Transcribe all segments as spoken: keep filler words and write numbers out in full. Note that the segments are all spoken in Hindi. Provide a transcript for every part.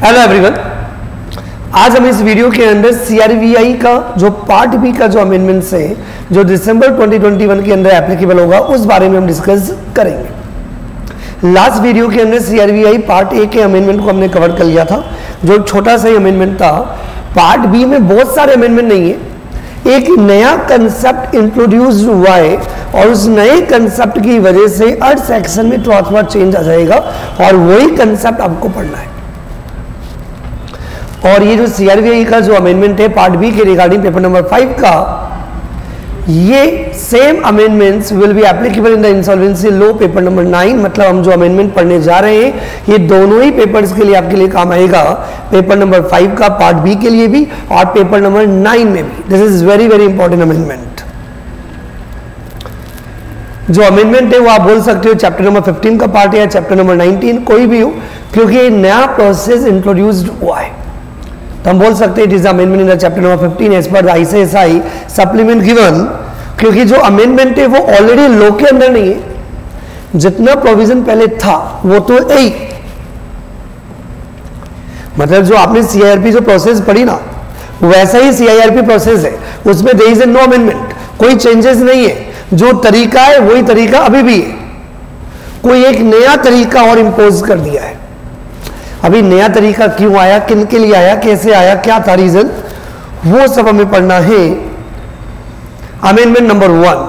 हेलो एवरीवन, आज हम इस वीडियो के अंदर सीआरवीआई का जो पार्ट बी का जो अमेंडमेंट्स है जो दिसंबर ट्वेंटी ट्वेंटी वन के अंदर एप्लीकेबल होगा उस बारे में हम डिस्कस करेंगे। लास्ट वीडियो के अंदर सीआरवीआई पार्ट ए के अमेंडमेंट को हमने कवर कर लिया था, जो छोटा सा ही अमेंडमेंट था। पार्ट बी में बहुत सारे अमेंडमेंट नहीं है, एक नया कंसेप्ट इंट्रोड्यूस हुआ है और उस नए कंसेप्ट की वजह से हर सेक्शन में थोड़ा थोड़ा चेंज आ जाएगा और वही कंसेप्ट आपको पढ़ना है। और ये जो सीआरवीआई का जो अमेंडमेंट है पार्ट बी के रिगार्डिंग पेपर नंबर फाइव का, ये same amendments will be applicable in the insolvency law paper number nine. मतलब हम जो अमेंडमेंट पढ़ने जा रहे हैं ये दोनों ही पेपर्स के लिए आपके लिए काम आएगा, पेपर नंबर फाइव का पार्ट बी के लिए भी और पेपर नंबर नाइन में भी। This is very very important amendment. जो अमेंडमेंट है वो आप बोल सकते हो चैप्टर नंबर फिफ्टीन का पार्ट है या चैप्टर नंबर नाइनटीन, कोई भी हो, क्योंकि ये नया प्रोसेस इंट्रोड्यूस्ड हुआ है तो हम बोल सकते हैं it is amendment in the chapter number fifteen as per ICSI supplement given. क्योंकि जो अमेंडमेंट है वो ऑलरेडी लॉ के अंदर नहीं है, जितना प्रोविजन पहले था वो तो एक, मतलब जो आपने सीआईआरपी जो प्रोसेस पढ़ी ना वैसा ही सीआईआरपी प्रोसेस है, उसमें देयर इज नो अमेंडमेंट, कोई चेंजेस नहीं है, जो तरीका है वही तरीका अभी भी है। कोई एक नया तरीका और इंपोज कर दिया है। अभी नया तरीका क्यों आया, किन के लिए आया, कैसे आया, क्या था रीजन, वो सब हमें पढ़ना है। अमेंडमेंट नंबर वन,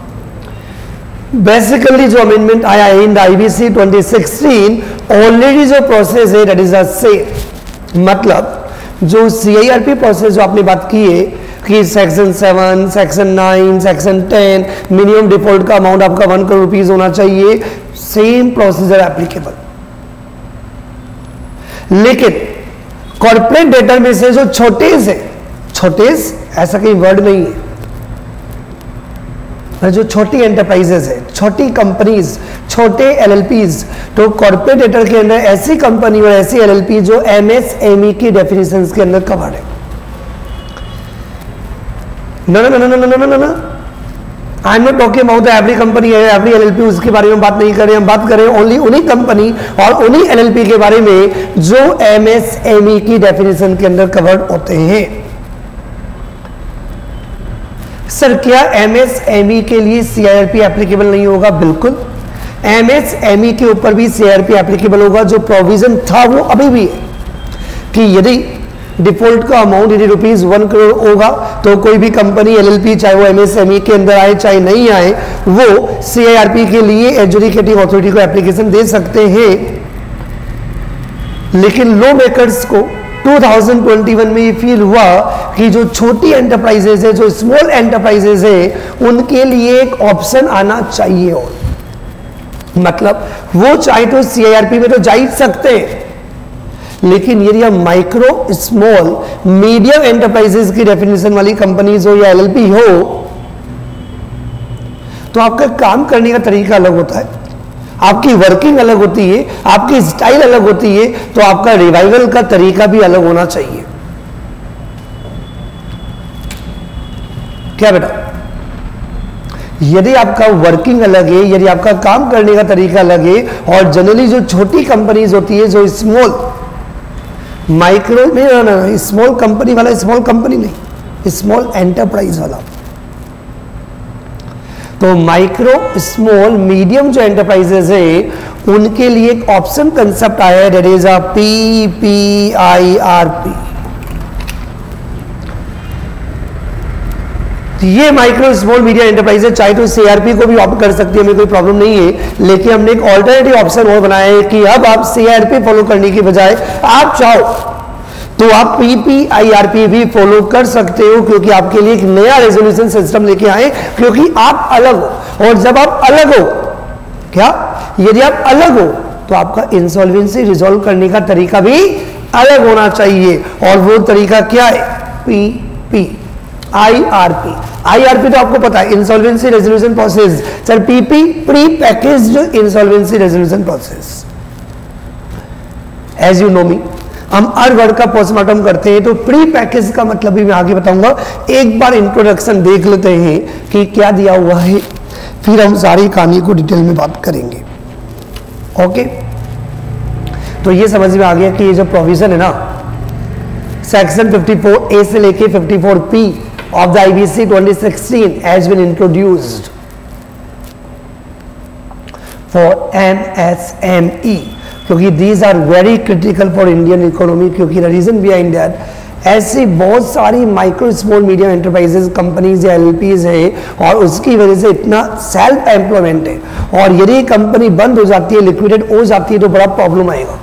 बेसिकली जो अमेंडमेंट आया है in the IBC twenty sixteen, already जो प्रोसेस है दैट इज द सेम। मतलब जो सीआईआरपी प्रोसेस जो आपने बात की है कि section seven, section nine, section ten, minimum default का अमाउंट आपका वन करोड़ रुपीज होना चाहिए, सेम प्रोसीजर एप्लीकेबल। लेकिन कॉर्पोरेट डेटर में से जो छोटेज है, छोटेज ऐसा कोई वर्ड नहीं है, जो छोटी एंटरप्राइजेस है, छोटी कंपनीज, छोटे एलएलपीज, तो कॉर्पोरेट डेटर के अंदर ऐसी कंपनी और ऐसी एलएलपी जो एमएसएमई की डेफिनेशंस के अंदर कवर्ड है। No no no no no no no no I am not talking about every company every LLP, उसके बारे में बात नहीं कर रहे, हम बात कर रहे हैं ओनली उन्हीं कंपनी और उन्हीं एलएलपी के बारे में जो एमएसएमई की डेफिनेशन के अंदर कवर्ड होते हैं। सर क्या एमएसएमई के लिए सीआईआरपी एप्लीकेबल नहीं होगा? बिल्कुल, एमएसएमई के ऊपर भी सीआईआरपी एप्लीकेबल होगा। जो प्रोविजन था वो अभी भी है कि यदि डिफॉल्ट का अमाउंट यदि रुपीज वन करोड़ होगा तो कोई भी कंपनी एलएलपी चाहे वो एमएसएमई के अंदर आए चाहे नहीं आए, वो सीआईआरपी के लिए एडजुडिकेटिंग अथॉरिटी को एप्लीकेशन दे सकते हैं। लेकिन लॉ मेकर्स को टू थाउजेंड ट्वेंटी वन में ये फील हुआ कि जो छोटी एंटरप्राइजेज है, जो स्मॉल एंटरप्राइजेज है, उनके लिए एक ऑप्शन आना चाहिए। और मतलब वो चाहे तो सीआईआरपी में तो जा ही सकते हैं, लेकिन यदि हम माइक्रो, स्मॉल, मीडियम एंटरप्राइजेस की डेफिनेशन वाली कंपनीज हो या एलएलपी हो तो आपका काम करने का तरीका अलग होता है, आपकी वर्किंग अलग होती है, आपकी स्टाइल अलग होती है, तो आपका रिवाइवल का तरीका भी अलग होना चाहिए। क्या बेटा? यदि आपका वर्किंग अलग है, यदि आपका काम करने का तरीका अलग है, और जनरली जो छोटी कंपनीज होती है, जो स्मॉल माइक्रो नहीं ना ना स्मॉल कंपनी वाला, स्मॉल कंपनी नहीं, स्मॉल एंटरप्राइज वाला, तो माइक्रो, स्मॉल, मीडियम जो एंटरप्राइजेस है उनके लिए एक ऑप्शन कंसेप्ट आया है that is a P P I R P. ये माइक्रो, स्मॉल, मीडियम एंटरप्राइजेस चाहे तो सीआरपी को भी ऑप्ट कर सकती है, हमें कोई प्रॉब्लम नहीं है, लेकिन हमने एक ऑल्टरनेटिव ऑप्शन और बनाया है कि अब आप सीआरपी फॉलो करने की बजाय आप चाहो तो आप पीपीआईआरपी भी फॉलो कर सकते हो, क्योंकि आपके लिए एक नया रेजोल्यूशन सिस्टम लेके आए, क्योंकि आप अलग हो। और जब आप अलग हो, क्या यदि आप अलग हो तो आपका इंसॉल्वेंसी रिजॉल्व करने का तरीका भी अलग होना चाहिए, और वो तरीका क्या है? PP IRP. आईआरपी तो आपको पता है, insolvency resolution process. Sir PP, pre packaged insolvency resolution process. As you know me, हम हर वर्ड का पोस्टमार्टम करते हैं, तो प्री पैकेज का मतलब भी मैं आगे बताऊंगा। एक बार इंट्रोडक्शन देख लेते हैं कि क्या दिया हुआ है, फिर हम सारी कहानी को डिटेल में बात करेंगे। ओके, तो ये समझ में आ गया कि ये जो प्रोविजन है ना सेक्शन फिफ्टी फोर ए से लेके fifty four P of the IBC twenty sixteen has been introduced for MSME, क्योंकि these are very critical for Indian economy, क्योंकि द रीजन बिहाइंड दैट ऐसी बहुत सारी micro small medium enterprises companies या एलएलपीज हैं और उसकी वजह से इतना सेल्फ एम्प्लॉयमेंट है, और यदि कंपनी बंद हो जाती है, लिक्विडेट हो जाती है, तो बड़ा प्रॉब्लम आएगा।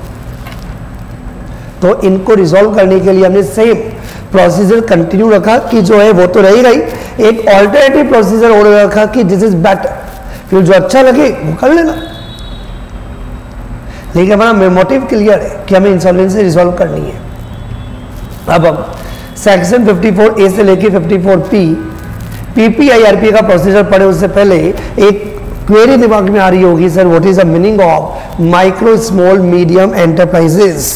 तो इनको रिजॉल्व करने के लिए हमने सेम प्रोसीजर कंटिन्यू रखा कि जो है वो तो रहेगा ही, एक ऑल्टरनेटिव प्रोसीजर और रखा कि दिस इज बेटर, फिर जो अच्छा लगे वो कर लेना। लेकिन हमारा मोटिव क्लियर है कि हमें इंसॉल्वेंसी रिजॉल्व करनी है। अब हम सेक्शन फिफ्टी फोर ए से लेके फिफ्टी फोर पी पीपीआईआरपी का प्रोसीजर पढ़े उससे पहले एक क्वेरी दिमाग में आ रही होगी, sir what is the meaning of micro small medium enterprises.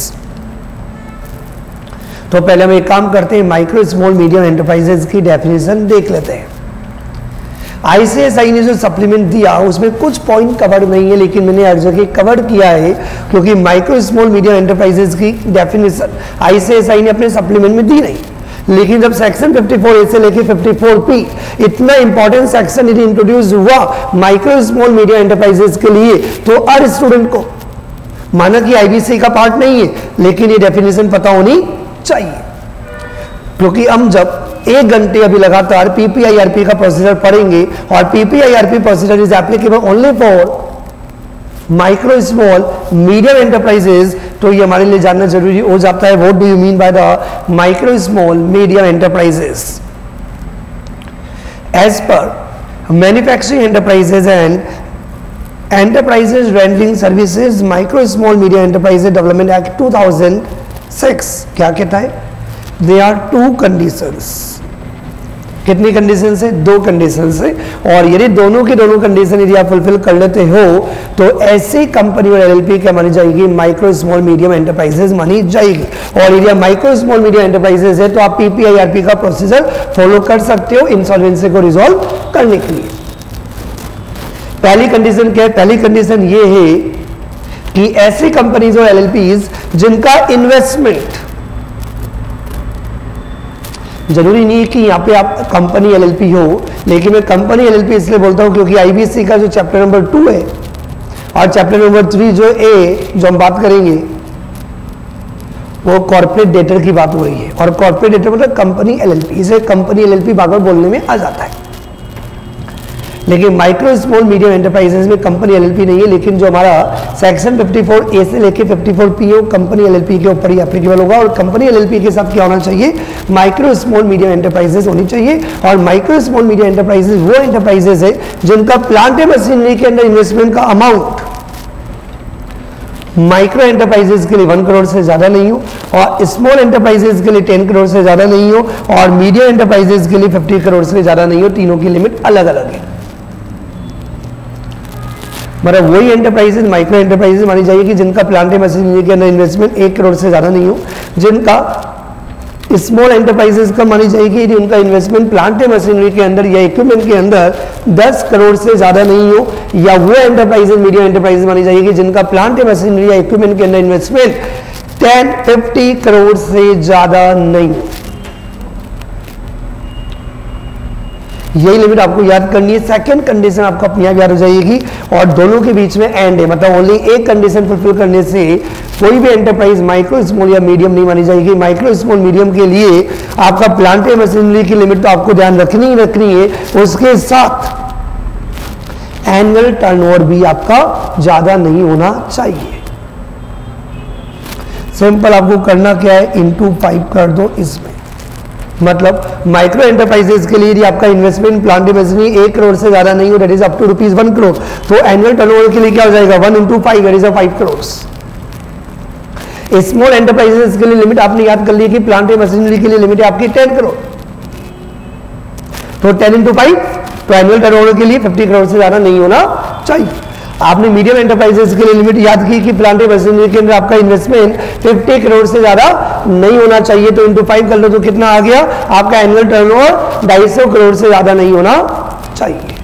तो पहले हम एक काम करते हैं, माइक्रो स्मॉल मीडियम एंटरप्राइजेस की डेफिनेशन देख लेते हैं। आईसीएसआई ने जो सप्लीमेंट दिया उसमें कुछ पॉइंट कवर नहीं है, लेकिन मैंने हर जगह कवर किया है, क्योंकि माइक्रो स्मॉल मीडियम एंटरप्राइजेस की डेफिनेशन आईसीएसआई ने अपने सप्लीमेंट में दी नहीं। लेकिन जब सेक्शन फिफ्टी फोर ए से लेके फिफ्टी फोर पी इतना इंपॉर्टेंट सेक्शन यदि इंट्रोड्यूस हुआ माइक्रो स्मॉल मीडियम एंटरप्राइजेस के लिए, तो हर स्टूडेंट को, माना कि आईबीसी का पार्ट नहीं है, लेकिन ये डेफिनेशन पता होनी चाहिए, क्योंकि हम जब एक घंटे अभी लगातार पीपीआईआरपी का प्रोसीजर पढ़ेंगे, और PPIRP procedure is applicable only for micro small medium enterprises, तो ये हमारे लिए जानना जरूरी हो जाता है, what do you mean by the micro small medium enterprises. As per manufacturing enterprises and enterprises rendering services micro small medium enterprises development act two thousand six क्या कहता है, दे आर टू कंडीशंस। कितनी कंडीशन है? दो कंडीशन है, और यदि दोनों की दोनों कंडीशन यदि आप फुलफिल कर लेते हो तो ऐसी कंपनी और एलएलपी क्या मानी जाएगी, माइक्रो स्मॉल मीडियम एंटरप्राइजेस मानी जाएगी। और यदि आप माइक्रो स्मॉल मीडियम एंटरप्राइजेस है तो आप पीपीआईआरपी का प्रोसीजर फॉलो कर सकते हो इंसॉल्वेंसी को रिजॉल्व करने के लिए। पहली कंडीशन क्या है? पहली कंडीशन ये है कि ऐसी कंपनीज और एलएलपीज जिनका इन्वेस्टमेंट, जरूरी नहीं है कि यहाँ पे आप कंपनी एलएलपी हो, लेकिन मैं कंपनी एलएलपी इसलिए बोलता हूँ क्योंकि आईबीसी का जो चैप्टर नंबर टू है और चैप्टर नंबर थ्री जो ए जो हम बात करेंगे वो कॉर्पोरेट डेटर की बात हो रही है, और कॉर्पोरेट डेटर मतलब कंपनी एलएलपी, इसे कंपनी एलएलपी बार-बार बोलने में आ जाता है। लेकिन माइक्रो स्मॉल मीडियम एंटरप्राइजेस में कंपनी एलएलपी नहीं है, लेकिन जो हमारा सेक्शन फिफ्टी फोर ए से लेके फिफ्टी फोर पी है कंपनी एलएलपी के ऊपर ही एप्लीकेबल होगा। और कंपनी एलएलपी के साथ क्या होना चाहिए, माइक्रो स्मॉल मीडियम एंटरप्राइजेस होनी चाहिए। और माइक्रो स्मॉल मीडियम एंटरप्राइजेस वो एंटरप्राइजेस है जिनका प्लांट एंड मशीनरी के अंदर इन्वेस्टमेंट का अमाउंट माइक्रो एंटरप्राइजेस के लिए वन करोड़ से ज्यादा नहीं हो, और स्मॉल एंटरप्राइजेस के लिए टेन करोड़ से ज्यादा नहीं हो, और मीडियम एंटरप्राइजेस के लिए फिफ्टी करोड़ से ज्यादा नहीं हो। तीनों की लिमिट अलग अलग है। मतलब वही एंटरप्राइजेज माइक्रो एंटरप्राइजेज मानी जाएगी कि जिनका प्लांट एंड मशीनरी के अंदर इन्वेस्टमेंट एक करोड़ से ज्यादा नहीं हो। जिनका स्मॉल एंटरप्राइजेज का मानी जाएगी यदि उनका इन्वेस्टमेंट प्लांट एंड मशीनरी के अंदर या इक्विपमेंट के अंदर दस करोड़ से ज्यादा नहीं हो। या वो एंटरप्राइजेज मीडियम एंटरप्राइजेज मानी जाएगी जिनका प्लांट एंड मशीनरी या इक्विपमेंट के अंदर इन्वेस्टमेंट टेन फिफ्टी करोड़ से ज्यादा नहीं हो। यही लिमिट आपको याद करनी है। सेकंड कंडीशन आपको अपने आप याद हो जाएगी, और दोनों के बीच में एंड है, मतलब ओनली एक कंडीशन फुलफिल करने से कोई भी एंटरप्राइज माइक्रो स्मॉल या मीडियम नहीं मानी जाएगी। माइक्रो स्मॉल मीडियम के लिए आपका प्लांट एंड मशीनरी की लिमिट तो आपको ध्यान रखनी ही रखनी है, उसके साथ एनुअल टर्नओवर भी आपका ज्यादा नहीं होना चाहिए। सिंपल आपको करना क्या है, इनटू फाइव कर दो इसमें। मतलब माइक्रो एंटरप्राइजेस के लिए यदि आपका इन्वेस्टमेंट प्लांट एंड मशीनरी एक करोड़ से ज्यादा नहीं हो, that is up to rupees one crore, तो एनुअल टर्नओवर के लिए क्या हो जाएगा, one into five, that is five crore. Small enterprises के लिए लिमिट आपने याद कर ली कि प्लांट एंड मशीनरी के लिए लिमिट है आपकी टेन करोड़, तो टेन इंटू फाइव, तो एनुअल टर्नओवर के लिए फिफ्टी करोड़ से ज्यादा नहीं होना चाहिए। आपने मीडियम एंटरप्राइजेस के लिए लिमिट याद की कि प्लांट एंड मशीनरी के अंदर आपका इन्वेस्टमेंट फिफ्टी करोड़ से ज्यादा नहीं होना चाहिए, तो इंटू फाइव कर लो तो कितना आ गया आपका एनुअल टर्नओवर ढाई सौ करोड़ से ज्यादा नहीं होना चाहिए।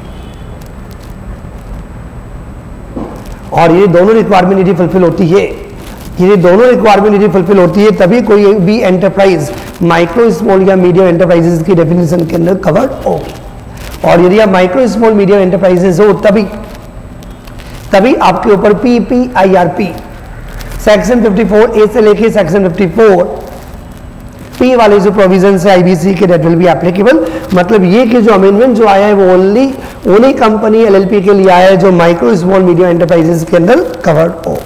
और ये दोनों रिक्वायरमेंट यदि फुलफिल होती है, ये दोनों रिक्वायरमेंट यदि फुलफिल होती है तभी कोई भी एंटरप्राइज माइक्रो स्मॉल या मीडियम एंटरप्राइजेस की डेफिनेशन के अंदर कवर होगी। और यदि आप माइक्रो स्मॉल मीडियम एंटरप्राइजेस हो तभी तभी आपके ऊपर P P I R P section चौवन ए से लेके सेक्शन चौवन पी वाले जो प्रोविजन है आईबीसी के दैट विल बी एप्लीकेबल। मतलब ये कि जो अमेंडमेंट जो आया है वो ओनली उन्हीं कंपनी एलएलपी के लिए आया है जो माइक्रो स्मॉल मीडियम एंटरप्राइजेस के अंदर कवर्ड हो।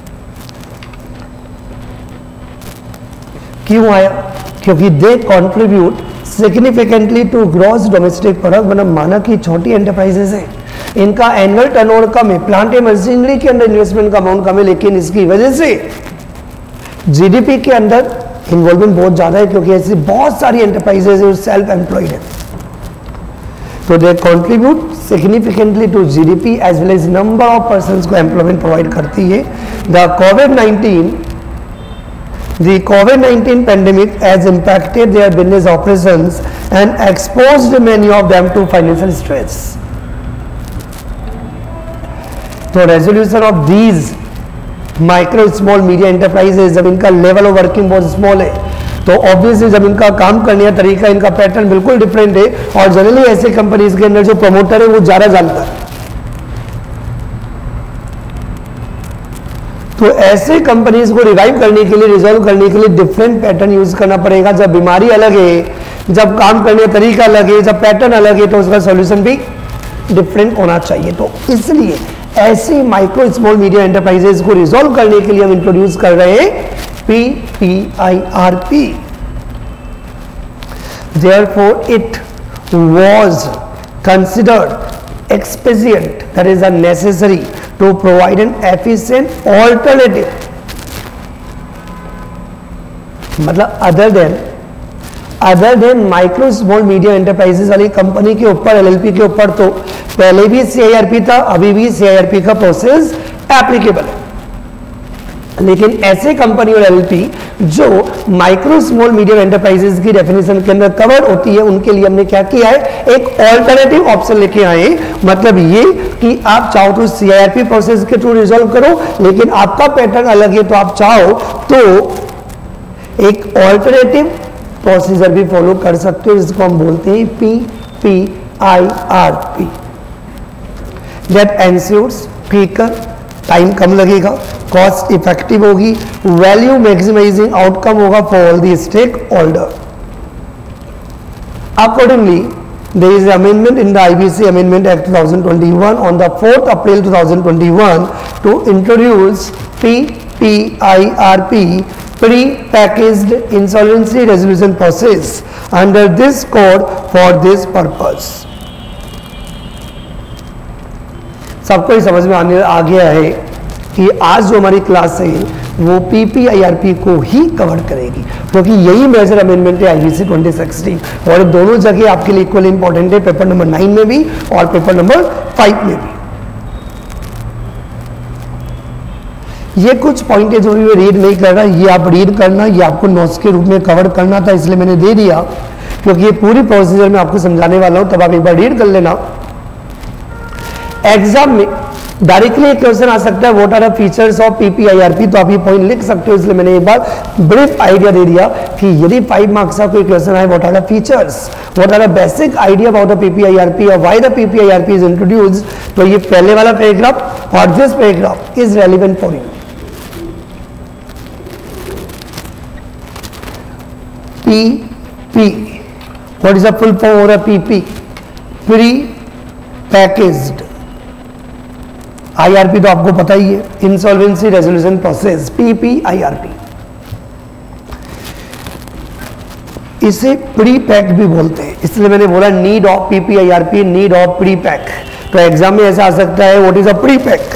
क्यों आया? क्योंकि they contribute significantly to gross domestic product. मतलब माना कि छोटी एंटरप्राइजेस है, इनका एनुअल टर्नओवर कम है, प्लांट एंड मशीनरी के अंदर इन्वेस्टमेंट का अमाउंट कम है, लेकिन इसकी वजह से जीडीपी के अंदर इन्वॉल्वमेंट बहुत ज्यादा है क्योंकि ऐसी बहुत सारी एंटरप्राइजेस है सेल्फ एम्प्लॉयड है। तो they contribute significantly to GDP as well as number of persons को एम्प्लॉयमेंट प्रोवाइड करती है। The COVID nineteen The COVID nineteen pandemic has impacted their business operations and exposed many of them to financial stress. तो resolution of these micro small media enterprises जब इनका level of working बहुत small है तो obviously जब इनका काम करने का तरीका इनका पैटर्न बिल्कुल डिफरेंट है और जनरली ऐसे कंपनीज के अंदर जो प्रमोटर है वो ज़्यादा जानता है। तो ऐसे कंपनीज को रिवाइव करने के लिए रिजॉल्व करने के लिए डिफरेंट पैटर्न यूज करना पड़ेगा। जब बीमारी अलग है, जब काम करने का तरीका अलग है, जब पैटर्न अलग है तो उसका सॉल्यूशन भी डिफरेंट होना चाहिए। तो इसलिए ऐसी माइक्रो स्मॉल मीडियम एंटरप्राइजेस को रिजॉल्व करने के लिए हम इंट्रोड्यूस कर रहे हैं P P I R P. Therefore, it was considered expedient, that is a necessary to provide an efficient alternative. मतलब other than other than micro small medium enterprises वाली कंपनी के ऊपर एलएलपी के ऊपर तो पहले भी सीआईआरपी था, अभी भी सीआईआरपी का प्रोसेस एप्लीकेबल है। लेकिन ऐसे कंपनी और एलएलपी जो माइक्रो स्मॉल मीडियम एंटरप्राइजेस की डेफिनेशन के अंदर कवर होती है उनके लिए हमने क्या किया है, एक ऑल्टरनेटिव ऑप्शन लेके आए। मतलब ये कि आप चाहो तो सीआईआरपी प्रोसेस के थ्रू रिजॉल्व करो, लेकिन आपका पैटर्न अलग है तो आप चाहो तो एक ऑल्टरनेटिव प्रोसीजर भी फॉलो कर सकते हो, जिसको हम बोलते हैं P P I R P. That ensures quicker, time कम लगेगा, कॉस्ट इफेक्टिव होगी, वैल्यू मैक्सिमाइजिंग आउटकम होगा for all the stakeholder. Accordingly there is amendment in the I B C Amendment Act twenty twenty-one on the fourth April twenty twenty-one to introduce P P I R P, pre-packaged insolvency resolution process under this code for this purpose. सबको ही समझ में आने आ गया है कि आज जो हमारी क्लास है वो P P I R P को ही कवर करेगी, क्योंकि यही मेजर अमेंडमेंट है आईबीसी ट्वेंटी सिक्सटीन और दोनों जगह आपके लिए इक्वली इंपॉर्टेंट है, पेपर नंबर नाइन में भी और पेपर नंबर फाइव में भी। ये कुछ पॉइंट है जो मैं रीड नहीं कर रहा, ये आप रीड करना, ये आपको नोट्स के रूप में कवर करना था, इसलिए मैंने दे दिया, क्योंकि ये पूरी प्रोसीजर में आपको समझाने वाला हूं, तब आप एक बार रीड कर लेना। एग्जाम में डायरेक्टली एक क्वेश्चन आ सकता है, what are the features of PPIRP, तो आप ये पॉइंट लिख सकते हो, इसलिए मैंने एक बार ब्रीफ आइडिया दे दिया कि यदि फाइव मार्क्स का कोई क्वेश्चन आए, what are the features, what are the basic idea about the PPIRP और why the PPIRP is introduced, तो ये पहले वाला पैराग्राफ और this paragraph is relevant for you. P P what is the full form of PP, pre packaged, IRP तो आपको पता ही है, इंसॉल्वेंसी रेजोल्यूशन प्रोसेस, पीपीआईआरपी। इसे प्री पैक भी बोलते हैं, इसलिए मैंने बोला need of PPIRP, need of pre pack. तो एग्जाम में ऐसा आ सकता है, what is a pre pack,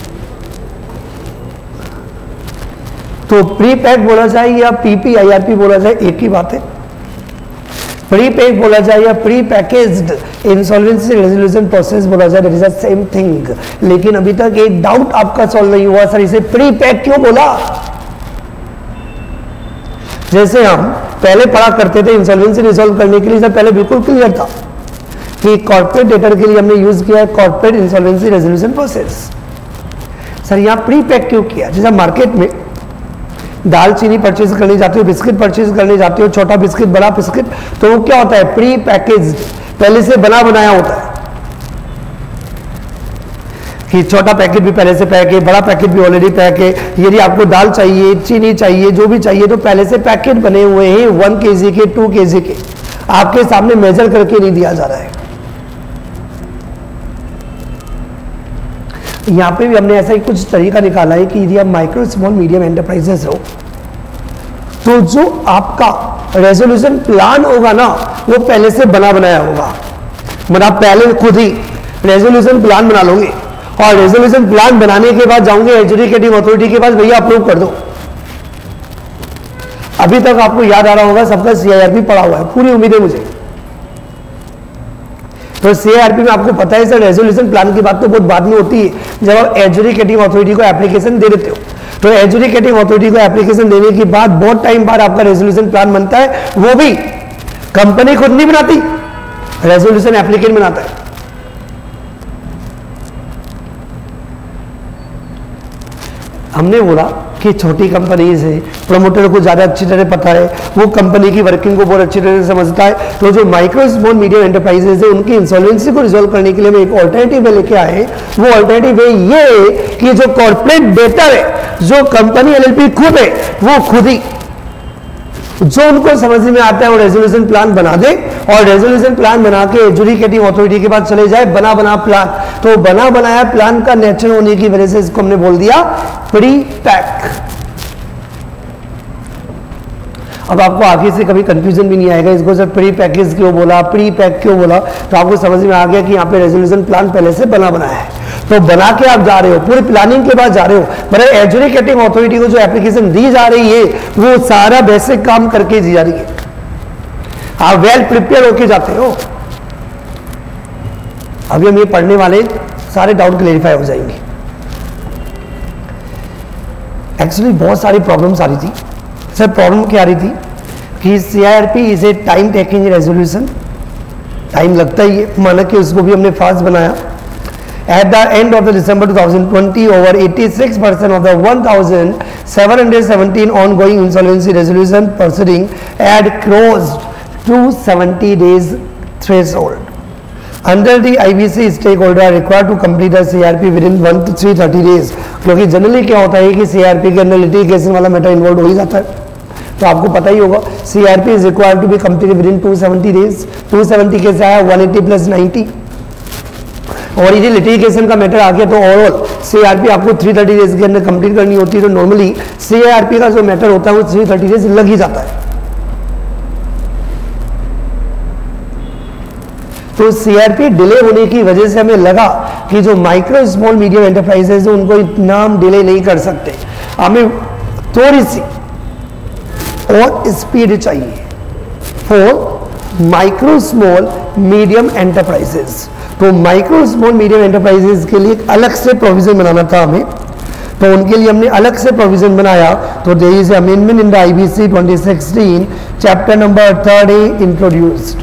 तो प्री पैक बोला जाए या पीपीआईआरपी बोला जाए एक ही बात है। प्री पैक बोला जाए या pre packaged insolvency resolution process बोला जाए, that is the same thing. लेकिन अभी तक एक डाउट आपका सॉल्व नहीं हुआ, सर इसे प्री पैक क्यों बोला। जैसे हम पहले पढ़ा करते थे इंसॉल्वेंसी रिजॉल्व करने के लिए, सर पहले बिल्कुल क्लियर था कि कॉर्पोरेट डेटर के लिए हमने यूज किया है corporate insolvency resolution process. Sir यहां प्री पैक क्यों किया, जैसे मार्केट में दाल चीनी परचेज करने जाते हो, बिस्किट परचेज करने जाते हो, छोटा बिस्किट बड़ा बिस्किट, तो वो क्या होता है, प्री पैकेज, पहले से बना बनाया होता है कि छोटा पैकेट भी पहले से पैक है, बड़ा पैकेट भी ऑलरेडी पैक है। यदि आपको दाल चाहिए, चीनी चाहिए, जो भी चाहिए, तो पहले से पैकेट बने हुए हैं वन केजी के, टू केजी के, आपके सामने मेजर करके नहीं दिया जा रहा है। यहां पे भी हमने ऐसा ही कुछ तरीका निकाला है कि यदि आप माइक्रो स्मॉल मीडियम एंटरप्राइजेस हो, तो जो आपका रेजोल्यूशन प्लान होगा ना, वो पहले से बना बनाया होगा। मतलब आप पहले खुद ही रेजोल्यूशन प्लान बना लोगे और रेजोल्यूशन प्लान बनाने के बाद जाओगे एजुकेटिव अथॉरिटी के पास, भैया अप्रूव कर दो। अभी तक आपको याद आ रहा होगा सबका सीआईआरपी पड़ा हुआ है, पूरी उम्मीद है मुझे। तो सीआईआरपी में आपको पता है सर, रेजोल्यूशन प्लान की बात तो बहुत बाद में होती है, जब आप एजुकेटिव अथॉरिटी को एप्लीकेशन दे देते हो। तो एजुकेटिव अथॉरिटी को एप्लीकेशन देने के बाद बहुत टाइम बाद आपका रेजोल्यूशन प्लान बनता है, वो भी कंपनी खुद नहीं बनाती, रेजोल्यूशन एप्लीकेंट बनाता है। हमने बोला कि छोटी कंपनी से प्रमोटर को ज्यादा अच्छी तरह पता है, वो कंपनी की वर्किंग को बहुत अच्छी तरह से समझता है। तो जो माइक्रो स्मॉल मीडियम एंटरप्राइजेज है, उनकी इंसॉल्वेंसी को रिजॉल्व करने के लिए हम एक ऑल्टरनेटिव वे लेके आए। वो ऑल्टरनेटिव वे ये है कि जो कॉर्पोरेट डेटर है, जो कंपनी एलएलपी खुद है, वो खुद ही जो उनको समझ में आता है वो रेजोल्यूशन प्लान बना दे और रेजोल्यूशन प्लान बना के एजुकेटिव अथॉरिटी के पास चले जाए, बना बना प्लान। तो बना बनाया प्लान का नेचर होने की वजह से इसको हमने बोल दिया प्री पैक। अब आपको आगे से कभी कंफ्यूजन भी नहीं आएगा, इसको सर प्री पैकेज क्यों बोला, प्री पैक क्यों बोला, तो आपको समझ में आ गया कि यहाँ पे रेजोल्यूशन प्लान पहले से बना बनाया है। तो बना के आप जा रहे हो, पूरी प्लानिंग के बाद जा रहे हो, मतलब एजुकेटिव अथॉरिटी को जो एप्लीकेशन दी जा रही है वो सारा बेसिक काम करके दी जा रही है, आप वेल प्रिपेयर होके जाते हो। अभी हम ये पढ़ने वाले सारे डाउट क्लेरिफाई हो जाएंगे। एक्चुअली बहुत सारी प्रॉब्लम्स आ रही थी सर। प्रॉब्लम क्या आ रही थी कि CIRP is a time taking resolution, time लगता ही है, माना कि उसको भी हमने फास्ट बनाया। At the end of the December twenty twenty, over eighty-six percent of the one thousand seven hundred seventeen ongoing insolvency resolution proceeding had crossed two hundred seventy days threshold. Under the I B C, stakeholder are required to complete the C R P within one to three thirty days. क्योंकि जनरली क्या होता है कि C R P के अंदर लिटिगेशन वाला मैटर इन्वॉल्व हो ही जाता है, तो आपको पता ही होगा C R P is required to be completed within two hundred seventy days. two hundred seventy कैसे आया, one eighty plus ninety, और यदि लिटिगेशन का मैटर आ गया तो ओवरऑल सीआरपी आपको तीन सौ तीस डेज के अंदर कंप्लीट करनी होती है। तो नॉर्मली सीआरपी का जो मैटर होता है वो तीन सौ तीस डेज लग ही जाता है। तो सीआरपी डिले होने की वजह से हमें लगा कि जो माइक्रो स्मॉल मीडियम एंटरप्राइजेज है उनको इतना डिले नहीं कर सकते, हमें थोड़ी सी और स्पीड चाहिए for micro small medium enterprises. तो माइक्रो स्मॉल मीडियम एंटरप्राइजेज के लिए एक अलग से प्रोविजन बनाना था हमें, तो उनके लिए हमने अलग से प्रोविजन बनाया। तो there is amendment in the IBC twenty sixteen chapter number third A introduced.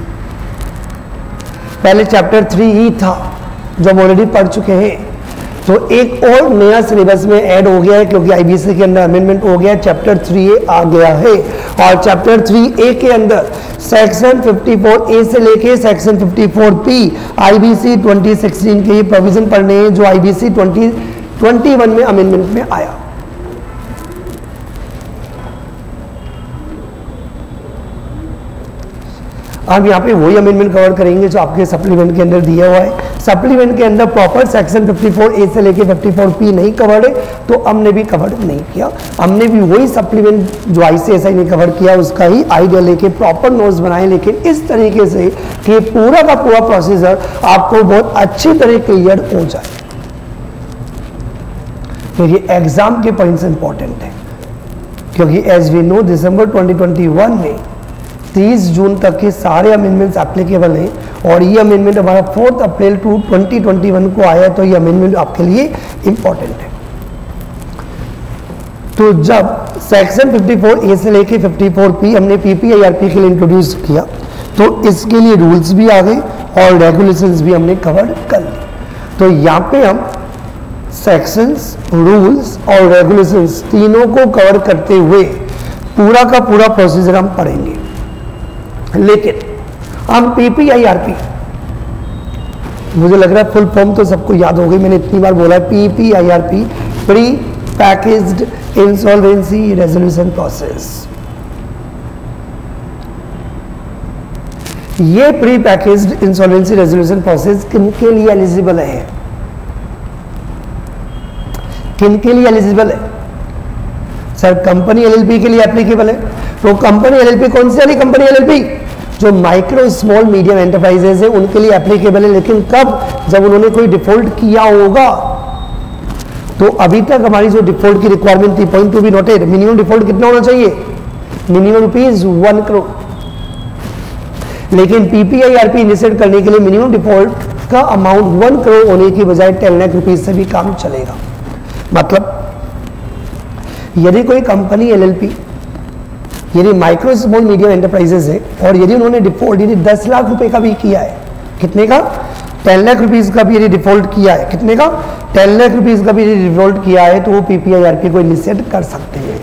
पहले चैप्टर थ्री ही था जो हम ऑलरेडी पढ़ चुके हैं, तो एक और नया सिलेबस में ऐड हो गया है क्योंकि आईबीसी के अंदर अमेंडमेंट हो गया, चैप्टर थ्री ए आ गया है। और चैप्टर थ्री ए के अंदर सेक्शन चौवन ए से लेके सेक्शन चौवन पी आईबीसी twenty sixteen के ये प्रोविजन पढ़ने हैं जो आईबीसी twenty twenty-one में अमेंडमेंट में आया। अब यहाँ पे वही अमेंडमेंट कवर करेंगे जो आपके सप्लीमेंट के अंदर दिया हुआ है। सप्लीमेंट के अंदर प्रॉपर सेक्शन चौवन ए से लेके चौवन पी नहीं कवर्ड है, तो हमने भी कवर नहीं किया। हमने भी वही सप्लीमेंट जो आईसीएसआई ने कवर किया उसका ही आइडिया लेके प्रॉपर नोट्स बनाए, लेकिन इस तरीके से कि पूरा का पूरा प्रोसीजर आपको बहुत अच्छी तरह क्लियर हो जाए। तो ये एग्जाम के पॉइंट्स इंपॉर्टेंट है क्योंकि as we know December twenty twenty one में तीस जून तक के सारे अमेंडमेंट्स एप्लीकेबल हैं और ये अमेंडमेंट हमारा fourth April two twenty twenty one को आया, तो ये अमेंडमेंट आपके लिए इंपॉर्टेंट है। तो जब सेक्शन चौवन ए से लेके चौवन पी हमने पीपीआईआरपी के लिए इंट्रोड्यूस किया, तो इसके लिए रूल्स भी आ गए और रेगुलेशंस भी हमने कवर कर ली। तो यहाँ पे हम सेक्शंस, रूल्स और रेगुलेशंस तीनों को कवर करते हुए पूरा का पूरा प्रोसीजर हम पढ़ेंगे। लेकिन हम पीपीआईआरपी, मुझे लग रहा है फुल फॉर्म तो सबको याद हो गई, मैंने इतनी बार बोला है, PPIRP pre packaged insolvency resolution process. ये pre packaged insolvency resolution process किनके लिए एलिजिबल है? किनके लिए एलिजिबल है? सर कंपनी एलएलपी के लिए एप्लीकेबल है। तो कंपनी एलएलपी कौन सी वाली कंपनी एलएलपी? जो माइक्रो स्मॉल मीडियम एंटरप्राइजेज है उनके लिए एप्लीकेबल है। लेकिन कब? जब उन्होंने कोई डिफॉल्ट किया होगा। तो अभी तक हमारी जो डिफॉल्ट की रिक्वायरमेंट थी, point to be noted, minimum default कितना होना चाहिए? Minimum rupees one crore. लेकिन पीपीआईआरपी इनिशिएट करने के लिए मिनिमम डिफॉल्ट का अमाउंट वन करोड़ होने की बजाय टेन लाख रुपीज से भी काम चलेगा। मतलब यदि कोई कंपनी एलएलपी, यदि माइक्रो स्मॉल मीडियम एंटरप्राइजेस है और यदि उन्होंने डिफॉल्ट यदि दस लाख रुपए का भी किया है, कितने का? टेन लाख रुपीज का भी यदि डिफॉल्ट किया है, कितने का? टेन लाख रुपीज का भी यदि डिफॉल्ट किया है, तो वो पीपीआईआरपी को इनिशिएट कर सकते हैं।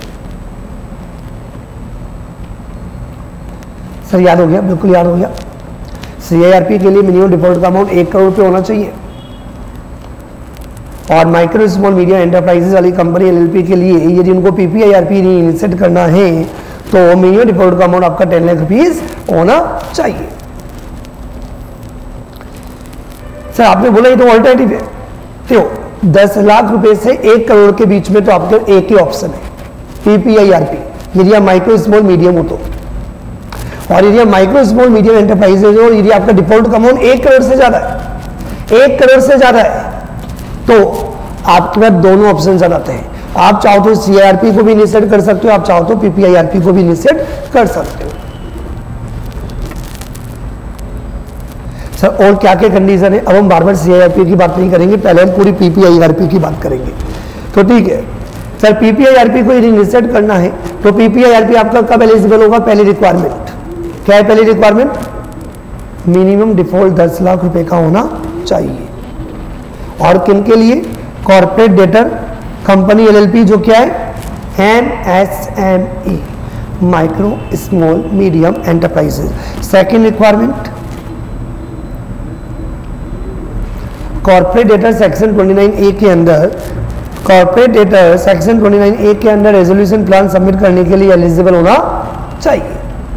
सर याद हो गया? बिल्कुल याद हो गया। सीआईआरपी के लिए मिनिमम डिफॉल्ट का अमाउंट एक करोड़ रुपए होना चाहिए और माइक्रो स्मॉल मीडियम एंटरप्राइजेस वाली कंपनी एलएलपी के लिए यदि उनको पीपीआईआरपी इनिशिएट करना है तो मिनिमम डिफॉल्ट का अमाउंट आपका टेन लाख रुपीज होना चाहिए। सर आपने बोला ये तो ऑल्टरनेटिव है, तो दस लाख रुपए से एक करोड़ के बीच में तो आपके एक ही ऑप्शन है, पीपीआईआरपी, यदि आप माइक्रो स्मॉल मीडियम हो तो। और यदि आप माइक्रो स्मॉल मीडियम एंटरप्राइजेज हो, यदि आपका डिफॉल्ट का अमाउंट एक करोड़ से ज्यादा है, एक करोड़ से ज्यादा है, तो आपके पास दोनों ऑप्शन आ जाते हैं। आप चाहो तो सीआईआरपी को भी इनिशिएट कर सकते हो, आप चाहो तो पीपीआईआरपी को भी इनिशिएट कर सकते हो। सर और क्या क्या कंडीशन है? अब हम बार बार सीआईआरपी की बात नहीं करेंगे, पहले हम पूरी पीपीआईआरपी की बात करेंगे। तो ठीक है सर, पीपीआईआरपी को यदि इनिशिएट करना है तो पीपीआईआरपी आपका कब एलिजिबल होगा? पहली रिक्वायरमेंट क्या है? पहली रिक्वायरमेंट मिनिमम डिफॉल्ट दस लाख रुपए का होना चाहिए। और किन के लिए? कॉर्पोरेट डेटर, कंपनी एलएलपी जो क्या है? MSME, micro small medium enterprises. Second requirement corporate debtor section उनतीस ए के अंदर, कॉर्पोरेट डेटर सेक्शन उनतीस ए के अंदर रेजोल्यूशन प्लान सबमिट करने के लिए एलिजिबल होना चाहिए।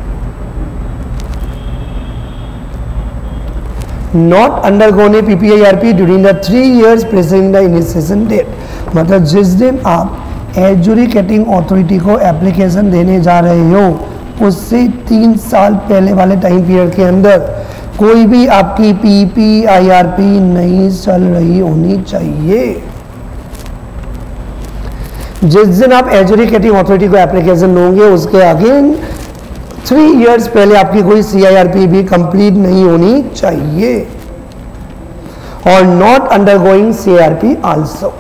Not undergone a पीपीआईआरपी during the three years preceding the initiation date, मतलब जिस दिन आप एजुकेटिंग अथॉरिटी को एप्लीकेशन देने जा रहे हो उससे तीन साल पहले वाले टाइम पीरियड के अंदर कोई भी आपकी पीपीआईआरपी नहीं चल रही होनी चाहिए। जिस दिन आप एजुकेटिंग अथॉरिटी को एप्लीकेशन दोगे उसके आगे थ्री इयर्स पहले आपकी कोई सीआईआरपी भी कंप्लीट नहीं होनी चाहिए। और नॉट अंडरगोइंग सीआईआरपी आल्सो,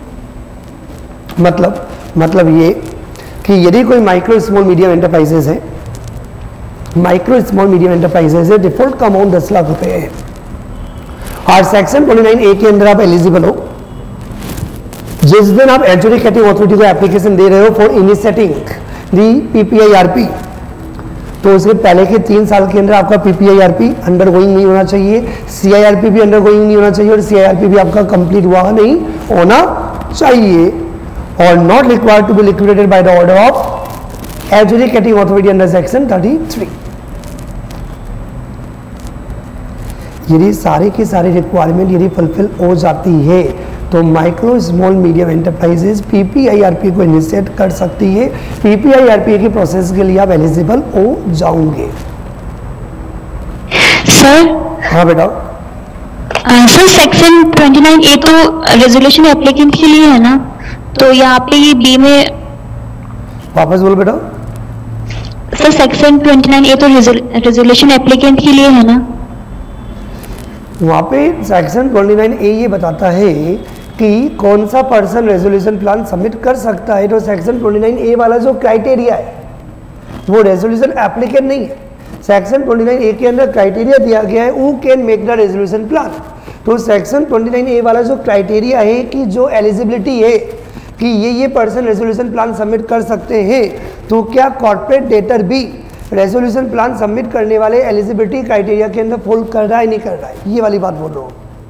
मतलब मतलब ये कि यदि कोई माइक्रो स्मॉल मीडियम एंटरप्राइजेस है, माइक्रो स्मॉल मीडियम एंटरप्राइजेस है, डिफॉल्ट का अमाउंट दस लाख रुपए है और सेक्शन उनतीस ए के अंदर आप एलिजिबल हो, जिस दिन आप एजुकेटिंग अथॉरिटी को एप्लीकेशन दे रहे हो फॉर इनिशिएटिंग दी पीपीआईआरपी, तो उसके पहले के तीन साल के अंदर आपका पीपीआईआरपी अंडरगोइंग नहीं होना चाहिए, सीआईआरपी भी अंडरगोइंग नहीं होना चाहिए और सीआईआरपी भी आपका कंप्लीट हुआ नहीं होना चाहिए। और not required to be liquidated by the order of adjudicating authority under section thirty three. यदि सारे की सारी रिक्वायरमेंट यदि फुलफिल हो जाती है तो micro small medium enterprises PPIRP को इनिशिएट कर सकती है। पीपीआईआरपी की प्रोसेस के लिए आप एलिजिबल हो जाओगे। सर हाँ बेटा। सर सेक्शन उनतीस ए तो रेजोल्यूशन एप्लीकेंट के लिए है ना, तो यहाँ पे ये बी में वापस बोलो बेटा। सर सेक्शन उनतीस ए तो रेजोल्यूशन एप्लीकेंट के लिए है ना, वहाँ पे सेक्शन उनतीस ए ये बताता है कि कौन सा पर्सन रेजोल्यूशन प्लान सबमिट कर सकता है। तो सेक्शन उनतीस ए वाला जो क्राइटेरिया है वो रेजोल्यूशन एप्लीकेंट नहीं है। सेक्शन उनतीस ए के अंदर क्राइटेरिया दिया गया है who can make the resolution plan. तो सेक्शन ट्वेंटी नाइन ए वाला जो क्राइटेरिया है कि जो एलिजिबिलिटी है कि ये ये पर्सन रेजोल्यूशन प्लान सबमिट कर सकते हैं, तो क्या कॉर्पोरेट डेटर भी रेजोल्यूशन प्लान सबमिट करने वाले एलिजिबिलिटी क्राइटेरिया के अंदर फॉल कर रहा है नहीं कर रहा है, ये वाली बात बोल रहा हूँ।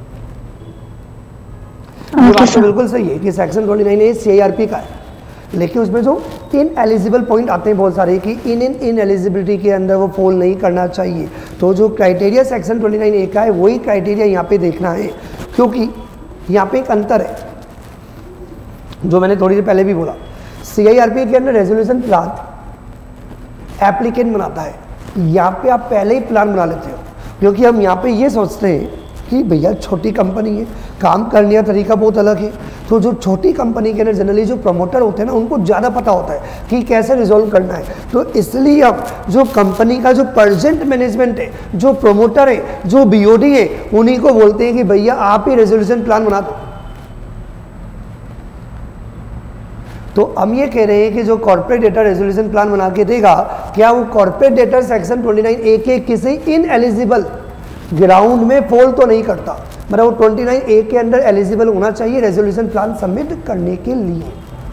ये बात तो बिल्कुल सही है कि section twenty nine A CIRP का है, लेकिन उसमें जो इन एलिजिबल पॉइंट आते हैं बहुत सारे कि इन इन इन एलिजिबिलिटी के अंदर वो फॉल नहीं करना चाहिए, तो जो criteria section twenty nine A का है वही क्राइटेरिया यहाँ पे देखना है, क्योंकि यहाँ पे एक अंतर है जो मैंने थोड़ी देर पहले भी बोला। सीआईआरपी के अंदर रेजोल्यूशन प्लान एप्लीकेंट बनाता है, यहाँ पे आप पहले ही प्लान बना लेते हो, क्योंकि हम यहाँ पे ये सोचते हैं कि भैया छोटी कंपनी है, काम करने का तरीका बहुत अलग है, तो जो छोटी कंपनी के अंदर जनरली जो प्रमोटर होते हैं ना उनको ज़्यादा पता होता है कि कैसे रिजॉल्व करना है, तो इसलिए अब जो कंपनी का जो प्रेजेंट मैनेजमेंट है, जो प्रमोटर है, जो बीओडी है, उन्हीं को बोलते हैं कि भैया आप ही रेजोल्यूशन प्लान बना दो। तो हम ये कह रहे हैं कि जो कॉर्पोरेट डेटर रेजोल्यूशन प्लान बना के देगा, क्या वो corporate debtor section twenty nine A के किसी इन एलिजिबल ग्राउंड में फॉल तो नहीं करता, मतलब वो ट्वेंटी नाइन ए के अंदर एलिजिबल होना चाहिए रेजोल्यूशन प्लान सबमिट करने के लिए।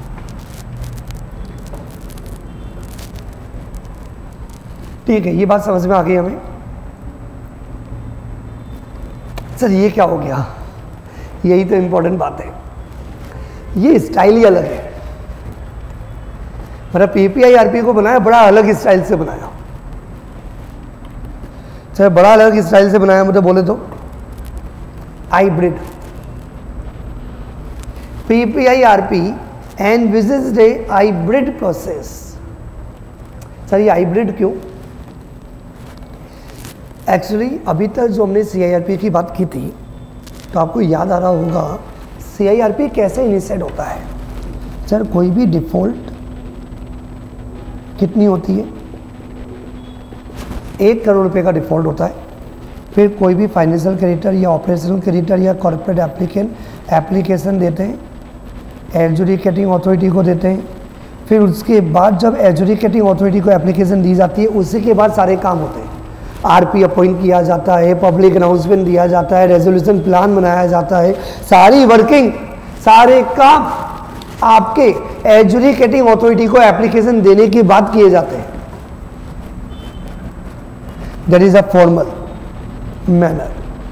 ठीक है, ये बात समझ में आ गई हमें। सर ये क्या हो गया, यही तो इंपॉर्टेंट बात है, ये स्टाइल ही अलग है, मतलब पीपीआई आरपी को बनाया बड़ा अलग स्टाइल से बनाया, चाहे बड़ा अलग स्टाइल से बनाया मतलब बोले तो hybrid PPIRP and visit a hybrid process. Sir ये हाइब्रिड क्यों? एक्चुअली अभी तक जो हमने सीआईआरपी की बात की थी तो आपको याद आ रहा होगा सीआईआरपी कैसे इनिशिएट होता है। सर कोई भी डिफॉल्ट कितनी होती है, एक करोड़ रुपए का डिफॉल्ट होता है, फिर कोई भी फाइनेंशियल क्रेडिटर या ऑपरेशनल क्रेडिटर या कॉर्पोरेट एप्लीकेंट एप्लीकेशन देते हैं, एडजुडिकेटिंग अथॉरिटी को देते हैं, फिर उसके बाद जब एडजुडिकेटिंग अथॉरिटी को एप्लीकेशन दी जाती है उसी के बाद सारे काम होते हैं, आरपी अपॉइंट किया जाता है, पब्लिक अनाउंसमेंट दिया जाता है, रेजोल्यूशन प्लान बनाया जाता है, सारी वर्किंग सारे काम आपके एडजुडिकेटिंग अथॉरिटी को एप्लीकेशन देने के बाद किए जाते हैं। That is a formal manner.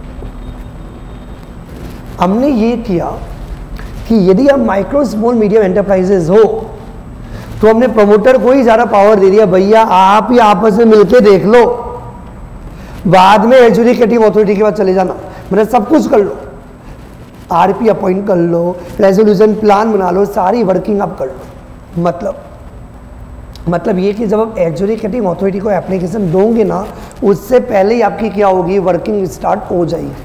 हमने ये किया कि यदि हम माइक्रो स्मॉल मीडियम एंटरप्राइजेज हो तो हमने प्रमोटर को ही ज्यादा पावर दे दिया, भैया आप ही आपस में मिलकर देख लो, बाद में एडजुडिकेटिव अथॉरिटी के बाद चले जाना, मतलब सब कुछ कर लो, आरपी अपॉइंट कर लो, रेजोल्यूशन प्लान बना लो, सारी वर्किंग आप कर लो। मतलब मतलब ये कि जब आप एडजुडिकेटिव अथॉरिटी को एप्लीकेशन दोगे ना उससे पहले ही आपकी क्या होगी, वर्किंग स्टार्ट हो जाएगी,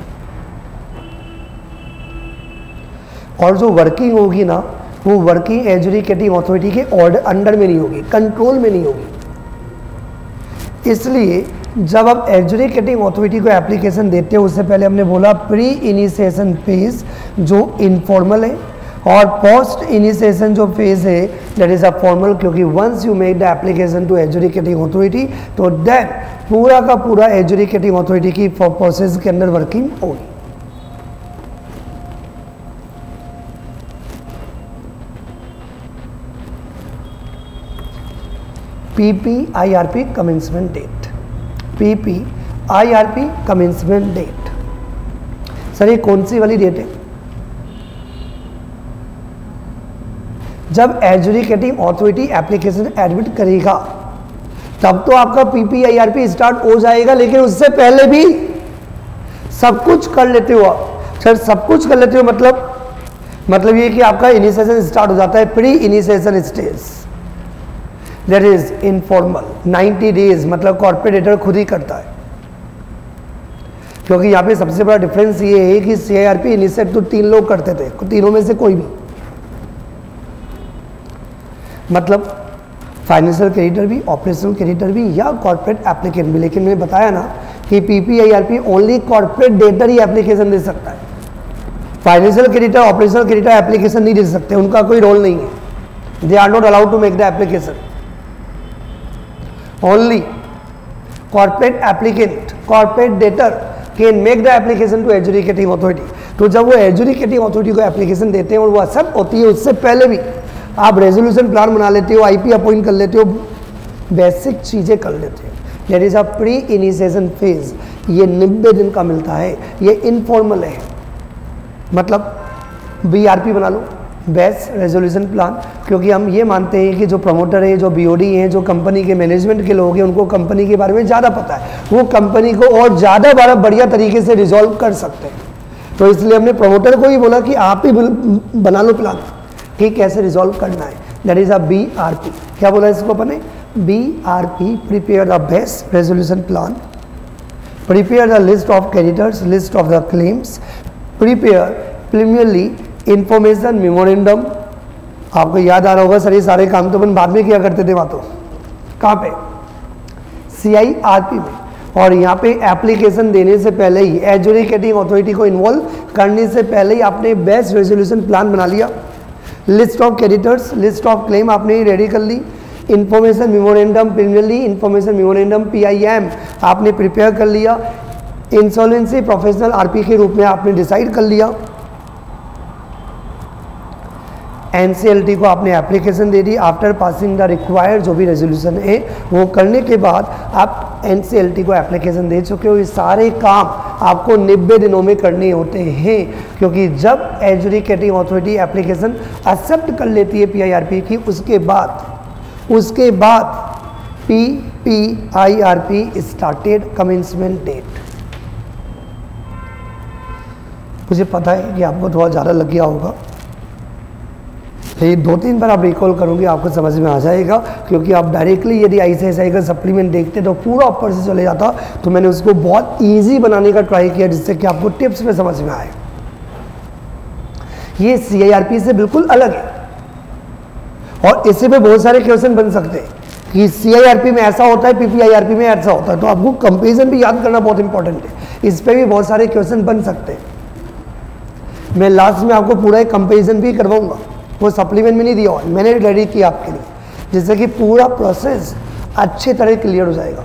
और जो वर्किंग होगी ना वो वर्किंग एडजुडिकेटिव अथॉरिटी के ऑर्डर अंडर में नहीं होगी, कंट्रोल में नहीं होगी। इसलिए जब आप एडजुडिकेटिव अथॉरिटी को एप्लीकेशन देते हो उससे पहले हमने बोला प्री इनिशिएशन फेज जो इनफॉर्मल है और पोस्ट इनिशिएशन जो फेज है दैट इज अ फॉर्मल, क्योंकि once you make the application to adjudicative authority तो दैट पूरा का पूरा एडजुडिकेटिव अथॉरिटी की प्रोसेस के अंदर वर्किंग होगी। PPIRP commencement date, PPIRP commencement date, sir ये कौन सी वाली डेट है? जब एडजुडिकेटिव अथॉरिटी एप्लीकेशन एडमिट करेगा तब तो आपका पीपीआईआरपी स्टार्ट हो जाएगा, लेकिन उससे पहले भी सब कुछ कर लेते हो आप। सर सब कुछ कर लेते हो मतलब मतलब ये कि आपका इनिशिएशन स्टार्ट हो जाता है, pre initiation stage, that is informal ninety days, मतलब कॉर्पोरेट डेटर खुद ही करता है, क्योंकि यहाँ पे सबसे बड़ा डिफरेंस ये है कि सीआईआरपी इनिशिएट तो तीन लोग करते थे, तीनों में से कोई भी, मतलब फाइनेंशियल क्रेडिटर भी, ऑपरेशनल क्रेडिटर भी या कॉर्पोरेट एप्लीकेंट भी। लेकिन मैंने बताया ना कि पीपीआईआरपी ओनली कॉर्पोरेट डेटर ही एप्लीकेशन दे सकता है, financial creditor operational creditor application नहीं दे सकते, उनका कोई रोल नहीं है, they are not allowed to make the application. Only corporate applicant, corporate debtor can make the application to adjudicating authority. तो जब वो एजुकेटिंग अथॉरिटी को एप्लीकेशन देते हैं और वो एक्सेप्ट होती है, उससे पहले भी आप रेजोल्यूशन प्लान बना लेते हो, आईपी अपॉइंट कर लेते हो, बेसिक चीज़ें कर लेते हो। That is a pre initiation phase. ये नब्बे दिन का मिलता है, ये इनफॉर्मल है। मतलब बीआरपी बना लो, बेस्ट रेजोल्यूशन प्लान, क्योंकि हम ये मानते हैं कि जो प्रमोटर है, जो बीओडी हैं, जो कंपनी के मैनेजमेंट के लोग हैं, उनको कंपनी के बारे में ज़्यादा पता है, वो कंपनी को और ज़्यादा बड़ा बढ़िया तरीके से रिजॉल्व कर सकते हैं। तो इसलिए हमने प्रमोटर को ही बोला कि आप ही बना लो प्लान कि कैसे रिजॉल्व करना है। That is a B R P. क्या बोला इसको अपन ने? B R P, prepare the best resolution plan, prepare the list of creditors, list of the claims, prepare preliminary information memorandum. आपको याद आ रहा होगा सर, ये सारे काम तो अपन बाद में किया करते थे वहाँ तो। कहाँ पे? सी आई आर पी में। और यहाँ पे एप्लीकेशन देने से पहले ही, एजुकेटिंग अथॉरिटी को इन्वॉल्व करने से पहले ही आपने बेस्ट रेजोल्यूशन प्लान बना लिया। List of creditors, list of claim आपने रेडी कर ली। Information memorandum, preliminary information memorandum P I M आपने प्रिपेयर कर लिया। इंसॉल्वेंसी प्रोफेशनल आर पी के रूप में आपने डिसाइड कर लिया। एनसीएलटी को आपने एप्लीकेशन दे दी। आफ्टर पासिंग द रिक्वायर्ड जो भी रेजोल्यूशन है वो करने के बाद आप एनसीएलटी को एप्लीकेशन दे चुके हो। ये सारे काम आपको नब्बे दिनों में करने होते हैं, क्योंकि जब एजुकेटिंग अथॉरिटी एप्लीकेशन एक्सेप्ट कर लेती है पीआईआरपी की, उसके बाद उसके बाद P P I R P started commencement date. मुझे पता है कि आपको थोड़ा ज़्यादा लग गया होगा, लेकिन दो तीन बार आप रिकॉल करोगे आपको समझ में आ जाएगा, क्योंकि आप डायरेक्टली यदि आईसीआईसीआई का सप्लीमेंट देखते तो पूरा ऊपर से चले जाता। तो मैंने उसको बहुत इजी बनाने का ट्राई किया जिससे कि आपको टिप्स में समझ में आए। ये सीआईआरपी से बिल्कुल अलग है और इससे पे बहुत सारे क्वेश्चन बन सकते हैं कि सीआईआरपी में ऐसा होता है, पीपीआईआरपी में ऐसा होता है। तो आपको कंपेरिजन भी याद करना बहुत इंपॉर्टेंट है, इस पर भी बहुत सारे क्वेश्चन बन सकते हैं। मैं लास्ट में आपको पूरा एक कंपेरिजन भी करवाऊंगा, वो सप्लीमेंट में नहीं दिया हुआ, मैंने रेडी किया आपके लिए, जिससे कि पूरा प्रोसेस अच्छे तरह क्लियर हो जाएगा।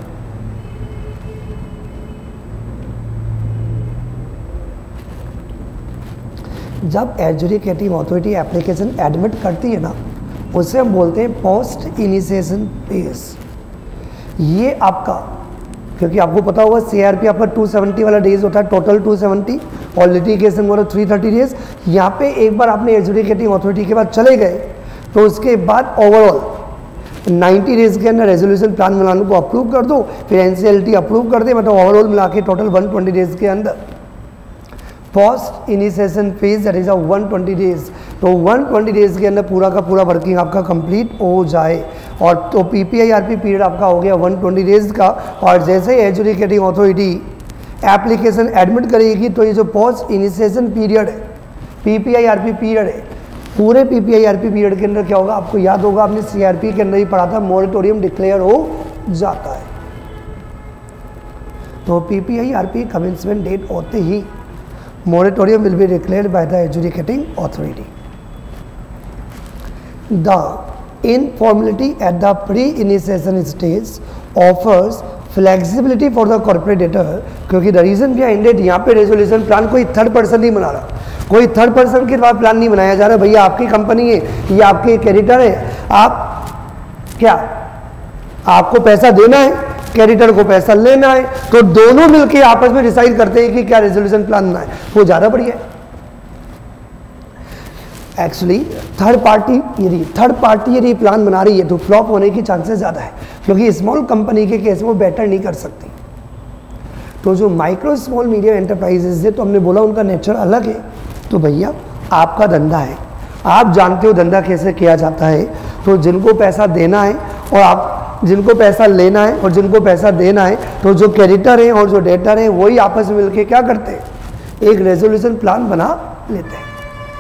जब एजुकेटिंग अथॉरिटी एप्लीकेशन एडमिट करती है ना, उसे हम बोलते हैं पोस्ट इनिशिएशन फेज। ये आपका, क्योंकि आपको पता होगा सीआरपी आपका दो सौ सत्तर वाला डेज होता है, टोटल दो सौ सत्तर और लिटिगेशन वाला तीन सौ तीस डेज। यहाँ पे एक बार आपने एजुकेटिंग अथॉरिटी के बाद चले गए तो उसके बाद ओवरऑल नब्बे डेज के अंदर रेजोल्यूशन प्लान बनाने को अप्रूव कर दो, फिर एनसीएलटी अप्रूव कर दे, मतलब ओवरऑल मिला के टोटल एक सौ बीस डेज के अंदर post initiation phase that is a एक सौ बीस डेज। तो एक सौ बीस डेज के अंदर पूरा का पूरा वर्किंग आपका कंप्लीट हो जाए और तो पीपीआईआरपी पीरियड आपका हो गया एक सौ बीस डेज का। और जैसे ही एजुकेटिंग अथॉरिटी एप्लीकेशन एडमिट करेगी तो ये जो पोस्ट इनिशिएशन पीरियड है, पीपीआईआरपी पीरियड है, पूरे पीपीआईआरपी पीरियड के अंदर क्या होगा आपको याद होगा, आपने सीआरपी के अंदर ही पढ़ा था, मोरेटोरियम डिक्लेयर हो जाता है। तो पीपीआईआरपी कमेंसमेंट डेट होते ही moratorium will be declared by the adjudicating authority. The informality at the pre-initiation stage offers flexibility for the corporate debtor, क्योंकि the reason behind it, यहाँ पे रेजोल्यूशन प्लान कोई थर्ड पर्सन नहीं बना रहा, कोई थर्ड पर्सन के बाद प्लान नहीं बनाया जा रहा। भैया आपकी कंपनी है, ये आपके क्रेडिटर है, आप क्या आपको पैसा देना है, क्रेडिटर को पैसा लेना है, तो दोनों मिलकर आपस में डिसाइड करते हैं कि क्या रेजोल्यूशन प्लान बनाए, वो ज़्यादा बढ़िया है। एक्चुअली थर्ड पार्टी यदि थर्ड पार्टी यदि प्लान बना रही है तो फ्लॉप होने की चांसेस ज़्यादा है, क्योंकि स्मॉल कंपनी के केस में वो बेटर नहीं कर सकती। तो जो माइक्रो स्मॉल मीडियम एंटरप्राइजेज है, तो हमने बोला उनका नेचर अलग है। तो भैया आपका धंधा है, आप जानते हो धंधा कैसे किया जाता है। तो जिनको पैसा देना है और आप जिनको पैसा लेना है और जिनको पैसा देना है, तो जो क्रेडिटर है और जो डेटर है वही आपस में मिलकर क्या करते हैं, एक रेजोल्यूशन प्लान बना लेते हैं।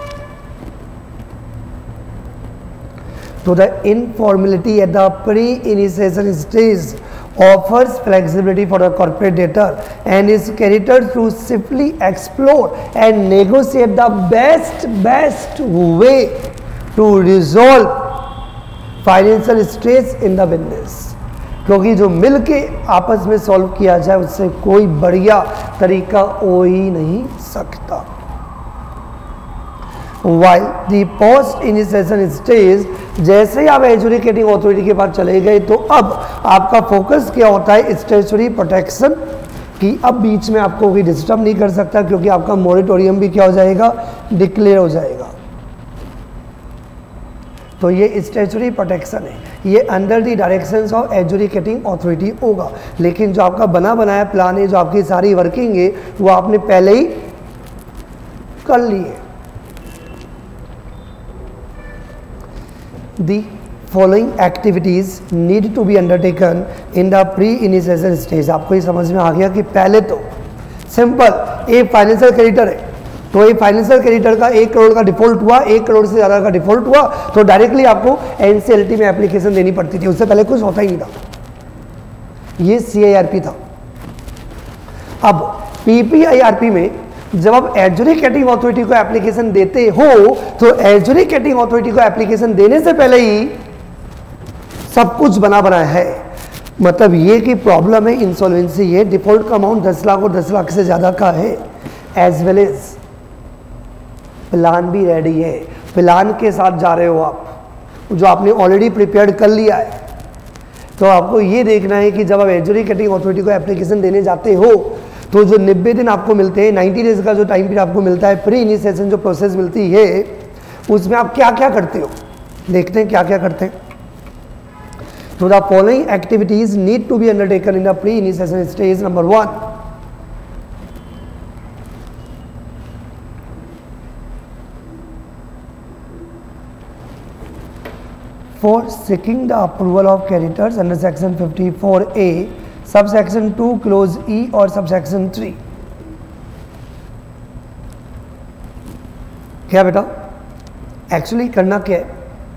तो the informality at the pre initiation stage offers flexibility for the corporate debtor and his creditor to simply explore and negotiate the best best way to resolve financial stress in the business. क्योंकि जो मिल के आपस में सॉल्व किया जाए उससे कोई बढ़िया तरीका हो ही नहीं सकता। While the post initiation stage, जैसे ही आप एजुकेटिंग अथॉरिटी के पास चले गए तो अब आपका फोकस क्या होता है, स्टैट्यूटरी प्रोटेक्शन की। अब बीच में आपको कोई डिस्टर्ब नहीं कर सकता क्योंकि आपका मॉरिटोरियम भी क्या हो जाएगा, डिक्लेयर हो जाएगा। तो ये स्टैट्यूटरी प्रोटेक्शन है, ये under the directions of adjudicating authority होगा। लेकिन जो आपका बना बनाया प्लान है, जो आपकी सारी वर्किंग है, वो आपने पहले ही कर ली है। The following activities need to be undertaken in the pre-initiation stage। आपको ये समझ में आ गया कि पहले तो सिंपल एक फाइनेंशियल क्रेडिटर है, तो एक फाइनेंशियल क्रेडिटर का एक करोड़ का डिफॉल्ट हुआ, एक करोड़ से ज़्यादा का डिफॉल्ट हुआ तो डायरेक्टली आपको एनसीएलटी में एप्लीकेशन देनी पड़ती थी, उससे पहले कुछ होता ही नहीं था। ये सीआईआरपी था। अब पीपीआईआरपी में जब आप एजुकेटिंग अथॉरिटी को एप्लीकेशन देते हो तो एजुकेटिंग अथॉरिटी को एप्लीकेशन देने से पहले ही सब कुछ बना बनाया है। मतलब ये कि प्रॉब्लम है, इंसॉल्वेंसी है, डिफॉल्ट का अमाउंट दस लाख और दस लाख से ज़्यादा का है, एज वेल एज प्लान भी रेडी है। प्लान के साथ जा रहे हो आप, जो आपने ऑलरेडी प्रिपेयर कर लिया है। तो आपको ये देखना है कि जब आप एजुकेटिंग अथॉरिटी को एप्लीकेशन देने जाते हो तो जो नब्बे दिन आपको मिलते हैं, नाइन्टी डेज का जो टाइम पीरियड आपको मिलता है, प्री इनिशिएशन जो प्रोसेस मिलती है, उसमें आप क्या क्या करते हो, देखते हैं क्या क्या करते हैं। तो the following activities need to be undertaken in the pre initiation stage. Number one, for seeking the approval of creditors under section fifty-four A, subsection two clause E और subsection three। क्या बेटा एक्चुअली करना क्या है,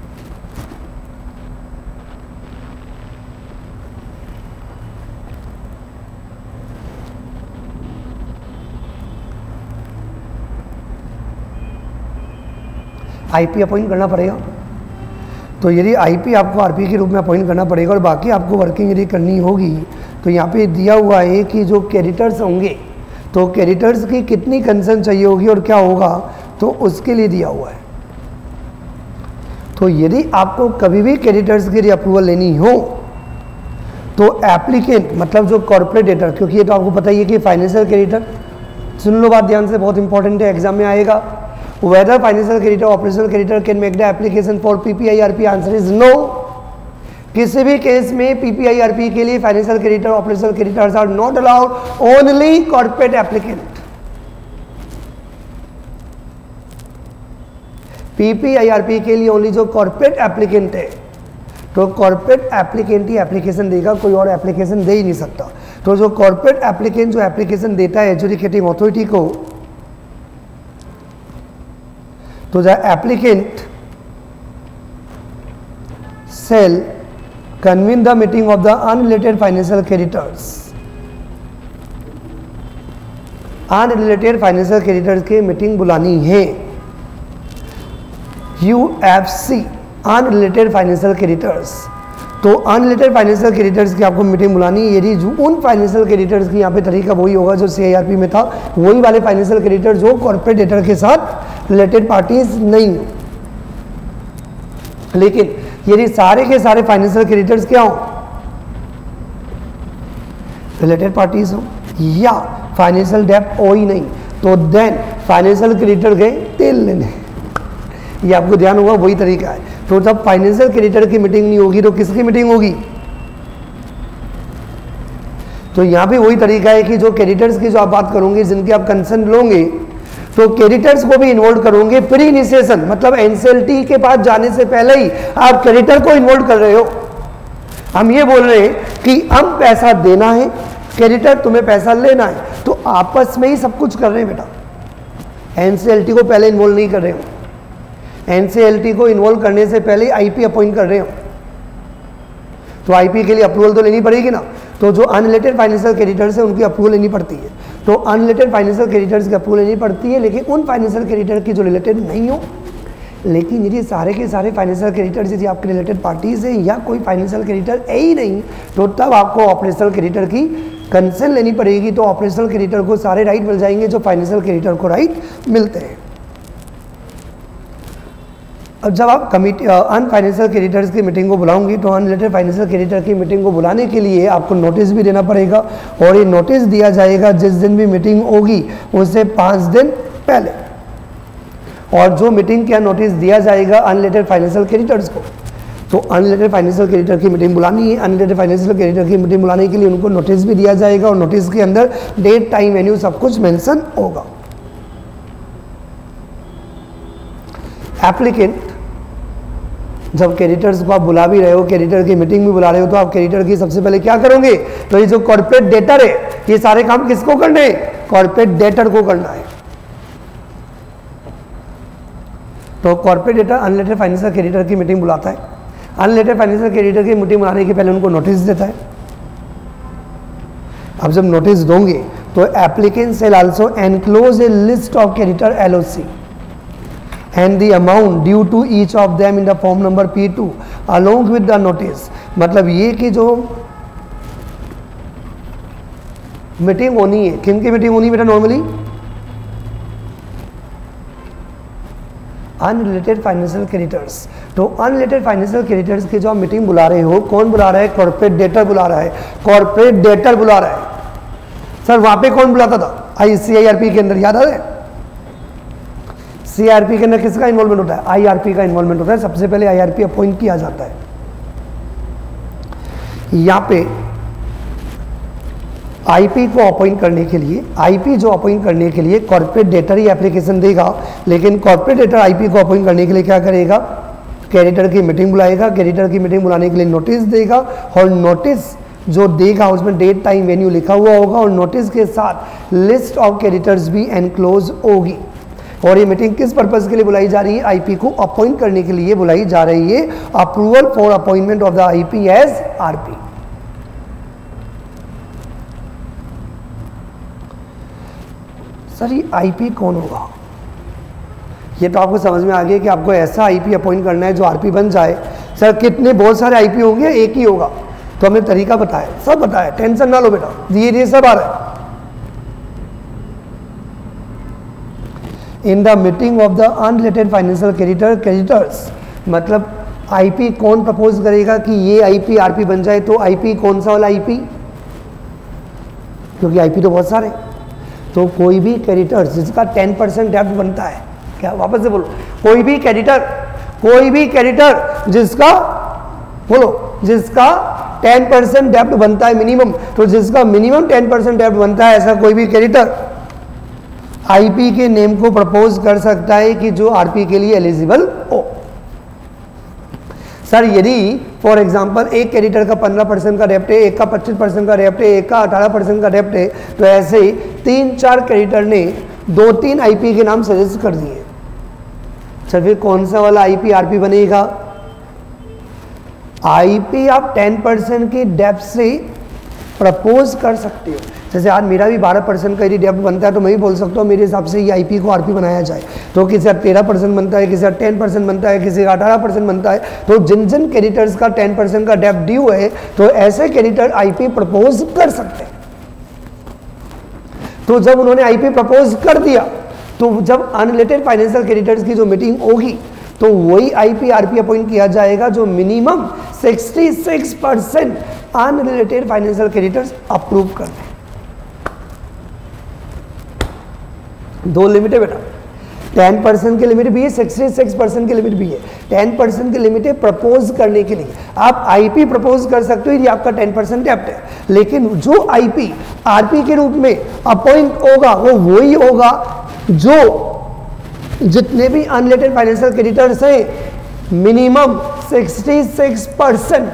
आईपी अपॉइंट करना पड़ेगा। तो यदि आईपी आपको आरपी के रूप में अपॉइंट करना पड़ेगा और बाकी आपको वर्किंग यदि करनी होगी तो यहाँ पे दिया हुआ है कि जो क्रेडिटर्स होंगे तो क्रेडिटर्स की कितनी कंसर्न चाहिए होगी और क्या होगा, तो उसके लिए दिया हुआ है। तो यदि आपको कभी भी क्रेडिटर्स के लिए अप्रूवल लेनी हो तो एप्लीकेंट मतलब जो कॉर्पोरेट डेटर, क्योंकि ये तो आपको पता ही है कि फाइनेंशियल क्रेडिटर, सुन लो बात ध्यान से, बहुत इंपॉर्टेंट है, एग्जाम में आएगा। Whether financial creditor or operational creditor can make the application for P P I R P? Answer is no। किसी भी केस में P P I R P के लिए financial creditor operational creditors are not allowed, only corporate applicant. P P I R P के लिए ओनली जो कॉर्पोरेट एप्लीकेंट है, तो कॉर्पोरेट एप्लीकेंट ही एप्लीकेशन देगा, कोई और एप्लीकेशन दे ही नहीं सकता। तो जो कॉर्पोरेट एप्लीकेंट जो एप्लीकेशन देता है एजुकेटिंग अथॉरिटी को, तो the applicant shall convene the meeting of the unrelated financial creditors। Unrelated financial creditors की मीटिंग बुलानी है, U F C unrelated financial creditors. तो अनरिलेटेड फाइनेंशियल क्रेडिटर्स की आपको मीटिंग बुलानी है। यदि जो उन फाइनेंशियल क्रेडिटर्स की यहाँ पे तरीका वही होगा जो सीआईआरपी में था, वही वाले फाइनेंशियल क्रेडिटर जो कॉर्पोरेट डेटर के साथ रिलेटेड पार्टीज नहीं हो। लेकिन यदि सारे के सारे फाइनेंशियल क्रेडिटर्स क्या हो, रिलेटेड पार्टीज हो या फाइनेंशियल डेप्ट हो ही नहीं, तो देन फाइनेंशियल क्रेडिटर गए तेल लेने, ये आपको ध्यान होगा, वही तरीका है। तो जब फाइनेंशियल क्रेडिटर की मीटिंग नहीं होगी तो किसकी मीटिंग होगी, तो यहाँ पे वही तरीका है कि जो क्रेडिटर्स की जो आप बात करोगे, जिनकी आप कंसर्न लोगे, तो क्रेडिटर्स को भी इन्वॉल्व करोगे। प्री इनिशिएशन मतलब एनसीएलटी के पास जाने से पहले ही आप क्रेडिटर को इन्वॉल्व कर रहे हो। हम ये बोल रहे हैं कि हम पैसा देना है, क्रेडिटर तुम्हें पैसा लेना है, तो आपस में ही सब कुछ कर रहे हैं बेटा। एनसीएलटी को पहले इन्वॉल्व नहीं कर रहे हो, एनसीएलटी को इन्वॉल्व करने से पहले आईपी अपॉइंट कर रहे हो, तो आईपी के लिए अप्रूवल तो लेनी पड़ेगी ना। तो जो अनरिलेटेड फाइनेंशियल क्रेडिटर्स है उनकी अप्रूवल लेनी पड़ती है। तो अनरिलेटेड फाइनेंशियल क्रेडिटर्स की अप्रूवल लेनी पड़ती है, लेकिन उन फाइनेंशियल क्रेडिटर की जो रिलेटेड नहीं हो लेकिन यदि सारे के सारे फाइनेंशियल क्रेडिटर्स यदि आपके रिलेटेड पार्टीज हैं या कोई फाइनेंशियल क्रेडिटर है ही नहीं, तो तब आपको ऑपरेशनल क्रेडिटर की कंसर्न लेनी पड़ेगी। तो ऑपरेशनल क्रेडिटर को सारे राइट मिल जाएंगे जो फाइनेंशियल क्रेडिटर को राइट मिलते हैं। अब जब आप कमिटी अनफाइनेंशियल क्रेडिटर्स की मीटिंग को बुलाऊंगी तो अनरिलेटेड फाइनेंशियल क्रेडिटर की मीटिंग को बुलाने के लिए आपको नोटिस भी देना पड़ेगा, और ये नोटिस दिया जाएगा जिस दिन भी मीटिंग होगी उससे पाँच दिन पहले। और जो मीटिंग का नोटिस दिया जाएगा अनरिलेटेड फाइनेंशियल क्रेडिटर्स को, तो अनरिलेटेड फाइनेंशियल क्रेडिटर की मीटिंग बुलानी है। अनरिलेटेड फाइनेंशियल क्रेडिटर की मीटिंग बुलाने के लिए उनको नोटिस भी दिया जाएगा, और नोटिस के अंदर डेट, टाइम, वेन्यू सब कुछ मेंशन होगा। एप्लीकेंट जब क्रेडिटर्स को आप बुला भी रहे हो, क्रेडिटर की मीटिंग भी बुला रहे हो, तो आप क्रेडिटर की सबसे पहले क्या करोगे, तो ये जो कॉर्पोरेट डेटर है ये सारे काम किसको करने हैं, कॉर्पोरेट डेटर को करना है। तो corporate debtor unrelated financial creditor की मीटिंग बुलाता है। अनरिलेटेड फाइनेंशियल क्रेडिटर की मीटिंग बुलाने के पहले उनको नोटिस देता है। अब जब नोटिस दोगे तो applicant shall also enclose a list of creditor LOC and the amount due to each of them in the form number P two along with the notice। मतलब ये कि जो मीटिंग होनी है, किन की मीटिंग होनी है बेटा नॉर्मली, अनरिलेटेड फाइनेंशियल क्रेडिटर्स। तो अनरिलेटेड फाइनेंशियल क्रेडिटर्स की जो आप मीटिंग बुला रहे हो, कौन बुला रहा है, कॉर्पोरेट डेटर बुला रहा है, कॉर्पोरेट डेटर बुला रहा है। सर वहां पे कौन बुलाता था, आईसीआईआरपी के अंदर, याद आ रहा है, सीआरपी के अंदर किसका इन्वॉल्वमेंट होता है, आईआरपी का इन्वॉल्वमेंट होता है। सबसे पहले आईआरपी अपॉइंट किया जाता है। यहां पे आईपी को अपॉइंट करने के लिए, आईपी जो अपॉइंट करने के लिए कॉर्पोरेट डेटर ही एप्लीकेशन देगा, लेकिन कॉर्पोरेट डेटर आईपी को अपॉइंट करने के लिए क्या करेगा, क्रेडिटर की मीटिंग बुलाएगा, क्रेडिटर की मीटिंग बुलाने के लिए नोटिस देगा, और नोटिस जो देगा उसमें डेट, टाइम, वेन्यू लिखा हुआ होगा, और नोटिस के साथ लिस्ट ऑफ क्रेडिटर्स भी एनक्लोज होगी। और ये मीटिंग किस पर्पस के लिए बुलाई जा रही है, आईपी को अपॉइंट करने के लिए बुलाई जा रही है। Approval for appointment of the IP as RP. Sir ये आईपी कौन होगा, ये तो आपको समझ में आ गया कि आपको ऐसा आईपी अपॉइंट करना है जो आरपी बन जाए। सर कितने, बहुत सारे आईपी होंगे, एक ही होगा, तो हमने तरीका बताया, सब बताया, टेंशन ना लो बेटा, धीरे धीरे सब आ रहा है। In the meeting of the unrelated financial creditor creditors, मतलब आईपी कौन प्रपोज करेगा कि ये आईपी आरपी बन जाए, तो आईपी कौन सा वाला आईपी, क्योंकि आईपी तो बहुत सारे, तो कोई भी क्रेडिटर जिसका टेन परसेंट डेब्ट बनता है, क्या वापस से बोलो, कोई भी क्रेडिटर, कोई भी क्रेडिटर जिसका, बोलो, जिसका टेन परसेंट डेब्ट बनता है मिनिमम, तो जिसका मिनिमम टेन परसेंट डेब्ट बनता है ऐसा कोई भी क्रेडिटर आईपी के नेम को प्रपोज कर सकता है कि जो आरपी के लिए एलिजिबल हो। सर यदि फॉर एग्जांपल एक क्रेडिटर का पंद्रह परसेंट का डेप्ट है, एक का पच्चीस परसेंट का डेप्ट है, एक का अठारह परसेंट का डेप्ट है, तो ऐसे ही तीन चार क्रेडिटर ने दो तीन आईपी के नाम सजेस्ट कर दिए। सर फिर कौन सा वाला आईपी आरपी बनेगा, आईपी आप टेन परसेंट की डेप्ट से प्रपोज कर सकते हो। जैसे आज मेरा भी बारह परसेंट का यदि डेप्ट बनता है तो मैं भी बोल सकता हूँ मेरे हिसाब से ये आईपी को आरपी बनाया जाए, तो किसी का तेरह परसेंट बनता है, किसी का टेन परसेंट बनता है, किसी का अठारह परसेंट बनता है। तो जिन जिन क्रेडिटर्स का टेन परसेंट का डेप्ट ड्यू है तो ऐसे क्रेडिटर आईपी प्रपोज कर सकते हैं। तो जब उन्होंने आईपी प्रपोज कर दिया तो जब अनरिलेटेड फाइनेंशियल क्रेडिटर्स की जो मीटिंग होगी तो वही आईपी आरपी अपॉइंट किया जाएगा जो मिनिमम छियासठ percent unrelated financial creditors approve कर दें। दो लिमिट है बेटा, टेन परसेंट की लिमिट भी है, छियासठ परसेंट की लिमिट भी है। टेन परसेंट की लिमिट है प्रपोज करने के लिए, आप आईपी प्रपोज कर सकते हो यदि आपका टेन परसेंट डेप्ट है, लेकिन जो आईपी आरपी के रूप में अपॉइंट होगा वो वही होगा जो जितने भी अनरिलेटेड फाइनेंशियल क्रेडिटर्स हैं मिनिमम छियासठ परसेंट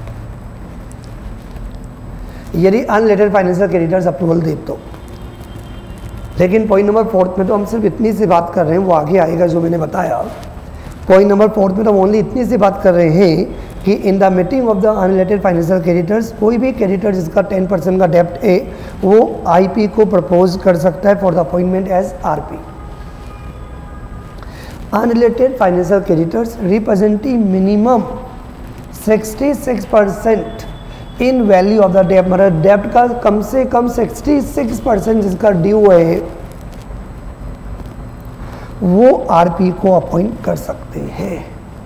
यदि अनरिलेटेड फाइनेंशियल क्रेडिटर्स अप्रूवल दे तो। लेकिन पॉइंट नंबर फोर्थ में तो हम सिर्फ इतनी सी बात कर रहे हैं, वो आगे आएगा जो मैंने बताया। पॉइंट नंबर फोर्थ में तो हम ओनली इतनी सी बात कर रहे हैं कि in the meeting of the unrelated financial creditors कोई भी क्रेडिटर जिसका टेन परसेंट का डेप्ट है वो आईपी को प्रपोज कर सकता है for the appointment as RP. Unrelated financial creditors representing minimum sixty six percent in value of the debt, मतलब डेप्ट का कम से कम सिक्सटी सिक्स परसेंट जिसका ड्यू है वो आरपी को अपॉइंट कर सकते हैं।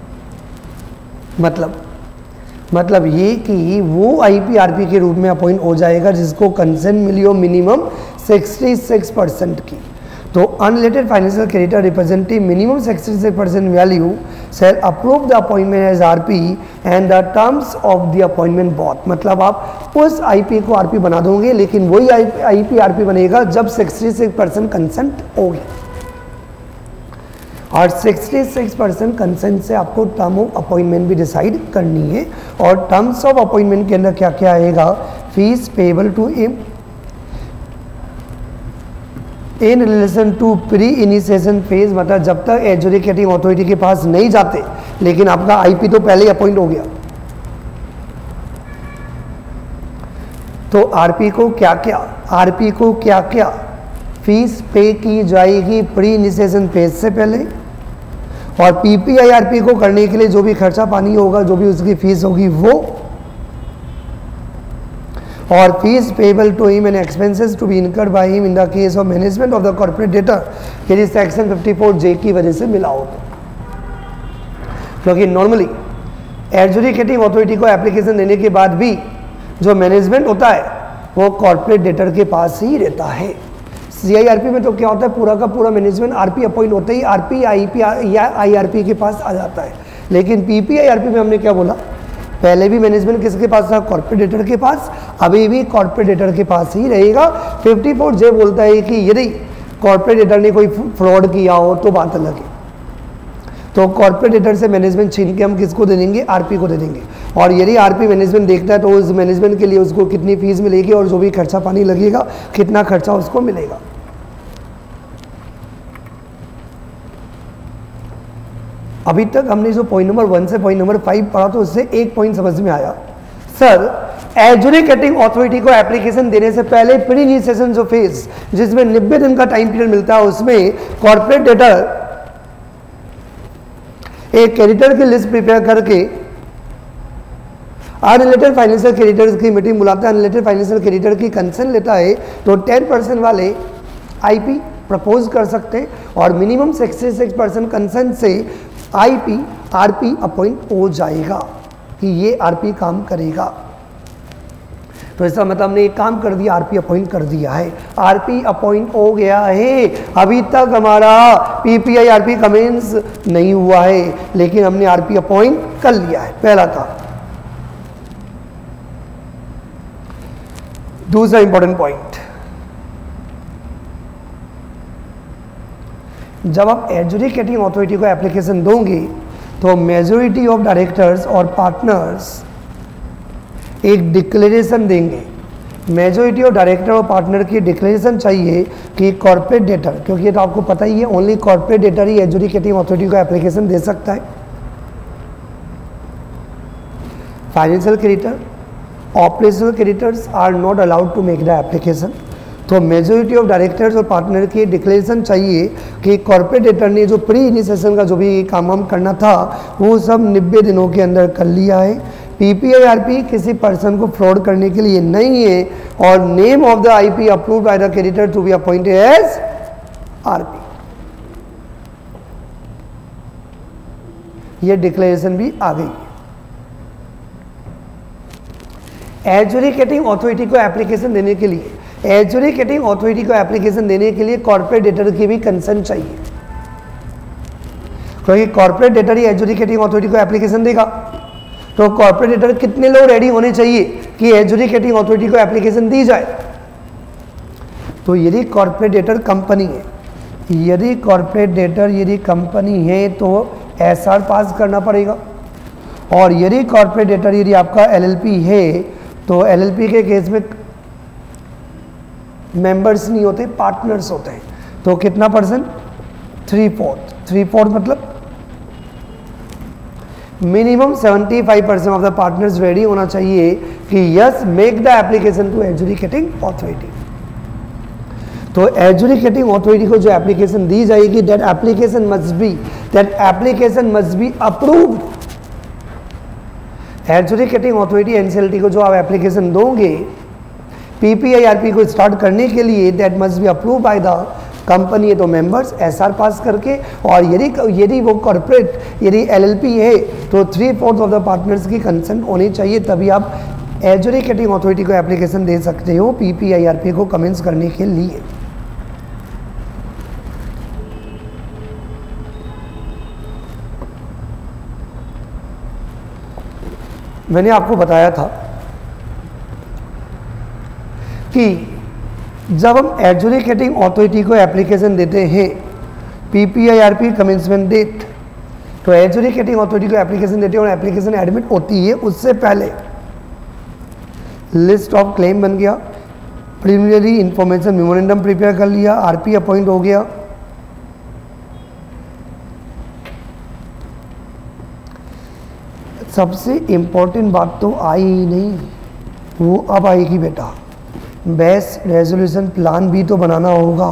मतलब मतलब ये कि वो आईपी आरपी के रूप में अपॉइंट हो जाएगा जिसको कंसेंट मिली हो मिनिमम सिक्सटी सिक्स परसेंट की। तो unrelated financial creditor representing minimum sixty six percent value shall approve the appointment as RP and the terms of the appointment both, मतलब आप उस आईपी को आरपी बना दोगे लेकिन वही आईपी आरपी बनेगा जब सिक्सटी सिक्स परसेंट कंसेंट होगी, और सिक्सटी सिक्स परसेंट कंसेंट से आपको टर्म ऑफ अपॉइंटमेंट भी डिसाइड करनी है। और टर्म्स ऑफ अपॉइंटमेंट के अंदर क्या क्या आएगा, fees payable to him in relation to pre initiation phase, मतलब जब तक एडजुडिकेटिंग अथॉरिटी के पास नहीं जाते लेकिन आपका आईपी तो पहले ही अपॉइंट हो गया, तो आरपी को क्या क्या आरपी को क्या क्या फीस पे की जाएगी प्री इनिशिएशन फेज से पहले, और पीपीआई आरपी को करने के लिए जो भी खर्चा पानी होगा, जो भी उसकी फीस होगी वो, और fees payable to him and expenses to be incurred by him in the case of management of the corporate debtor, यदि सेक्शन फिफ्टी फोर जे की वजह से मिला हो। क्योंकि नॉर्मली एडजुडिकेटिंग अथॉरिटी को एप्लीकेशन देने के बाद भी जो मैनेजमेंट होता है वो कॉर्पोरेट डेटर के पास ही रहता है। सीआईआरपी में तो क्या होता है, पूरा का पूरा मैनेजमेंट आरपी अपॉइंट होते ही आरपी आईपी या आईआरपी के पास आ जाता है। लेकिन पीपीआईआरपी में हमने क्या बोला, पहले भी मैनेजमेंट किसके पास था, कॉर्पोरेट डेटर के पास, अभी भी कॉर्पोरेट डेटर के पास ही रहेगा। फिफ्टी फोर जे बोलता है कि यदि कॉर्पोरेट डेटर ने कोई फ्रॉड किया हो तो बात अलग है, तो कॉर्पोरेट डेटर से मैनेजमेंट छीन के हम किसको दे देंगे, आरपी को दे देंगे। और यदि आरपी मैनेजमेंट देखता है तो उस मैनेजमेंट के लिए उसको कितनी फीस मिलेगी और जो भी खर्चा पानी लगेगा कितना खर्चा उसको मिलेगा। अभी तक हमने जो पॉइंट नंबर वन से पॉइंट नंबर फाइव पढ़ा तो उससे एक पॉइंट समझ में आया, सर एडजुडिकेटिंग अथॉरिटी को एप्लीकेशन देने से पहले प्री इनिशिएशन जो फेज जिसमें नब्बे दिन का टाइम पीरियड मिलता है उसमें कॉर्पोरेट डेटर एक क्रेडिटर की लिस्ट प्रिपेयर करके अनरिलेटेड फाइनेंशियल क्रेडिटर्स की मीटिंग बुलाता है, अनरिलेटेड फाइनेंशियल क्रेडिटर की कंसर्न लेता है तो टेन परसेंट वाले आईपी प्रपोज कर सकते हैं और minimum sixty six percent concern से आईपी आरपी अपॉइंट हो जाएगा कि ये आरपी काम करेगा। तो इसका मतलब हमने एक काम कर दिया, आरपी अपॉइंट कर दिया है, आरपी अपॉइंट हो गया है। अभी तक हमारा पीपीआई आरपी कमेंस नहीं हुआ है लेकिन हमने आरपी अपॉइंट कर लिया है, पहला था। दूसरा इंपॉर्टेंट पॉइंट, जब आप एडजुडिकेटिंग अथॉरिटी को एप्लीकेशन दोगे तो मेजॉरिटी ऑफ डायरेक्टर्स और पार्टनर्स एक डिक्लेरेशन देंगे। मेजॉरिटी ऑफ डायरेक्टर और पार्टनर की डिक्लेरेशन चाहिए कि कॉर्पोरेट डेटर, क्योंकि ये तो आपको पता ही है ओनली कॉर्पोरेट डेटर ही एडजुडिकेटिंग अथॉरिटी को एप्लीकेशन दे सकता है। Financial creditor, operational creditors are not allowed to make the application. तो मेजॉरिटी ऑफ डायरेक्टर्स और पार्टनर की डिक्लेरेशन चाहिए कि कॉर्पोरेट डेटर ने जो प्री इनिशिएशन का जो भी काम हम करना था वो सब नब्बे दिनों के अंदर कर लिया है। पीपीआईआरपी किसी पर्सन को फ्रॉड करने के लिए नहीं है और name of the IP approved by the creditor to be appointed as RP, ये डिक्लेरेशन भी आ गई। एडजुडिकेटिंग अथॉरिटी को एप्लीकेशन देने के लिए एडजुडिकेटिंग अथॉरिटी को एप्लीकेशन देने के लिए कॉर्पोरेट डेटर की भी कंसर्न चाहिए, क्योंकि कॉर्पोरेट डेटर ही एडजुडिकेटिंग अथॉरिटी को एप्लीकेशन देगा। तो कॉर्पोरेट डेटर कितने लोग रेडी होने चाहिए कि एडजुडिकेटिंग अथॉरिटी को एप्लीकेशन दी जाए। तो यदि कॉर्पोरेट डेटर कंपनी है, यदि कॉर्पोरेट डेटर यदि कंपनी है तो एसआर पास करना पड़ेगा, और यदि कॉर्पोरेट डेटर यदि आपका एलएलपी है तो एलएलपी के केस में मेंबर्स नहीं होते, पार्टनर्स होते हैं। तो कितना percent, three fourth three fourth मतलब minimum seventy five percent of the partners ready होना चाहिए कि yes make the application to adjudicating authority. तो एजुकेटिंग अथॉरिटी को जो एप्लीकेशन दी जाएगी, that application must be that application must be approved. Adjudicating authority NCLT को जो आप एप्लीकेशन दोगे पीपीआईआरपी को स्टार्ट करने के लिए, that must be approve by the company, है तो मेंबर्स एसआर पास करके, और यदि यदि वो कॉर्पोरेट यदि एलएलपी है तो three fourth of the partners की कंसेंट होनी चाहिए, तभी आप एजुकेटिंग अथॉरिटी को एप्लीकेशन दे सकते हो पीपीआईआरपी को कमेंस करने के लिए। मैंने आपको बताया था कि जब हम एजुकेटिंग अथॉरिटी को एप्लीकेशन देते हैं पीपीआईआरपी कमेंसमेंट डेट, तो एजुकेटिंग अथॉरिटी को एप्लीकेशन देते हैं और एप्लीकेशन एडमिट होती है, उससे पहले लिस्ट ऑफ क्लेम बन गया, प्रीलिमिनरी इंफॉर्मेशन मेमोरेंडम प्रिपेयर कर लिया, आरपी अपॉइंट हो गया, सबसे इंपॉर्टेंट बात तो आई ही नहीं, वो अब आएगी बेटा, बेस्ट रेजोल्यूशन प्लान भी तो बनाना होगा।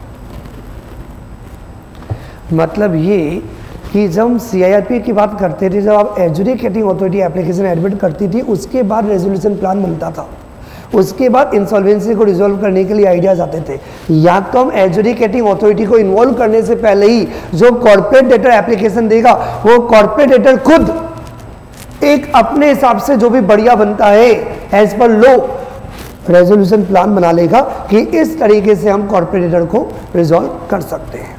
मतलब ये कि जब हम सीआईआरपी की बात करते थे, जब आप एजुकेटिंग अथॉरिटी एप्लीकेशन एडमिट करती थी, उसके बाद रेजोल्यूशन प्लान बनता था, उसके बाद इंसॉल्वेंसी को रिजॉल्व करने के लिए आइडियाज आते थे। या तो हम एजुकेटिंग अथॉरिटी को इन्वॉल्व करने से पहले ही जो कॉर्पोरेट डेटर एप्लीकेशन देगा, वो कॉर्पोरेट डेटर खुद एक अपने हिसाब से जो भी बढ़िया बनता है as per low resolution plan बना लेगा कि इस तरीके से हम कॉर्पोरेट डेटर को रिजॉल्व कर सकते हैं।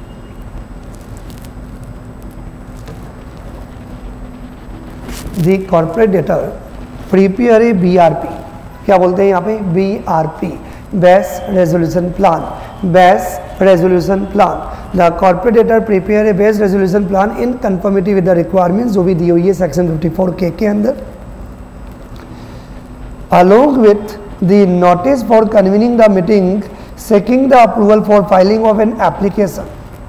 The corporate debtor prepare a BRP, क्या बोलते हैं यहाँ पे, BRP, best resolution plan, best resolution plan. The corporate debtor prepare a best resolution plan in conformity with the requirements, जो भी दी हुई है सेक्शन फिफ्टी फोर के के अंदर, along with the notice for convening the meeting, seeking the approval for filing of an application,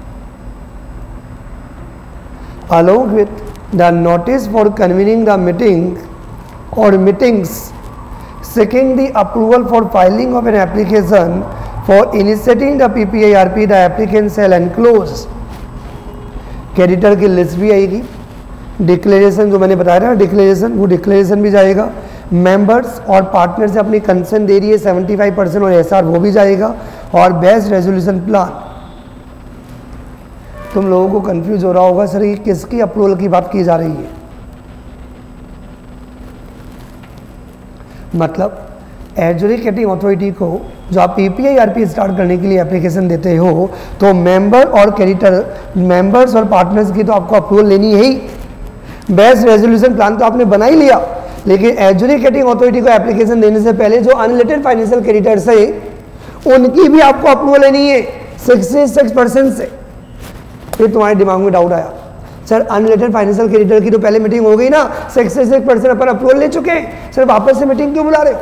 along with the notice for convening the meeting or meetings, seeking the approval for filing of an application for initiating the P P I R P, the applicant shall enclose creditor की लिस्ट भी आएगी, डिक्लेरेशन जो मैंने बताया ना डिक्लेरेशन, वो डिक्लेरेशन भी जाएगा, मेंबर्स और पार्टनर से अपनी कंसेंट दे रही है सेवेंटी फाइव परसेंट और एसआर वो भी जाएगा, और बेस्ट रेजोल्यूशन प्लान। तुम लोगों को कंफ्यूज हो रहा होगा सर ये किसकी अप्रूवल की बात की जा रही है, मतलब एजुकेटिंग अथॉरिटी को जो आप पीपीआईआरपी स्टार्ट करने के लिए एप्लीकेशन देते हो, तो मेंबर और क्रेडिटर, मेंबर्स और पार्टनर्स की तो आपको अप्रूवल लेनी है ही। बेस्ट रेजोल्यूशन प्लान तो आपने बना ही लिया, लेकिन एजुकेटिंग अथॉरिटी को एप्लीकेशन देने से पहले जो अनरिलेटेड फाइनेंशियल क्रेडिटर्स है उनकी भी आपको अप्रूवल लेनी है सिक्सटी सिक्स परसेंट से। फिर तुम्हारे दिमाग में डाउट आया, सर अनरिलेटेड फाइनेंशियल क्रेडिटर की तो पहले मीटिंग हो गई ना, सिक्सटी सिक्स परसेंट अपन अप्रूवल ले चुके हैं, सर वापस से मीटिंग क्यों बुला रहे हो?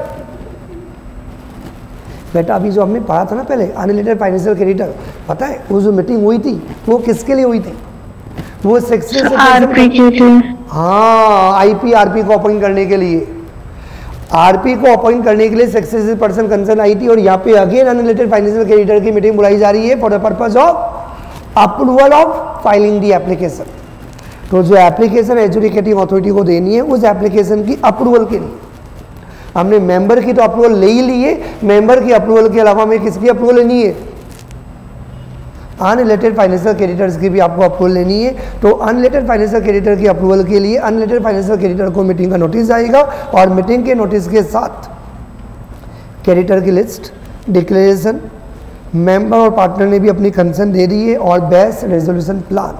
बेटा अभी जो हमने पढ़ा था ना पहले अनरिलेटेड फाइनेंशियल क्रेडिटर, पता है वो जो मीटिंग हुई थी वो किसके लिए हुई थी? वो सिक्सटी सिक्स, हाँ आईपीआरपी को अपॉइंट करने के लिए, आरपी को अपॉइंट करने के लिए सिक्सटी सिक्स परसेंट कंसर्न आई थी, और यहाँ पे अगेन अनरिलेटेड फाइनेंशियल क्रेडिटर की मीटिंग बुलाई जा रही है for the purpose of approval of filing the application. तो जो एप्लीकेशन एजुकेटिंग अथॉरिटी को देनी है उस एप्लीकेशन की अप्रूवल के लिए हमने मेंबर की तो अप्रूवल ले ही ली है, मेंबर की अप्रूवल के अलावा हमें किसकी अप्रूवल लेनी है? अनरिलेटेड फाइनेंशियल क्रेडिटर्स की भी आपको अप्रूवल लेनी है। तो अनरिलेटेड फाइनेंशियल क्रेडिटर की अप्रूवल के लिए अनरिलेटेड फाइनेंशियल क्रेडिटर को मीटिंग का नोटिस आएगा, और मीटिंग के नोटिस के साथ क्रेडिटर की लिस्ट, डिक्लेरेशन, मेंबर और पार्टनर ने भी अपनी कंसेंट दे दी है, और best resolution plan.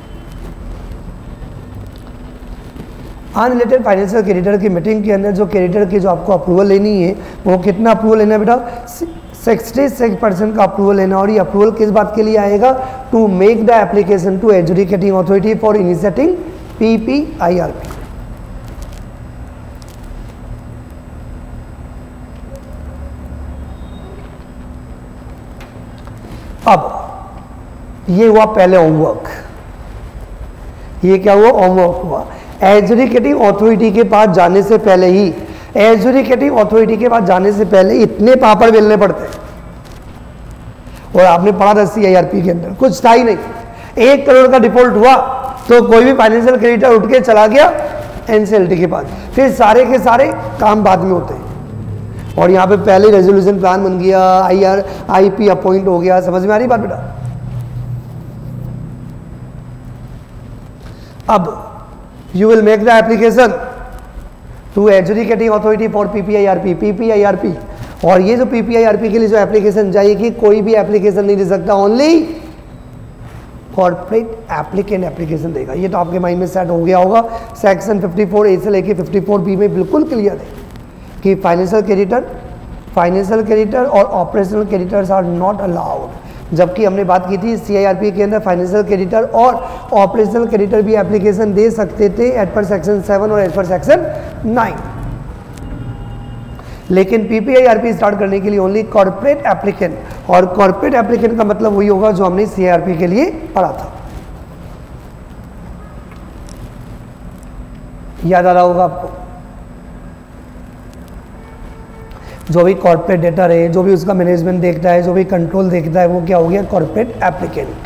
Unrelated financial creditor की मीटिंग के अंदर जो क्रेडिटर की जो आपको अप्रूवल लेनी है वो कितना अप्रूवल लेना है बेटा? सिक्सटी सिक्स परसेंट का अप्रूवल लेना। और ये अप्रूवल किस बात के लिए आएगा? To make the application to adjudicating authority for initiating PPIRP. अब ये हुआ पहले होमवर्क, ये क्या हुआ? होमवर्क हुआ। एजुकेटिंग अथॉरिटी के पास जाने से पहले ही एजुकेटिंग अथॉरिटी के पास जाने से पहले इतने पापड़ बेलने पड़ते हैं। और आपने पढ़ा था सीआईआरपी के अंदर कुछ था ही नहीं, एक करोड़ का डिफॉल्ट हुआ तो कोई भी फाइनेंशियल क्रेडिटर उठ के चला गया एनसीएलटी के पास, फिर सारे के सारे काम बाद में होते हैं। और यहाँ पे पहले रेजोल्यूशन प्लान बन गया, I R I P appoint हो गया। समझ में आ रही बात बेटा? अब you will make the application to adjudicating authority for PPIRP PPIRP और ये जो पीपीआईआरपी के लिए जो एप्लीकेशन जाएगी, कोई भी एप्लीकेशन नहीं दे सकता, ओनली कॉर्पोरेट एप्लीकेंट एप्लीकेशन देगा। ये तो आपके माइंड में सेट हो गया होगा। सेक्शन फिफ्टी फोर ए से लेके फिफ्टी फोर बी में बिल्कुल क्लियर है कि फाइनेंशियल क्रेडिटर फाइनेंशियल क्रेडिटर और operational creditors are not allowed. जबकि हमने बात की थी सीआईआरपी के अंदर फाइनेंशियल क्रेडिटर और ऑपरेशनल क्रेडिटर भी एप्लीकेशन दे सकते थे एज पर सेक्शन सेवन और एज पर सेक्शन नाइन, लेकिन पीपीआईआरपी स्टार्ट करने के लिए ओनली कॉर्पोरेट एप्लीकेंट, और कॉर्पोरेट एप्लीकेंट का मतलब वही होगा जो हमने सीआईआरपी के लिए पढ़ा था। याद आ रहा होगा आपको? जो भी कॉर्पोरेट डेटर है, जो भी उसका मैनेजमेंट देखता है, जो भी कंट्रोल देखता है, वो क्या हो गया? Corporate applicant.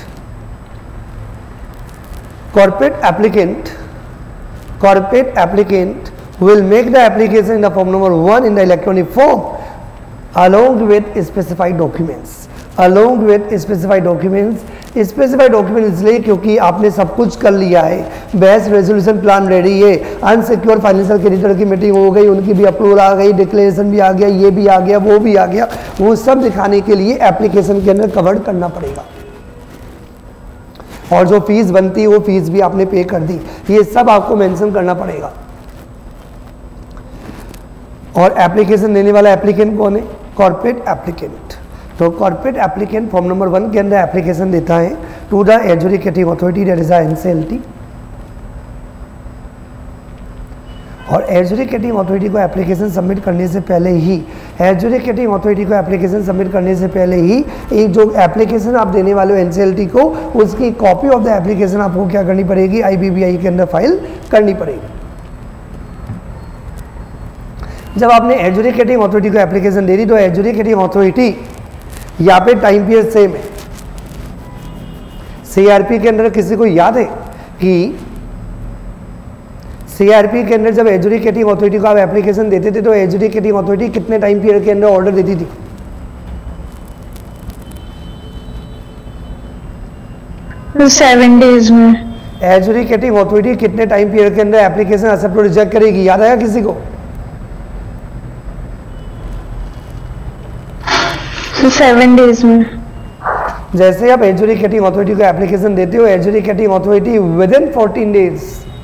Corporate applicant corporate applicant will make the application in the form number one in the electronic form along with specified documents along with specified documents specified documents इसलिए क्योंकि आपने सब कुछ कर लिया है, बेस्ट रेजोल्यूशन प्लान रेडी है, अनसिक्योर फाइनेंशियल क्रेडिटर की मीटिंग हो गई, उनकी भी अप्रूवल आ गई, डिक्लेरेशन भी आ गया, ये भी आ गया, वो भी आ गया, वो सब दिखाने के लिए एप्लीकेशन के अंदर कवर करना पड़ेगा। और जो फीस बनती है वो फीस भी आपने पे कर दी, ये सब आपको मेंशन करना पड़ेगा। और एप्लीकेशन देने वाला एप्लीकेंट कौन है? Corporate applicant. तो corporate applicant form number one के अंदर एप्लीकेशन देता है to the educating authority that is NCLT, और एजुकेटिंग अथॉरिटी को एप्लीकेशन सबमिट करने से पहले ही एजुकेटिंग अथॉरिटी को एप्लीकेशन सबमिट करने से पहले ही एक जो एप्लीकेशन आप देने वाले हो एनसीएलटी को, उसकी कॉपी ऑफ द एप्लीकेशन आपको क्या करनी पड़ेगी? आईबीबीआई के अंदर फाइल करनी पड़ेगी। जब आपने एजुकेटिंग अथॉरिटी को एप्लीकेशन दे दी तो एजुकेटिंग अथॉरिटी यहाँ पे टाइम पीरियड सेम है। सीआरपी के अंदर किसी को याद है कि सीआरपी के अंदर जब एजुकेटिंग अथॉरिटी को आप एप्लीकेशन देते थे तो एजुकेटिंग अथॉरिटी कितने टाइम पीरियड के अंदर ऑर्डर देती थी? सेवन डेज में। एजुकेटिंग अथॉरिटी कितने टाइम पीरियड के अंदर एप्लीकेशन एक्सेप्ट और रिजेक्ट करेगी? याद आया किसी को? सेवन डेज में। जैसे आप एजुकेटिंग अथॉरिटी को एप्लीकेशन देते हो, adjudicating authority within fourteen days.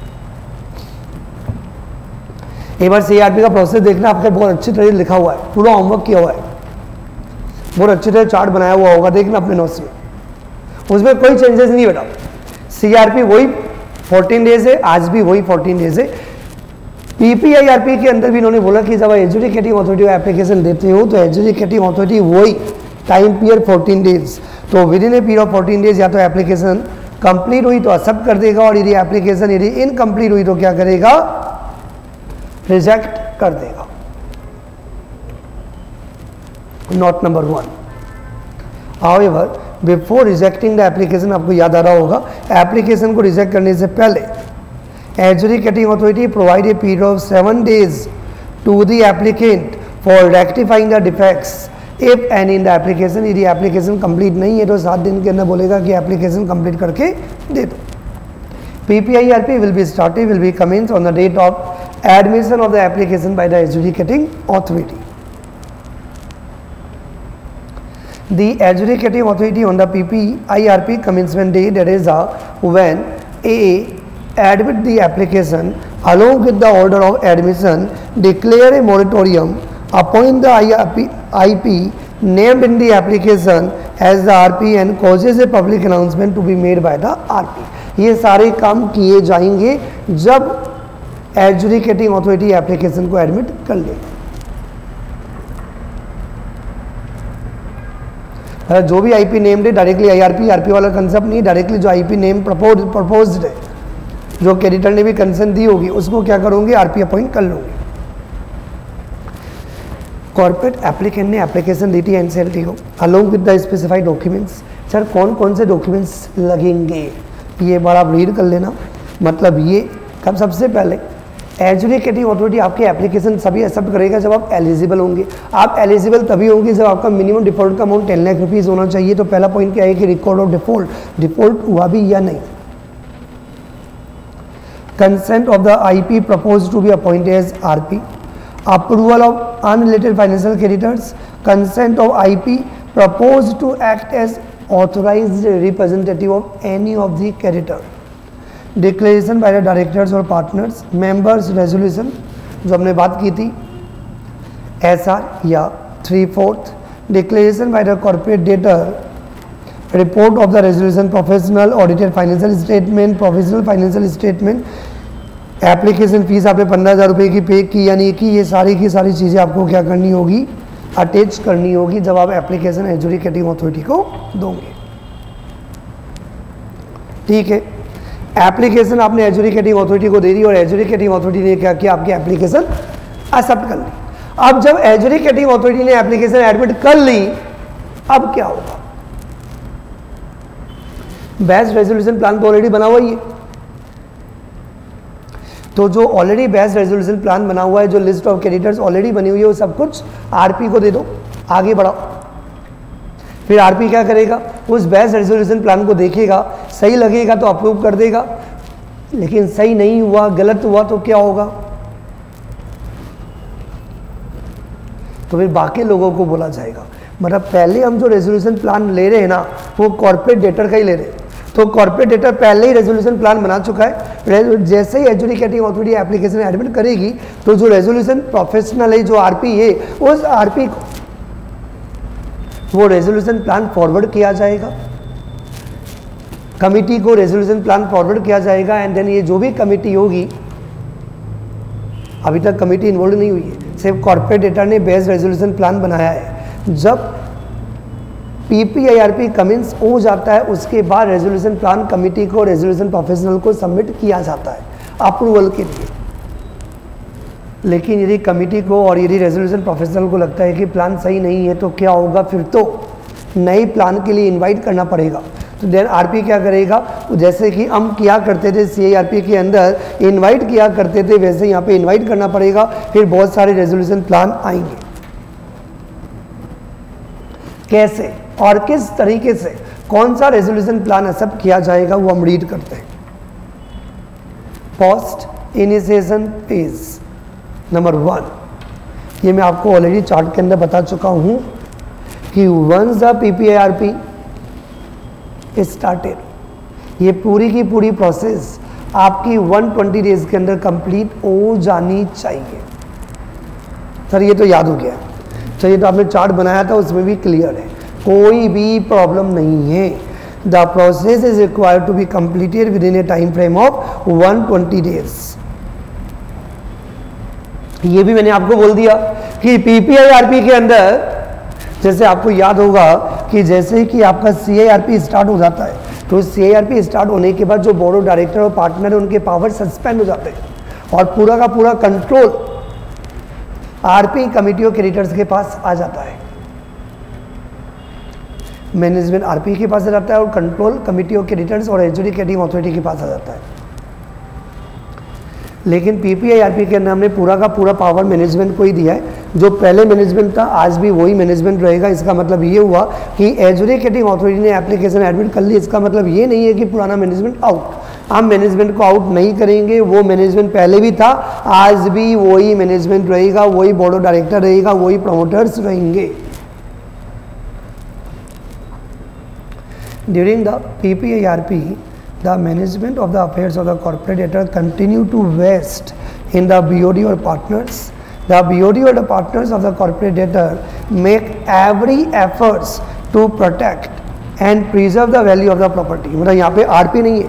एक बार सीआरपी का प्रोसेस देखना, आपके बहुत अच्छी तरह लिखा हुआ है, पूरा होमवर्क किया हुआ है, बहुत अच्छी तरह चार्ट बनाया हुआ होगा, देखना अपने नोट्स में, उसमें कोई चेंजेस नहीं बेटा। सीआरपी वही फोर्टीन डेज है, आज भी वही फोर्टीन डेज है। पीपीआईआरपी के अंदर भी इन्होंने बोला कि जब एजुकेटिंग अथॉरिटी को एप्लीकेशन देते हो तो एजुकेटिंग अथॉरिटी वही टाइम पीरियड फोर्टीन डेज, तो within a period of fourteen days या तो एप्लीकेशन कंप्लीट हुई तो एक्सेप्ट कर देगा, और यदि एप्लीकेशन यदि इनकम्प्लीट हुई तो क्या करेगा? रिजेक्ट कर देगा। Note number one, however before rejecting the application, आपको याद आ रहा होगा एप्लीकेशन को रिजेक्ट करने से पहले adjudicating authority provide a period of seven days to the applicant for rectifying the defects if any in the application। यदि एप्लीकेशन कंप्लीट नहीं है तो सात दिन के अंदर बोलेगा कि एप्लीकेशन कंप्लीट करके दे दो। पीपीआईआरपी will be started will be commenced on the date of admission of the application by the adjudicating authority। The adjudicating authority on the P P I R P commencement date, that is uh, when A admit the application along with the order of admission, declare a moratorium, appoint the I P named in the application as the R P and causes a public announcement to be made by the R P। ये सारे काम किए जाएंगे जब एजुकेटिंग अथॉरिटी एप्लीकेशन को एडमिट कर ले। जो भी आईपी नेम्ड है डायरेक्टली आईआरपी आरपी वाला कंसेप्ट नहीं, डायरेक्टली जो आईपी नेम प्रपोज प्रपोज्ड है, जो क्रेडिटर ने भी कंसेंट दी होगी, उसको क्या करोगे? आरपी अपॉइंट कर लोगे। कॉर्पोरेट एप्लीकेंट ने एप्लीकेशन दी थी एनसीएलटी को along with the specified documents. Sir कौन कौन से डॉक्यूमेंट्स लगेंगे, ये बार आप रीड कर लेना। मतलब ये कब, सबसे पहले एजुकेटिंग अथॉरिटी आपकी एप्लीकेशन सभी एक्सेप्ट करेगा जब आप एलिजिबल होंगे। आप एलिजिबल तभी होंगे जब आपका मिनिमम डिफॉल्ट का अमाउंट टेन लाख रुपीज़ होना चाहिए। तो पहला पॉइंट क्या है कि रिकॉर्ड ऑफ डिफॉल्ट, डिफॉल्ट हुआ भी या नहीं। Consent of the IP propose to be appointed as RP, approval of unrelated financial creditors, consent of IP propose to act as authorised representative of any of the creditor, declaration by the directors और पार्टनर्स, मेंबर्स रेजोल्यूशन जो हमने बात की थी, एस आर या three fourth, declaration by the corporate debtor, report of the resolution, professional audited financial statement, professional financial statement, application fees आपने पंद्रह हज़ार रुपये की पे की यानी कि ये सारी की सारी चीज़ें आपको क्या करनी होगी, अटैच करनी होगी जब आप एप्लीकेशन एजुकेटिंग अथॉरिटी को दोगे। ठीक है, एप्लीकेशन आपने एजुकेटिंग अथॉरिटी को दे दी और एजुकेटिंग अथॉरिटी ने क्या किया, आपकी एप्लीकेशन एक्सेप्ट कर ली। अब जब एजुकेटिंग अथॉरिटी ने एप्लीकेशन एडमिट कर ली, अब क्या होगा, बेस्ट रेजोल्यूशन प्लान तो ऑलरेडी बना हुआ ही है। तो जो ऑलरेडी बेस्ट रेजोल्यूशन प्लान बना हुआ है, जो लिस्ट ऑफ क्रेडिटर्स ऑलरेडी बनी हुई है, वो सब कुछ आरपी को दे दो, आगे बढ़ाओ। फिर आरपी क्या करेगा, उस बेस्ट रेजोल्यूशन प्लान को देखेगा, सही लगेगा तो अप्रूव कर देगा, लेकिन सही नहीं हुआ, गलत हुआ तो क्या होगा, तो फिर बाकी लोगों को बोला जाएगा। मतलब पहले हम जो रेजोल्यूशन प्लान ले रहे हैं ना, वो कॉर्पोरेट डेटर का ही ले रहे हैं। तो कॉर्पोरेट डेटर पहले ही रेजोल्यूशन प्लान बना चुका है। जैसे ही एजुकेटिंग अथॉरिटी एप्लीकेशन एडमिट करेगी, तो जो रेजोल्यूशन प्रोफेशनल है, जो आरपी है, उस आरपी को वो रेजोल्यूशन प्लान फॉरवर्ड किया जाएगा, कमिटी को रेजोल्यूशन प्लान फॉरवर्ड किया जाएगा। एंड देन ये जो भी कमिटी होगी, अभी तक कमिटी इन्वॉल्व नहीं हुई है, सिर्फ कॉर्पोरेट डेटा ने बेस्ड रेजोल्यूशन प्लान बनाया है। जब पीपीआईआरपी कमेंस हो जाता है, उसके बाद रेजोल्यूशन प्लान कमिटी को, रेजोल्यूशन प्रोफेशनल को सबमिट किया जाता है अप्रूवल के लिए। लेकिन यदि कमिटी को और यदि रेजोल्यूशन प्रोफेशनल को लगता है कि प्लान सही नहीं है, तो क्या होगा, फिर तो नए प्लान के लिए इनवाइट करना पड़ेगा। तो देन आरपी क्या करेगा, जैसे कि हम किया करते थे सीआईआरपी के अंदर इनवाइट किया करते थे, वैसे यहाँ पे इनवाइट करना पड़ेगा। फिर बहुत सारे रेजोल्यूशन प्लान आएंगे। कैसे और किस तरीके से कौन सा रेजोल्यूशन प्लान एक्सेप्ट किया जाएगा, वो हम रीड करते हैं। Post initiation phase number one, ये मैं आपको ऑलरेडी चार्ट के अंदर बता चुका हूं कि वंस द पीपीआईआरपी स्टार्टेड, ये पूरी की पूरी प्रोसेस आपकी एक सौ बीस डेज के अंदर कंप्लीट हो जानी चाहिए। सर ये तो याद हो गया, तो ये तो आपने चार्ट बनाया था, उसमें भी क्लियर है, कोई भी प्रॉब्लम नहीं है। The process is required to be completed within a time frame of एक सौ बीस डेज। ये भी मैंने आपको बोल दिया कि पीपीआईआरपी के अंदर, जैसे आपको याद होगा कि जैसे ही कि आपका सीआईआरपी स्टार्ट हो जाता है, तो सीआईआरपी स्टार्ट होने के बाद जो बोर्ड ऑफ डायरेक्टर और पार्टनर है, उनके पावर सस्पेंड हो जाते हैं और पूरा का पूरा कंट्रोल आरपी कमिटी और क्रेडिटर्स के पास आ जाता है। मैनेजमेंट आरपी के पास आ जाता है और कंट्रोल कमिटी और क्रेडिटर्स और एजुकेटिंग अथॉरिटी के पास आ जाता है। लेकिन पीपीआईआरपी के अंदर हमने पूरा का पूरा पावर मैनेजमेंट को ही दिया है। जो पहले मैनेजमेंट था, आज भी वही मैनेजमेंट रहेगा। इसका मतलब ये हुआ कि एजुकेटिंग अथॉरिटी ने एप्लीकेशन एडमिट कर ली, इसका मतलब ये नहीं है कि पुराना मैनेजमेंट आउट। हम मैनेजमेंट को आउट नहीं करेंगे, वो मैनेजमेंट पहले भी था, आज भी वही मैनेजमेंट रहेगा, वही बोर्ड ऑफ डायरेक्टर रहेगा, वही प्रमोटर्स रहेंगे। During the PPIRP, the management of the affairs of the corporate debtor continue to vest in the B O D or partners. The B O D or the partners of the corporate debtor make every efforts to protect and preserve the value of the property. मतलब यहाँ पे आरपी नहीं है,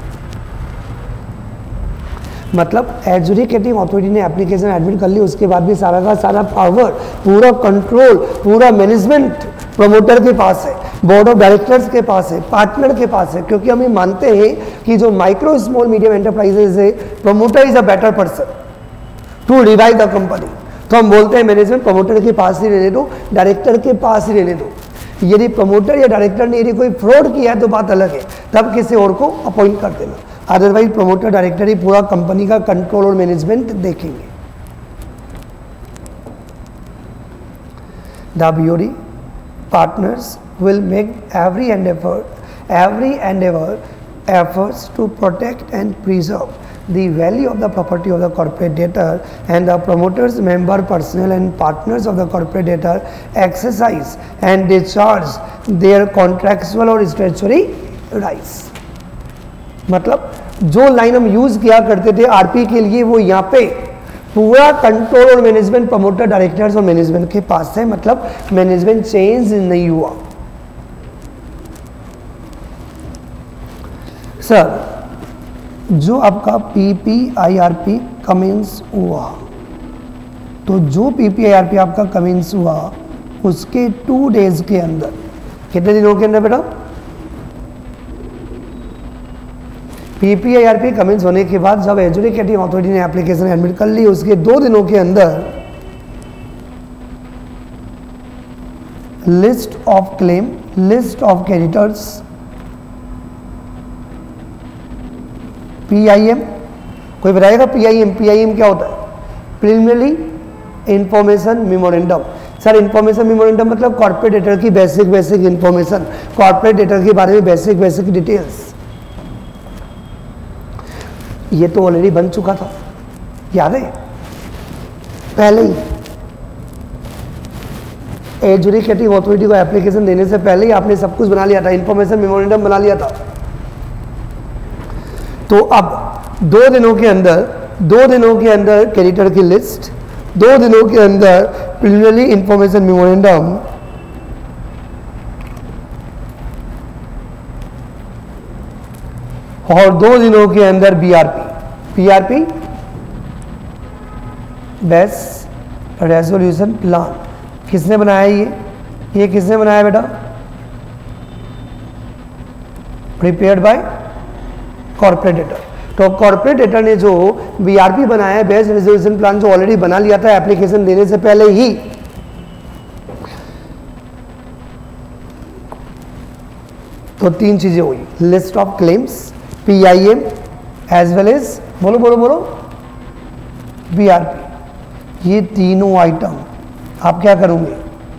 मतलब एजुकेटिंग अथॉरिटी ने एप्लीकेशन एडमिट कर ली, उसके बाद भी सारा का सारा पावर, पूरा कंट्रोल, पूरा मैनेजमेंट प्रमोटर के पास है, बोर्ड ऑफ डायरेक्टर्स के पास है, पार्टनर के पास है। क्योंकि हम ये मानते हैं कि जो माइक्रो स्मॉल मीडियम एंटरप्राइजेज है, promoter is a better person to revive the company. तो हम बोलते हैं मैनेजमेंट प्रमोटर के पास ही रहने दो, डायरेक्टर के पास ही रहने दो। यदि प्रमोटर या डायरेक्टर ने यदि कोई फ्रॉड किया है तो बात अलग है, तब किसी और को अपॉइंट कर देना, अदरवाइज प्रमोटर डायरेक्टर ही पूरा कंपनी का कंट्रोल और मैनेजमेंट देखेंगे। The bury partners will make every endeavour every endeavour efforts to protect and preserve the value of the property of the corporate debtor, and the promoters, member, personnel and partners of the corporate debtor exercise and discharge their contractual or statutory rights। मतलब जो लाइन हम यूज किया करते थे आरपी के लिए वो यहाँ पे पूरा कंट्रोल और मैनेजमेंट प्रमोटर, डायरेक्टर्स और मैनेजमेंट के पास है, मतलब मैनेजमेंट चेंज नहीं हुआ। सर जो आपका पीपीआईआरपी कमेंस हुआ, तो जो पीपीआईआरपी आपका कमेंस हुआ उसके टू डेज के अंदर, कितने दिनों के अंदर बेटा? पीपीआईआरपी कमेंस होने के बाद जब एजुकेटिव अथॉरिटी ने एप्लीकेशन एडमिट कर ली उसके दो दिनों के अंदर list of claim, list of creditors, PIM, कोई बताएगा पीआईएम? पीआईएम क्या होता है? Preliminary information memorandum. Sir information memorandum मतलब कॉर्पोरेट डेटर की basic basic information, corporate debtor के बारे में बेसिक बेसिक डिटेल्स। ये तो ऑलरेडी बन चुका था, याद है? पहले ही एजुकेटिव अथॉरिटी को एप्लीकेशन देने से पहले ही आपने सब कुछ बना लिया था, इंफॉर्मेशन मेमोरेंडम बना लिया था। तो अब दो दिनों के अंदर दो दिनों के अंदर क्रेडिटर की लिस्ट, दो दिनों के अंदर प्रीलिमिनरी इंफॉर्मेशन मेमोरेंडम, और दो दिनों के अंदर BRP. PRP best resolution plan किसने बनाया? ये ये किसने बनाया बेटा? Prepared by corporate debtor. तो कॉर्पोरेट डेटर ने जो बीआरपी बनाया है, बेस्ट रेजोल्यूशन प्लान, जो ऑलरेडी बना लिया था एप्लीकेशन देने से पहले ही, तो तीन चीजें हुई, list of claims, PIM as well as बोलो बोलो बोलो बीआरपी। ये तीनों आइटम आप क्या करोगे?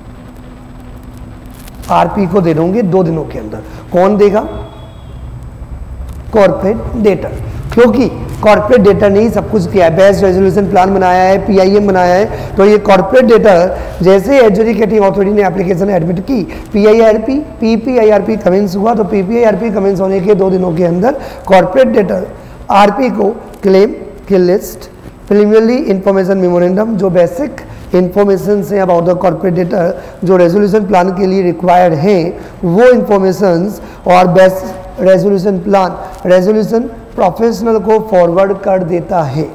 आरपी को दे दोगे दो दिनों के अंदर। कौन देगा? कॉर्पोरेट डेटर, क्योंकि कॉर्पोरेट डेटर ने ही सब कुछ किया है, बेस्ट रेजोल्यूशन प्लान बनाया है, पीआईएम बनाया है। तो ये कॉर्पोरेट डेटर जैसे एजुकेटिव अथॉरिटी ने एप्लीकेशन एडमिट की, पीआईआरपी पीपीआईआरपी कमेंस हुआ, तो पीपीआईआरपी कमेंस होने के दो दिनों के अंदर कॉर्पोरेट डेटर आरपी को क्लेम की लिस्ट, प्रीलिमिनरी इंफॉर्मेशन मेमोरेंडम जो बेसिक इंफॉर्मेशन से अबाउट द कॉर्पोरेट डेटर जो रेजोल्यूशन प्लान के लिए रिक्वायर्ड हैं वो इंफॉर्मेशंस, और best resolution plan resolution professional को फॉरवर्ड कर देता है।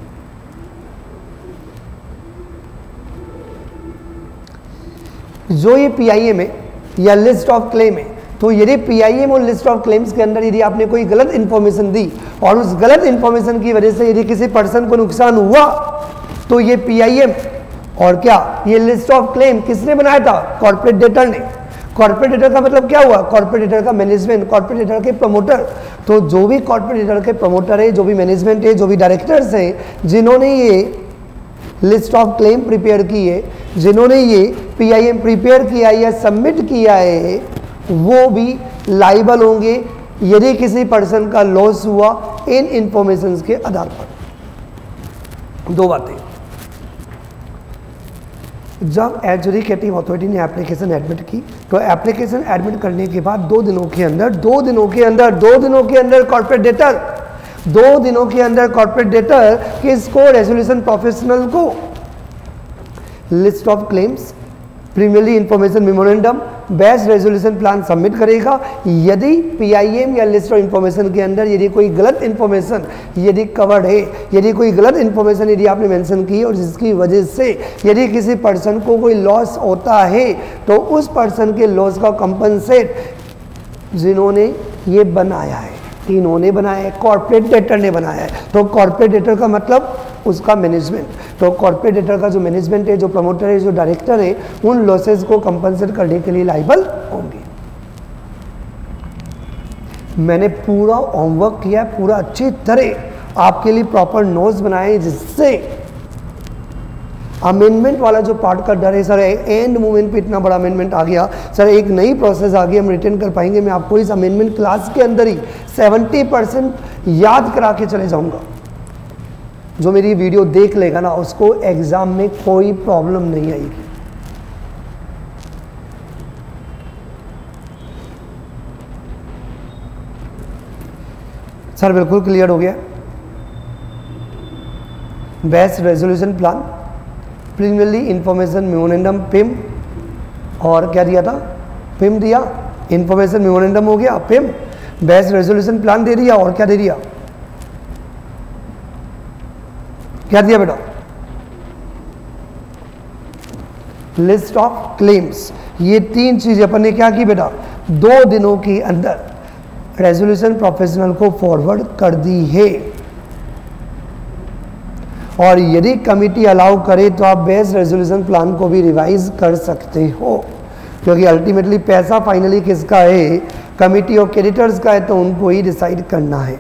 जो ये पीआईएम है या लिस्ट ऑफ क्लेम है, तो यदि पीआईएम और लिस्ट ऑफ क्लेम्स के अंदर यदि आपने कोई गलत इंफॉर्मेशन दी और उस गलत इंफॉर्मेशन की वजह से यदि किसी पर्सन को नुकसान हुआ, तो ये पीआईएम और क्या ये लिस्ट ऑफ क्लेम किसने बनाया था? कॉर्पोरेट डेटर ने। कॉर्पोरेट डेटर का मतलब क्या हुआ? कॉर्पोरेट डेटर का मैनेजमेंट, कॉर्पोरेट डेटर के प्रमोटर। तो जो भी कॉर्पोरेट डेटर के प्रमोटर है, जो भी मैनेजमेंट है, जो भी डायरेक्टर्स हैं, जिन्होंने ये लिस्ट ऑफ क्लेम प्रिपेयर की है, जिन्होंने ये पीआईएम प्रिपेयर किया है या सबमिट किया है, वो भी लाइबल होंगे यदि किसी पर्सन का लॉस हुआ इन इंफॉर्मेशंस के आधार पर। दो बातें, जब एजुकेटिव अथॉरिटी ने एप्लीकेशन एडमिट की, तो एप्लीकेशन एडमिट करने के बाद दो दिनों के अंदर दो दिनों के अंदर दो दिनों के अंदर कॉर्पोरेट डेटर दो दिनों के अंदर कॉर्पोरेट डेटर किसको? रेजोल्यूशन प्रोफेशनल को list of claims, preliminary information memorandum, best resolution plan submit करेगा। यदि पीआईएम या लिस्ट ऑफ इंफॉर्मेशन के अंदर यदि कोई गलत इंफॉर्मेशन यदि कवर्ड है, यदि कोई गलत इंफॉर्मेशन यदि आपने मेंशन की और जिसकी वजह से यदि किसी पर्सन को कोई लॉस होता है, तो उस पर्सन के लॉस का कंपनसेट जिन्होंने ये बनाया है, इन्होंने बनाया है, कॉर्पोरेट डेटर ने बनाया है। तो कॉर्पोरेट डेटर का मतलब उसका मैनेजमेंट, तो कॉर्पोरेट डेटर का जो मैनेजमेंट है, जो प्रमोटर है, जो डायरेक्टर है, उन लॉसेस को कंपनसेट करने के लिए लायबल होंगे। मैंने पूरा होमवर्क किया है, पूरा अच्छी तरह आपके लिए प्रॉपर नोट्स बनाए, जिससे अमेंडमेंट वाला जो पार्ट का डर है, सर एंड मोमेंट पे इतना बड़ा अमेंडमेंट आ गया, सर एक नई प्रोसेस आ गई, हम रिटर्न कर पाएंगे, मैं आपको इस अमेंडमेंट क्लास के अंदर ही सेवेंटी परसेंट याद करा के चले जाऊंगा। जो मेरी वीडियो देख लेगा ना, उसको एग्जाम में कोई प्रॉब्लम नहीं आएगी। सर बिल्कुल क्लियर हो गया। Best resolution plan, preliminary information memorandum PIM, और क्या दिया था, पिम दिया, इंफॉर्मेशन मेमोरेंडम हो गया, पिम, बेस्ट रेजोल्यूशन प्लान दे दिया, और क्या दे दिया, क्या दिया बेटा, लिस्ट ऑफ क्लेम्स। ये तीन चीजें अपन ने क्या की बेटा, दो दिनों के अंदर रेजोल्यूशन प्रोफेशनल को फॉरवर्ड कर दी है। और यदि कमिटी अलाउ करे तो आप बेस्ट रेजोल्यूशन प्लान को भी रिवाइज कर सकते हो, क्योंकि अल्टीमेटली पैसा फाइनली किसका है, कमिटी और क्रेडिटर्स का है, तो उनको ही डिसाइड करना है।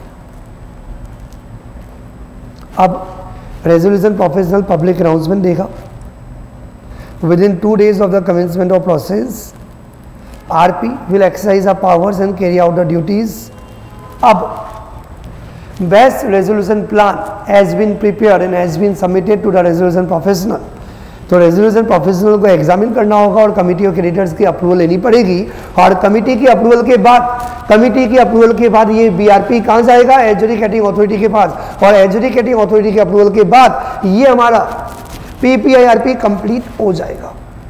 अब रेजोल्यूशन प्रोफेशनल पब्लिक अनाउंसमेंट देगा, within two days of the commencement of process R P will exercise our powers and carry out the duties. अब best resolution plan has been prepared and has been submitted to the resolution professional. तो resolution professional को एग्जामिन करना होगा और कमिटी और क्रेडिटर्स की अप्रूवल लेनी पड़ेगी, और कमिटी की अप्रूवल के बाद कमिटी की अप्रूवल के बाद ये B R P कहाँ जाएगा, एडजुडिकेटिंग अथॉरिटी के पास, और एडजुडिकेटिंग अथॉरिटी के अप्रूवल के बाद ये हमारा P P I R P complete हो जाएगा।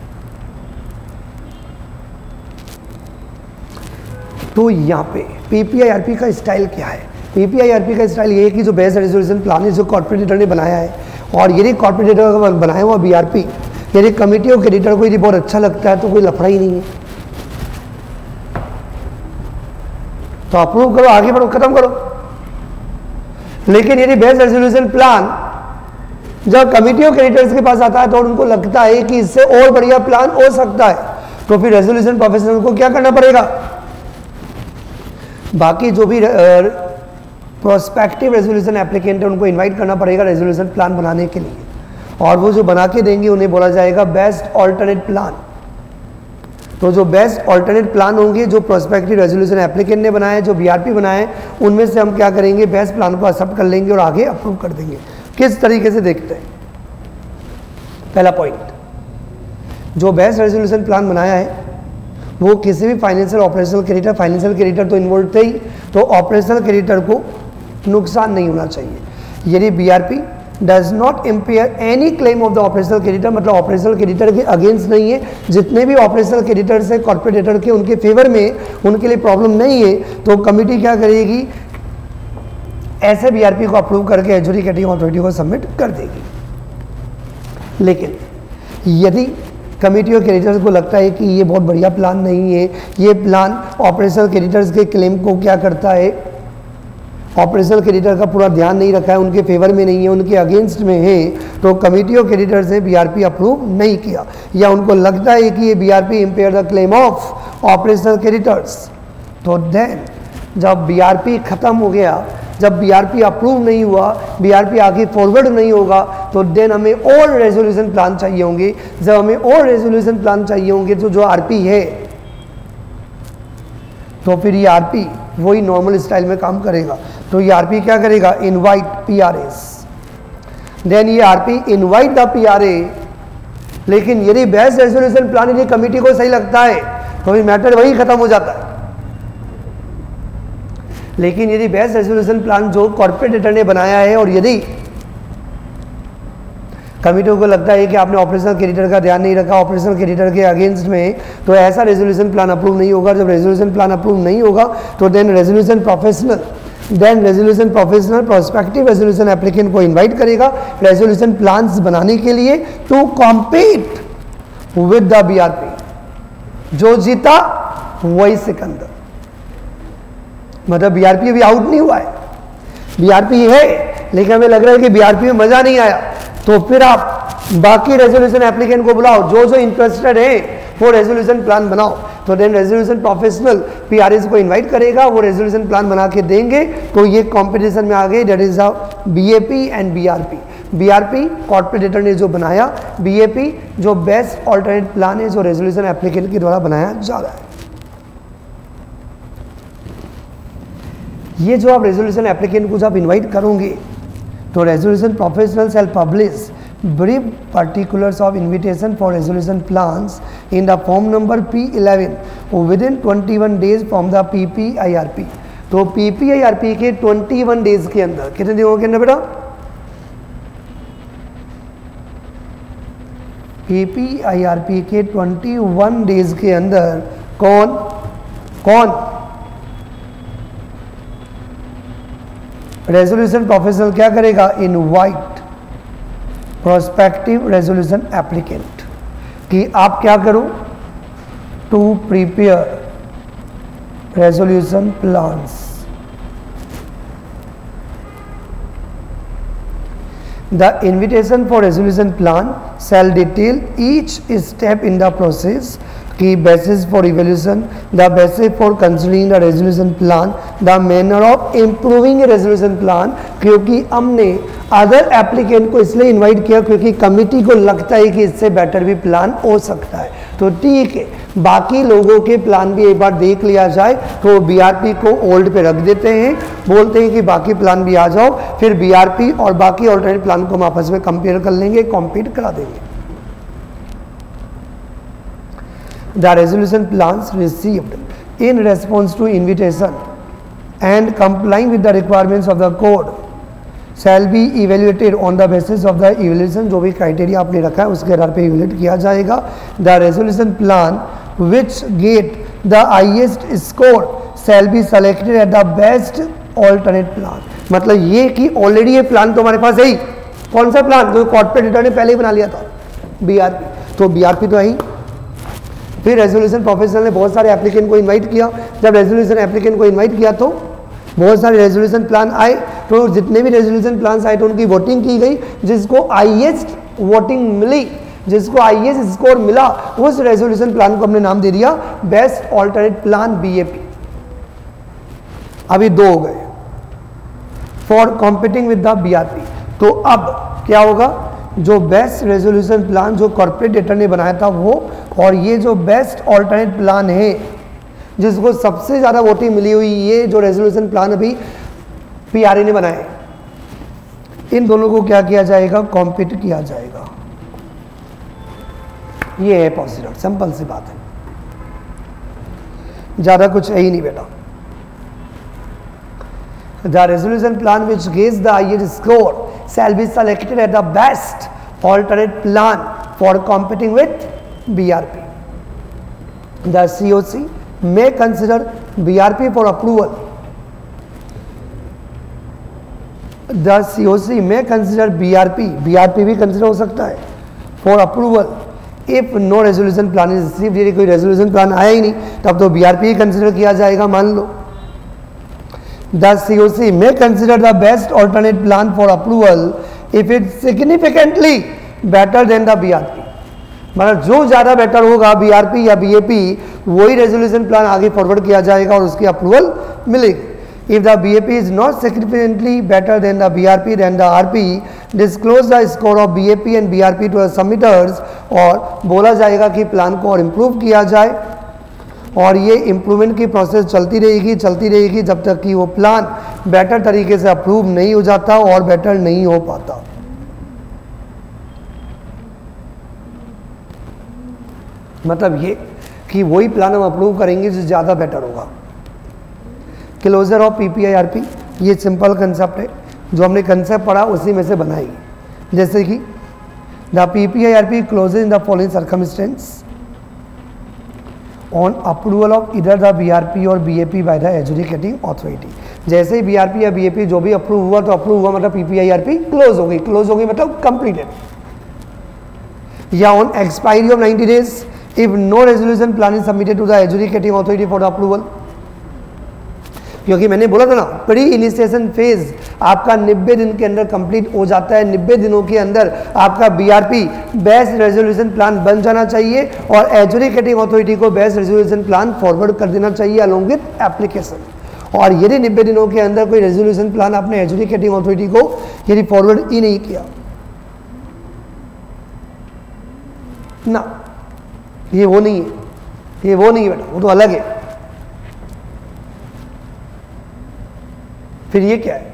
तो यहाँ पे P P I R P का स्टाइल क्या है, P P I R P का स्टाइल ये है कि जो बेस्ट रेजोल्यूशन प्लान है जो कॉर्पोरेट एडिटर ने बनाया है, और यदि कॉर्पोरेट एडिटर का बनाया हुआ B R P यदि कमिटी और क्रेडिटर को यदि बहुत अच्छा लगता है तो कोई लफड़ा ही नहीं है, तो अप्रूव करो, आगे बढ़ो, खत्म करो। लेकिन यदि बेस्ट रेजोल्यूशन प्लान जब कमिटी और क्रेडिटर्स के पास आता है तो उनको लगता है कि इससे और बढ़िया प्लान हो सकता है, तो फिर रेजोल्यूशन प्रोफेशनल को क्या करना पड़ेगा, बाकी जो भी प्रोस्पेक्टिव रेजोल्यूशन एप्लीकेंट है उनको इनवाइट करना पड़ेगा रेजोल्यूशन प्लान बनाने के लिए, और वो जो बना के देंगे उन्हें बोला जाएगा बेस्ट ऑल्टरनेट प्लान। तो जो बेस्ट ऑल्टरनेट प्लान होंगे जो प्रोस्पेक्टिव रेजोल्यूशन एप्लीकेंट ने बनाए, जो B R P बनाए, उनमें से हम क्या करेंगे, बेस्ट प्लान को एक्सेप्ट कर लेंगे और आगे अप्रूव कर देंगे। किस तरीके से देखते हैं, पहला पॉइंट, जो बेस्ट रेजोल्यूशन प्लान बनाया है वो किसी भी financial operational creditor, financial creditor तो इन्वॉल्व थे ही, तो ऑपरेशनल क्रेडिटर को नुकसान नहीं होना चाहिए। यदि B R P does not impair any claim of the operational creditor, मतलब ऑपरेशनल क्रेडिटर के अगेंस्ट नहीं है, जितने भी ऑपरेशनल क्रेडिटर्स है कॉर्पोरेट डेटर के उनके फेवर में, उनके लिए प्रॉब्लम नहीं है, तो कमिटी क्या करेगी, ऐसे B R P को अप्रूव करके एडजुडिकेटिंग अथॉरिटी को सबमिट कर देगी। लेकिन यदि कमिटी और क्रेडिटर्स को लगता है कि ये बहुत बढ़िया प्लान नहीं है, ये प्लान ऑपरेशनल क्रेडिटर्स के क्लेम को क्या करता है, ऑपरेशनल क्रेडिटर का पूरा ध्यान नहीं रखा है, उनके फेवर में नहीं है, उनके अगेंस्ट में है, तो कमिटी और क्रेडिटर्स ने B R P अप्रूव नहीं किया, या उनको लगता है कि ये B R P impair the claim of operational creditors, तो देन जब B R P खत्म हो गया, जब B R P अप्रूव नहीं हुआ, B R P आगे फॉरवर्ड नहीं होगा, तो देन हमें और रेजोल्यूशन प्लान चाहिए होंगे। जब हमें और रेजोल्यूशन प्लान चाहिए होंगे तो जो R P है, तो फिर ये R P वही नॉर्मल स्टाइल में काम करेगा। तो ये R P क्या करेगा, invite P R As, then ये R P invite the P R A। लेकिन यदि बेस्ट रेजोल्यूशन प्लान यदि कमिटी को सही लगता है तो फिर मैटर वही खत्म हो जाता है। लेकिन यदि बेस्ट रेजोल्यूशन प्लान जो कॉर्पोरेट डेटर ने बनाया है, और यदि कमिटी को लगता है कि आपने ऑपरेशनल क्रेडिटर का ध्यान नहीं रखा, ऑपरेशनल क्रेडिटर के अगेंस्ट में, तो ऐसा रेजोल्यूशन प्लान अप्रूव नहीं होगा। जब रेजोल्यूशन प्लान अप्रूव नहीं होगा तो then resolution professional then resolution professional prospective resolution applicant को इनवाइट करेगा रेजोल्यूशन प्लान्स बनाने के लिए, to compete with the B R P। जो जीता वही सिकंदर, मतलब B R P अभी आउट नहीं हुआ है, B R P है लेकिन हमें लग रहा है कि बीआरपी में मजा नहीं आया, तो फिर आप बाकी रेजोल्यूशन एप्लीकेंट को बुलाओ, जो जो इंटरेस्टेड है वो रेजोल्यूशन प्लान बनाओ। तो देन रेजोल्यूशन प्रोफेशनल पीआरएस को इनवाइट करेगा, वो रेजोल्यूशन प्लान बना के देंगे, तो ये कंपटीशन में आ गए। That is BAP and BRP. BRP corporate debtor ने जो बनाया, बीएपी जो बेस्ट ऑल्टरनेट प्लान है जो रेजोल्यूशन एप्लीकेंट के द्वारा बनाया जा रहा है। ये जो आप रेजोल्यूशन एप्लीकेंट को जब इनवाइट करोगे तो resolution professional shall publish brief particulars of invitation for resolution plans in the form number P eleven within twenty-one days from the P P I R P। तो P P I R P के इक्कीस डेज के अंदर, कितने दिनों के अंदर बेटा? P P I R P के इक्कीस डेज के अंदर कौन कौन रेजोल्यूशन प्रोफेशनल क्या करेगा? इनवाइट प्रोस्पेक्टिव रेजोल्यूशन एप्लीकेंट कि आप क्या करो, to prepare resolution plans. The invitation for resolution plan shall detail each step in the process की basis for evaluation, the basis for considering the resolution plan, the manner of improving resolution plan. क्योंकि हमने अदर एप्लीकेंट को इसलिए इनवाइट किया क्योंकि कमिटी को लगता है कि इससे बेटर भी प्लान हो सकता है, तो ठीक है बाकी लोगों के प्लान भी एक बार देख लिया जाए। तो बीआरपी को होल्ड पे रख देते हैं, बोलते हैं कि बाकी प्लान भी आ जाओ, फिर बीआरपी और बाकी ऑल्टरनेट प्लान को हम आपस में कंपेयर कर लेंगे, कॉम्पीट करा देंगे। The resolution plans received in response to invitation and complying with the requirements of the code shall be evaluated on the basis of the evaluation। जो भी क्राइटेरिया आपने रखा है उसके आधार पे इवेल्यूएट किया जाएगा। The resolution plan which get the highest score shall be selected at the best alternate plan। मतलब ये कि ऑलरेडी ये प्लान तो हमारे पास है ही। कौन सा प्लान? जो कॉर्पोरेट डेटा ने पहले ही बना लिया था, बीआरपी। तो बीआरपी तो है ही। फिर रेजोल्यूशन प्रोफेशनल ने बहुत सारे एप्लीकेंट को इनवाइट किया। जब रेजोल्यूशन एप्लीकेंट को इनवाइट किया तो बहुत सारे रेजोल्यूशन प्लान आए, तो जितने भी रेजोल्यूशन प्लान आए तो उनकी वोटिंग की गई। जिसको हाईएस्ट वोटिंग मिली, जिसको हाईएस्ट स्कोर मिला, उस रेजोल्यूशन प्लान को हमने नाम दे दिया बेस्ट ऑल्टरनेट प्लान बीएपी। अभी दो हो गए for competing with the BRP. तो अब क्या होगा? जो बेस्ट रेजोल्यूशन प्लान जो कॉर्पोरेट डेटा ने बनाया था वो, और ये जो बेस्ट ऑल्टरनेट प्लान है जिसको सबसे ज़्यादा वोटिंग मिली हुई, ये जो रेजोल्यूशन प्लान अभी पीआरए ने बनाए, इन दोनों को क्या किया जाएगा? कॉम्पीट किया जाएगा। ये है प्रोसीजर, सिंपल सी बात है, ज़्यादा कुछ है ही नहीं बेटा। The resolution plan which gets the highest score shall be selected as the best alternate plan for competing with B R P. The C O C may consider B R P for approval. The C O C may consider B R P, B R P भी consider हो सकता है for approval if no resolution plan is received। यदि कोई resolution plan आया ही नहीं तब तो B R P ही consider किया जाएगा, मान लो। The C O C may consider the best alternate plan for approval if it's significantly better than the B R P। मतलब जो ज़्यादा बेटर होगा B R P या B A P, वही रेजोल्यूशन प्लान आगे फॉरवर्ड किया जाएगा और उसकी अप्रूवल मिलेगी। If the B A P is not significantly better than the B R P, then the R P disclose the score of B A P and B R P to the submitters। और बोला जाएगा कि प्लान को और इम्प्रूव किया जाए, और ये इम्प्रूवमेंट की प्रोसेस चलती रहेगी चलती रहेगी जब तक कि वो प्लान बेटर तरीके से अप्रूव नहीं हो जाता और बेटर नहीं हो पाता। मतलब ये कि वही प्लान हम अप्रूव करेंगे जो ज़्यादा बेटर होगा। क्लोजर ऑफ पीपीआईआरपी, ये सिंपल कंसेप्ट है, जो हमने कंसेप्ट पढ़ा उसी में से बनाएगी। जैसे कि the PPIRP closes in the following circumstances on approval of either the BRP और BAP by the educating authority. जैसे ही बीआरपी या बीएपी जो भी अप्रूव हुआ तो अप्रूव हुआ मतलब पीपीआईआरपी क्लोज हो गई। क्लोज हो गई मतलब कंप्लीटेड। या on expiry of ninety days if no resolution plan is submitted to the educating authority for the approval. क्योंकि मैंने बोला था ना प्री इनिशिएशन फेज आपका नब्बे दिन के अंदर कंप्लीट हो जाता है। नब्बे दिनों के अंदर आपका बीआरपी बेस्ट रेजोल्यूशन प्लान बन जाना चाहिए और एजुकेटिंग अथॉरिटी को बेस्ट रेजोल्यूशन प्लान फॉरवर्ड कर देना चाहिए अलोंग विथ एप्लीकेशन। और यदि नब्बे दिनों के अंदर कोई रेजोल्यूशन प्लान आपने एजुकेटिंग अथॉरिटी को यदि फॉरवर्ड ही नहीं किया ना, ये वो नहीं है, ये वो नहीं है बेटा, वो तो अलग है। फिर ये क्या है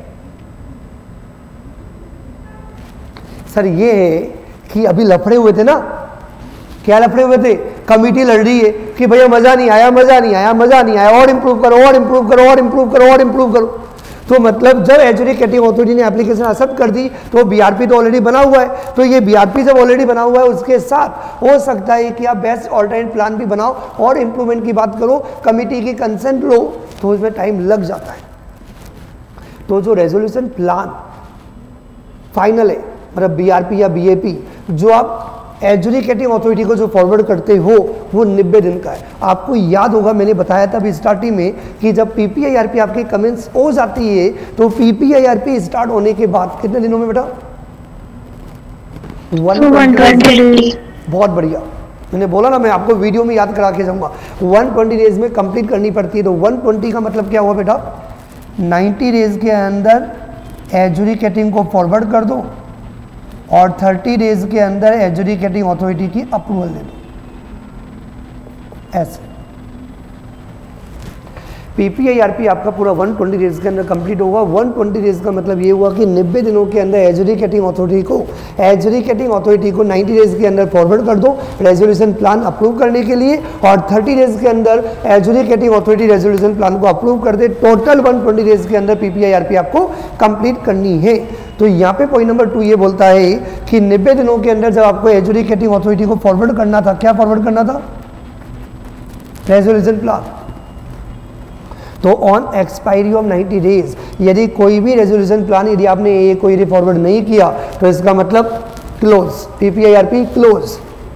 सर? ये है कि अभी लफड़े हुए थे ना, क्या लफड़े हुए थे? कमिटी लड़ रही है कि भैया मजा नहीं आया, मजा नहीं आया, मजा नहीं आया, और इंप्रूव करो, और इंप्रूव करो, और इंप्रूव करो, और इंप्रूव करो। तो मतलब जब एजुकेटिंग अथॉरिटी ने एप्लीकेशन एक्सेप्ट कर दी तो बीआरपी तो ऑलरेडी बना हुआ है, तो ये बीआरपी जब ऑलरेडी बना हुआ है उसके साथ हो सकता है कि आप बेस्ट ऑल्टरनेट प्लान भी बनाओ और इंप्रूवमेंट की बात करो, कमिटी की कंसेंट लो, तो उसमें टाइम लग जाता है। तो जो रेजोल्यूशन प्लान फाइनल है, मतलब बीआरपी या बीएपी, जो आप एजुकेटिंग अथॉरिटी को जो फॉरवर्ड करते हो वो नब्बे दिन का है। आपको याद होगा मैंने बताया था अभी स्टार्टिंग में कि जब पीपीआईआरपी आपकी कमेंट्स हो जाती है तो पीपीआईआरपी स्टार्ट होने के बाद कितने दिनों में बेटा? One twenty. बहुत बढ़िया, मैंने बोला ना मैं आपको वीडियो में याद करा के जाऊंगा। वन ट्वेंटी डेज में कंप्लीट करनी पड़ती है। तो वन ट्वेंटी का मतलब क्या हुआ बेटा? नाइन्टी डेज के अंदर एजुकेटिंग को फॉरवर्ड कर दो और थर्टी डेज के अंदर एजुकेटिंग अथॉरिटी की अप्रूवल दे दो। ऐसे पीपीआईआरपी आपका पूरा वन ट्वेंटी डेज के अंदर कंप्लीट होगा। वन ट्वेंटी डेज का मतलब ये हुआ कि नब्बे दिनों के अंदर एजुकेटिंग अथॉरिटी को एजुकेटिंग अथॉरिटी को नाइन्टी डेज के अंदर फॉरवर्ड कर दो रेजोल्यूशन प्लान अप्रूव करने के लिए, और थर्टी डेज के अंदर एजुकेटिंग अथॉरिटी रेजोल्यूशन प्लान को अप्रूव कर दे। टोटल वन ट्वेंटी डेज के अंदर पीपीआईआरपी आपको कंप्लीट करनी है। तो यहाँ पे पॉइंट नंबर टू ये बोलता है कि नब्बे दिनों के अंदर जब आपको एजुकेटिंग अथॉरिटी को फॉरवर्ड करना था, क्या फॉरवर्ड करना था? Resolution plan. तो on expiry of ninety days यदि कोई भी रेजोल्यूशन प्लान यदि आपने ये कोई यदि फॉरवर्ड नहीं किया तो इसका मतलब क्लोज, पीपीआईआरपी क्लोज।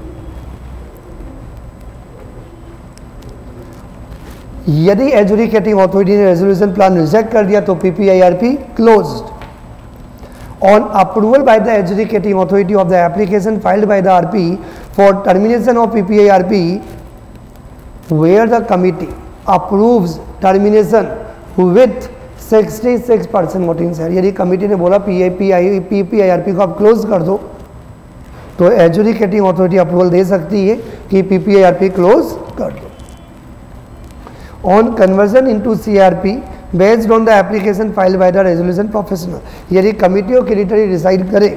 यदि एजुकेटिंग अथॉरिटी ने रेजोल्यूशन प्लान रिजेक्ट कर दिया तो PPIRP closed. On approval by the adjudicating authority of the application filed by the R P for termination of PPIRP, where the committee approves termination with छियासठ परसेंट वोटिंग शेयर, यदि कमिटी ने बोला पीपीआईआरपी को आप क्लोज कर दो तो एजुकेटिंग अथॉरिटी अप्रूवल दे सकती है कि पीपीआईआरपी क्लोज कर दो। On conversion into CRP based on the application file by the resolution professional, यदि कमिटी और क्रेडिटरी डिसाइड करे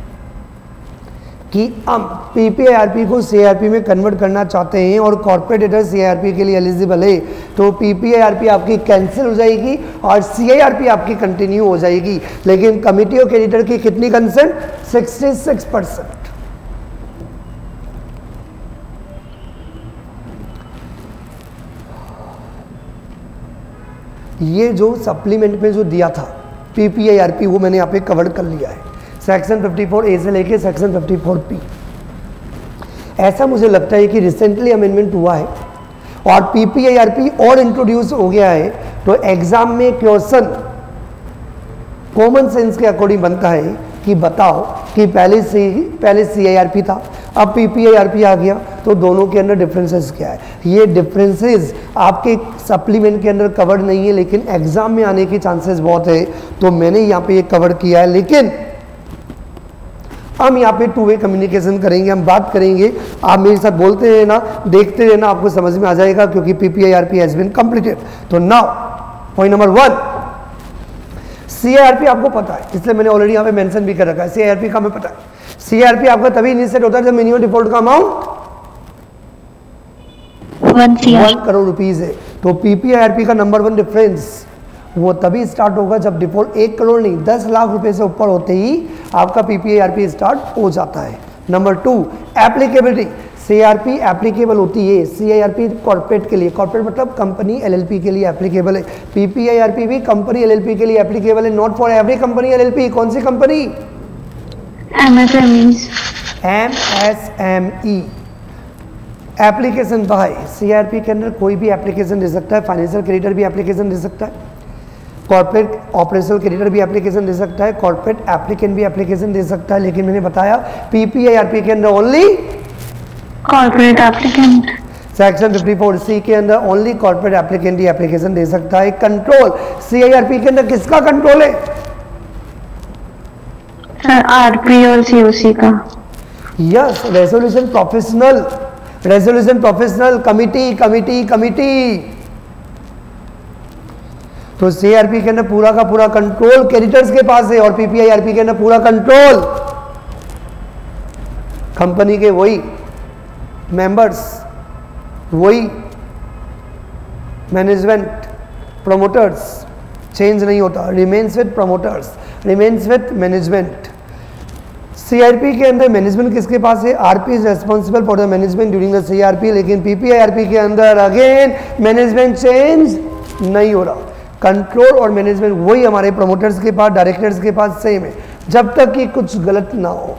कि हम पीपीआईआरपी को सीआरपी में कन्वर्ट करना चाहते हैं और कॉर्पोरेट डेटर सीआरपी के लिए एलिजिबल है, तो पीपीआईआरपी आपकी कैंसिल हो जाएगी और सीआरपी आपकी कंटिन्यू हो जाएगी। लेकिन कमिटी और क्रेडिटर की कितनी कंसेंट? छियासठ परसेंट। ये जो सप्लीमेंट में जो दिया था पीपीआईआरपी वो मैंने यहाँ पे कवर कर लिया है, सेक्शन फिफ्टी फोर ए से लेके सेक्शन फिफ्टी फोर पी। ऐसा मुझे लगता है कि रिसेंटली अमेंडमेंट हुआ है और पीपीआईआरपी और इंट्रोड्यूस हो गया है, तो एग्जाम में क्वेश्चन कॉमन सेंस के अकॉर्डिंग बनता है कि बताओ कि पहले से पहले सीआईआरपी था, अब पीपीआईआरपी आ गया, तो दोनों के अंदर डिफरेंसेस क्या है? ये डिफरेंसेस आपके सप्लीमेंट के अंदर कवर नहीं है, लेकिन एग्जाम में आने के चांसेस बहुत है, तो मैंने यहाँ पे ये कवर किया है। लेकिन हम यहाँ पे टू वे कम्युनिकेशन करेंगे, हम बात करेंगे, आप मेरे साथ बोलते रहना, देखते रहना, आपको समझ में आ जाएगा, क्योंकि पीपीआईआरपी हैज बीन कंप्लीटेड। तो now point number one, CIRP आपको पता है, इसलिए मैंने ऑलरेडी यहाँ पे मेंशन भी कर रखा है। सीआईआरपी का हमें पता है, सीआईआरपी आपका तभी इनिशिएट होता है जब मिनिमम डिफॉल्ट का अमाउंट वन करोड़ रुपीज है। तो पीपीआईआरपी का नंबर वन डिफरेंस वो तभी स्टार्ट होगा जब डिफॉल्ट एक करोड़ नहीं दस लाख रुपए से ऊपर होते ही आपका पीपीआईआरपी स्टार्ट हो जाता है। Number two, applicability. CRP applicable होती है सीआईआरपी कॉर्पोरेट के लिए, कॉर्पोरेट मतलब कंपनी एलएलपी के लिए एप्लीकेबल है। पीपीआईआरपी भी कंपनी एलएलपी के लिए एप्लीकेबल है, not for every company LLP. कौन सी company? MSME. MSME. Application by CRP के अंदर कोई भी एप्लीकेशन दे सकता है, फाइनेंशियल क्रेडिटर भी एप्लीकेशन दे सकता है, कॉर्पोरेट ऑपरेशनल क्रेडिटर भी एप्लीकेशन दे सकता है, कॉर्पोरेट एप्लीकेंट भी एप्लीकेशन दे सकता है, लेकिन मैंने बताया पीपीआईआरपी के अंदर only corporate applicant. Section fifty four C के अंदर ओनली कॉर्पोरेट एप्लीकेंट ही एप्लीकेशन दे सकता है। कंट्रोल सीआईआरपी के अंदर किसका कंट्रोल है? सर आरपी और सीओसी का। Yes, resolution professional, resolution professional committee committee committee. तो सीआरपी के अंदर पूरा का पूरा कंट्रोल क्रेडिटर्स के पास है और पीपीआईआरपी के अंदर पूरा कंट्रोल कंपनी के वही मेंबर्स, वही मैनेजमेंट, प्रोमोटर्स, चेंज नहीं होता, remains with promoters, remains with management. CRP के अंदर मैनेजमेंट किसके पास है? RP is responsible for the management during the CRP, लेकिन पीपीआईआरपी के अंदर अगेन मैनेजमेंट चेंज नहीं हो रहा, कंट्रोल और मैनेजमेंट वही हमारे प्रोमोटर्स के पास, डायरेक्टर्स के पास सेम है, जब तक कि कुछ गलत ना हो।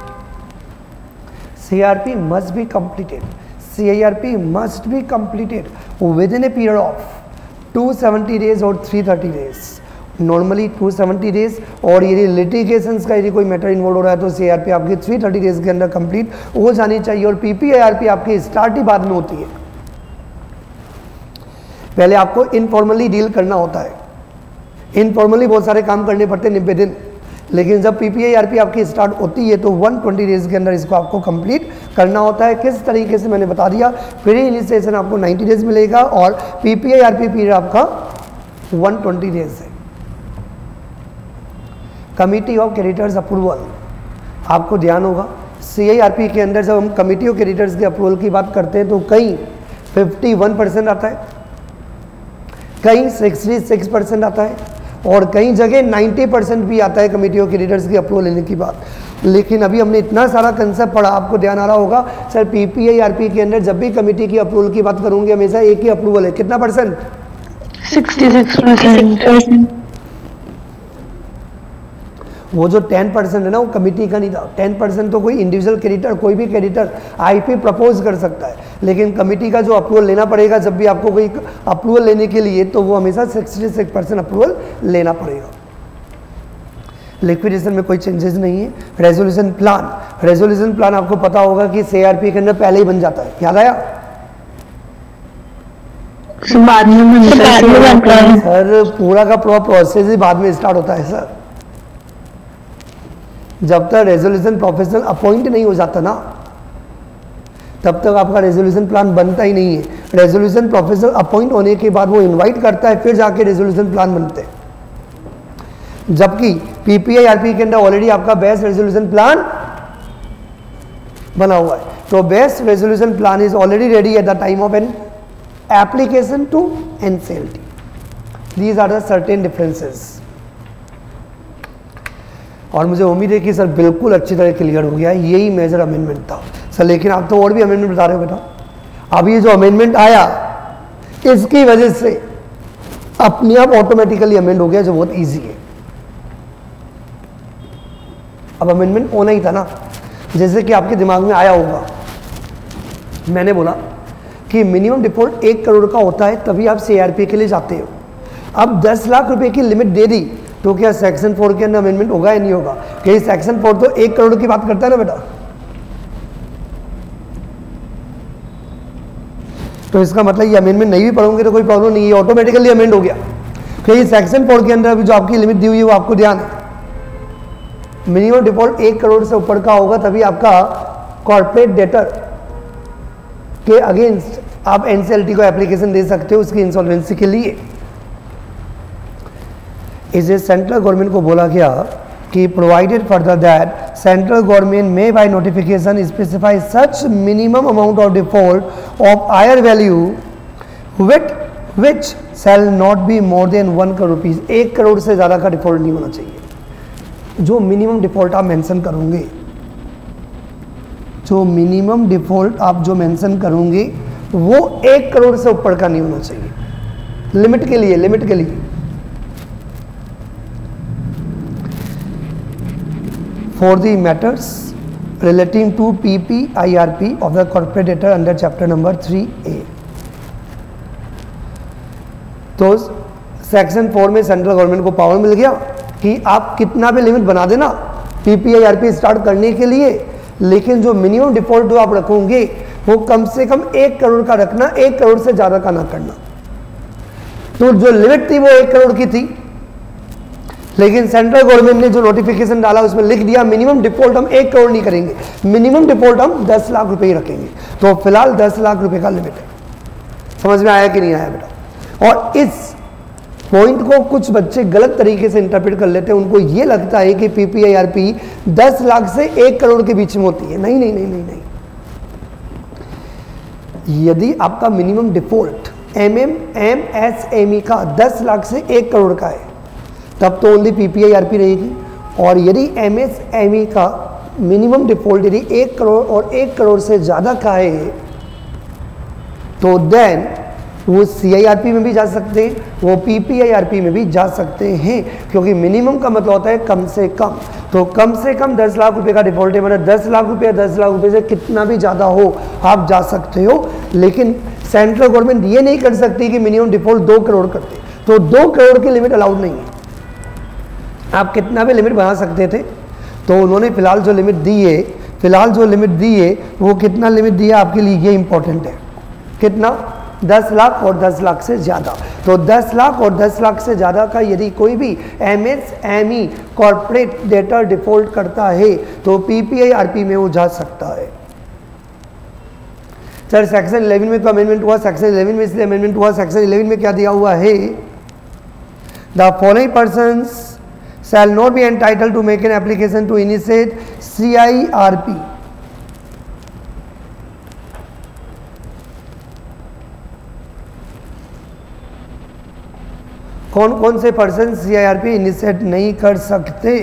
CRP must be completed, CIRP must be completed within a period of two seventy days और three thirty days. Normally two seventy days, और यदि लिटिगेशंस का यदि कोई मैटर इन्वॉल्व हो रहा है तो सीआरपी आपकी थ्री थर्टी डेज के अंदर कंप्लीट हो जानी चाहिए। और पीपीआईआरपी आपकी स्टार्ट ही बाद में होती है, पहले आपको इनफॉर्मली डील करना होता है, इनफॉर्मली बहुत सारे काम करने पड़ते हैं नब्बे दिन, लेकिन जब पीपीआईआरपी आपकी स्टार्ट होती है तो वन ट्वेंटी डेज के अंदर इसको आपको कंप्लीट करना होता है। किस तरीके से मैंने बता दिया, प्री इनिशिएशन आपको नाइन्टी डेज मिलेगा और पीपीआईआरपी पीरियड आपका वन ट्वेंटी डेज है। कमिटी ऑफ क्रेडिटर्स अप्रूवल, आपको ध्यान होगा सीआईआरपी के अंदर जब हम कमिटी ऑफ क्रेडिटर्स के अप्रूवल की बात करते हैं तो कहीं फिफ्टी वन परसेंट आता है, कहीं सिक्सटी सिक्स परसेंट आता है और कई जगह नाइन्टी परसेंट भी आता है कमिटी ऑफ क्रेडिटर्स की अप्रूवल लेने की बात। लेकिन अभी हमने इतना सारा कंसेप्ट पढ़ा, आपको ध्यान आ रहा होगा सर पीपीआईआरपी के अंदर जब भी कमिटी की अप्रूवल की बात करूंगी हमेशा एक ही अप्रूवल है, कितना परसेंट? Sixty six percent. वो जो टेन परसेंट है ना वो कमिटी का नहीं था, टेन परसेंट तो कोई इंडिविजुअल क्रेडिटर, कोई भी क्रेडिटर आईपी प्रपोज कर सकता है, लेकिन कमिटी का जो अप्रूवल लेना पड़ेगा जब भी आपको कोई अप्रूवल लेने के लिए तो वो हमेशा सिक्सटी सिक्स परसेंट अप्रूवल लेना पड़ेगा। लिक्विडेशन में कोई चेंजेस नहीं है। रेजोल्यूशन प्लान, रेजोल्यूशन प्लान आपको पता होगा कि सीआरपी के अंदर पहले ही बन जाता है, याद आया? बाद में सर पूरा का पूरा प्रोसेस ही बाद में स्टार्ट होता है सर, जब तक रेजोल्यूशन प्रोफेशनल अपॉइंट नहीं हो जाता ना तब तक आपका रेजोल्यूशन प्लान बनता ही नहीं है। रेजोल्यूशन प्रोफेशनल अपॉइंट होने के बाद वो इनवाइट करता है, फिर जाके रेजोल्यूशन प्लान बनते हैं। जबकि पीपीआईआरपी के अंदर ऑलरेडी आपका बेस्ट रेजोल्यूशन प्लान बना हुआ है, तो best resolution plan is already ready at the time of an application to NCLT. These are the certain differences. और मुझे उम्मीद है कि सर बिल्कुल अच्छी तरह क्लियर हो गया है, यही मेजर अमेंडमेंट था सर। लेकिन आप तो और भी अमेंडमेंट बता रहे हो बेटा, अब ये जो अमेंडमेंट आया इसकी वजह से अपने आप ऑटोमेटिकली अमेंड हो गया, जो बहुत इजी है। अब अमेंडमेंट होना ही था ना, जैसे कि आपके दिमाग में आया होगा, मैंने बोला कि मिनिमम डिफॉल्ट एक करोड़ का होता है तभी आप सीआरपी के लिए जाते हो। अब दस लाख रुपए की लिमिट दे दी तो क्या सेक्शन फोर के अंदर अमेंडमेंट होगा या नहीं होगा? क्योंकि सेक्शन फोर तो एक करोड़ की बात करता है ना बेटा, तो इसका मतलब ये अमेंडमेंट नहीं भी पढ़ोगे तो कोई प्रॉब्लम नहीं है, ऑटोमेटिकली अमेंड हो गया। क्योंकि सेक्शन फोर के अंदर अभी जो आपकी लिमिट दी हुई है वो आपको ध्यान है, मिनिमम डिफॉल्ट एक करोड़ से ऊपर का होगा तभी आपका कॉर्पोरेट डेटर के अगेंस्ट आप एनसीएलटी को एप्लीकेशन दे सकते हो उसकी इंसॉल्वेंसी के लिए। इसे सेंट्रल गवर्नमेंट को बोला गया कि provided further that central government may by notification specify such minimum amount of default of higher value with which shall not be more than one crore rupees. एक करोड़ से ज़्यादा का डिफॉल्ट नहीं होना चाहिए। जो मिनिमम डिफॉल्ट आप मेंशन करोगे, जो मिनिमम डिफॉल्ट आप जो मेंशन करोगे वो एक करोड़ से ऊपर का नहीं होना चाहिए। लिमिट के लिए, लिमिट के लिए for the matters relating to P P I R P of the corporate debtor under chapter number three A. तो सेक्शन फोर में सेंट्रल गवर्नमेंट को पावर मिल गया कि आप कितना भी लिमिट बना देना पीपीआईआरपी स्टार्ट करने के लिए, लेकिन जो मिनिमम डिफॉल्ट जो आप रखोगे वो कम से कम एक करोड़ का रखना, एक करोड़ से ज्यादा का ना करना। तो जो लिमिट थी वो एक करोड़ की थी, लेकिन सेंट्रल गवर्नमेंट ने जो नोटिफिकेशन डाला उसमें लिख दिया मिनिमम डिफॉल्ट हम एक करोड़ नहीं करेंगे, मिनिमम डिफॉल्ट हम दस लाख रुपए ही रखेंगे। तो फिलहाल दस लाख रुपए का लिमिट है। समझ में आया कि नहीं आया बेटा? और इस पॉइंट को कुछ बच्चे गलत तरीके से इंटरप्रेट कर लेते हैं, उनको ये लगता है कि पीपीआईआरपी दस लाख से एक करोड़ के बीच में होती है। नहीं नहीं नहीं नहीं नहीं, यदि आपका minimum default M M M S M E का दस लाख से एक करोड़ का है तब तो ओनली पीपीआईआरपी रहेगी, और यदि एम एस एम ई का मिनिमम डिफॉल्ट यदि एक करोड़ और एक करोड़ से ज़्यादा का है तो देन वो सीआईआरपी में भी जा सकते हैं, वो पीपीआईआरपी में भी जा सकते हैं, क्योंकि मिनिमम का मतलब होता है कम से कम। तो कम से कम दस लाख रुपए का डिफॉल्ट है, मतलब दस लाख रुपए दस लाख रुपए से कितना भी ज़्यादा हो आप जा सकते हो, लेकिन सेंट्रल गवर्नमेंट ये नहीं कर सकती कि मिनिमम डिफॉल्ट दो करोड़ करते, तो दो करोड़ की लिमिट अलाउड नहीं है। आप कितना भी लिमिट बना सकते थे, तो उन्होंने फिलहाल जो लिमिट दी है फिलहाल जो लिमिट दी है वो कितना लिमिट दिया आपके लिए ये इंपॉर्टेंट है, कितना? दस लाख और दस लाख से ज़्यादा। तो दस लाख और दस लाख से ज़्यादा का यदि कोई भी एमएसएमई कॉर्पोरेट डेटर डिफॉल्ट करता है तो पीपीआईआरपी में वो जा सकता है। सर सेक्शन इलेवन में तो अमेंडमेंट हुआ, सेक्शन इलेवन में इसलिए अमेंडमेंट हुआ, सेक्शन इलेवन में क्या दिया हुआ है? The following persons shall not be entitled to make an application to initiate C I R P. कौन कौन से person C I R P initiate नहीं कर सकते?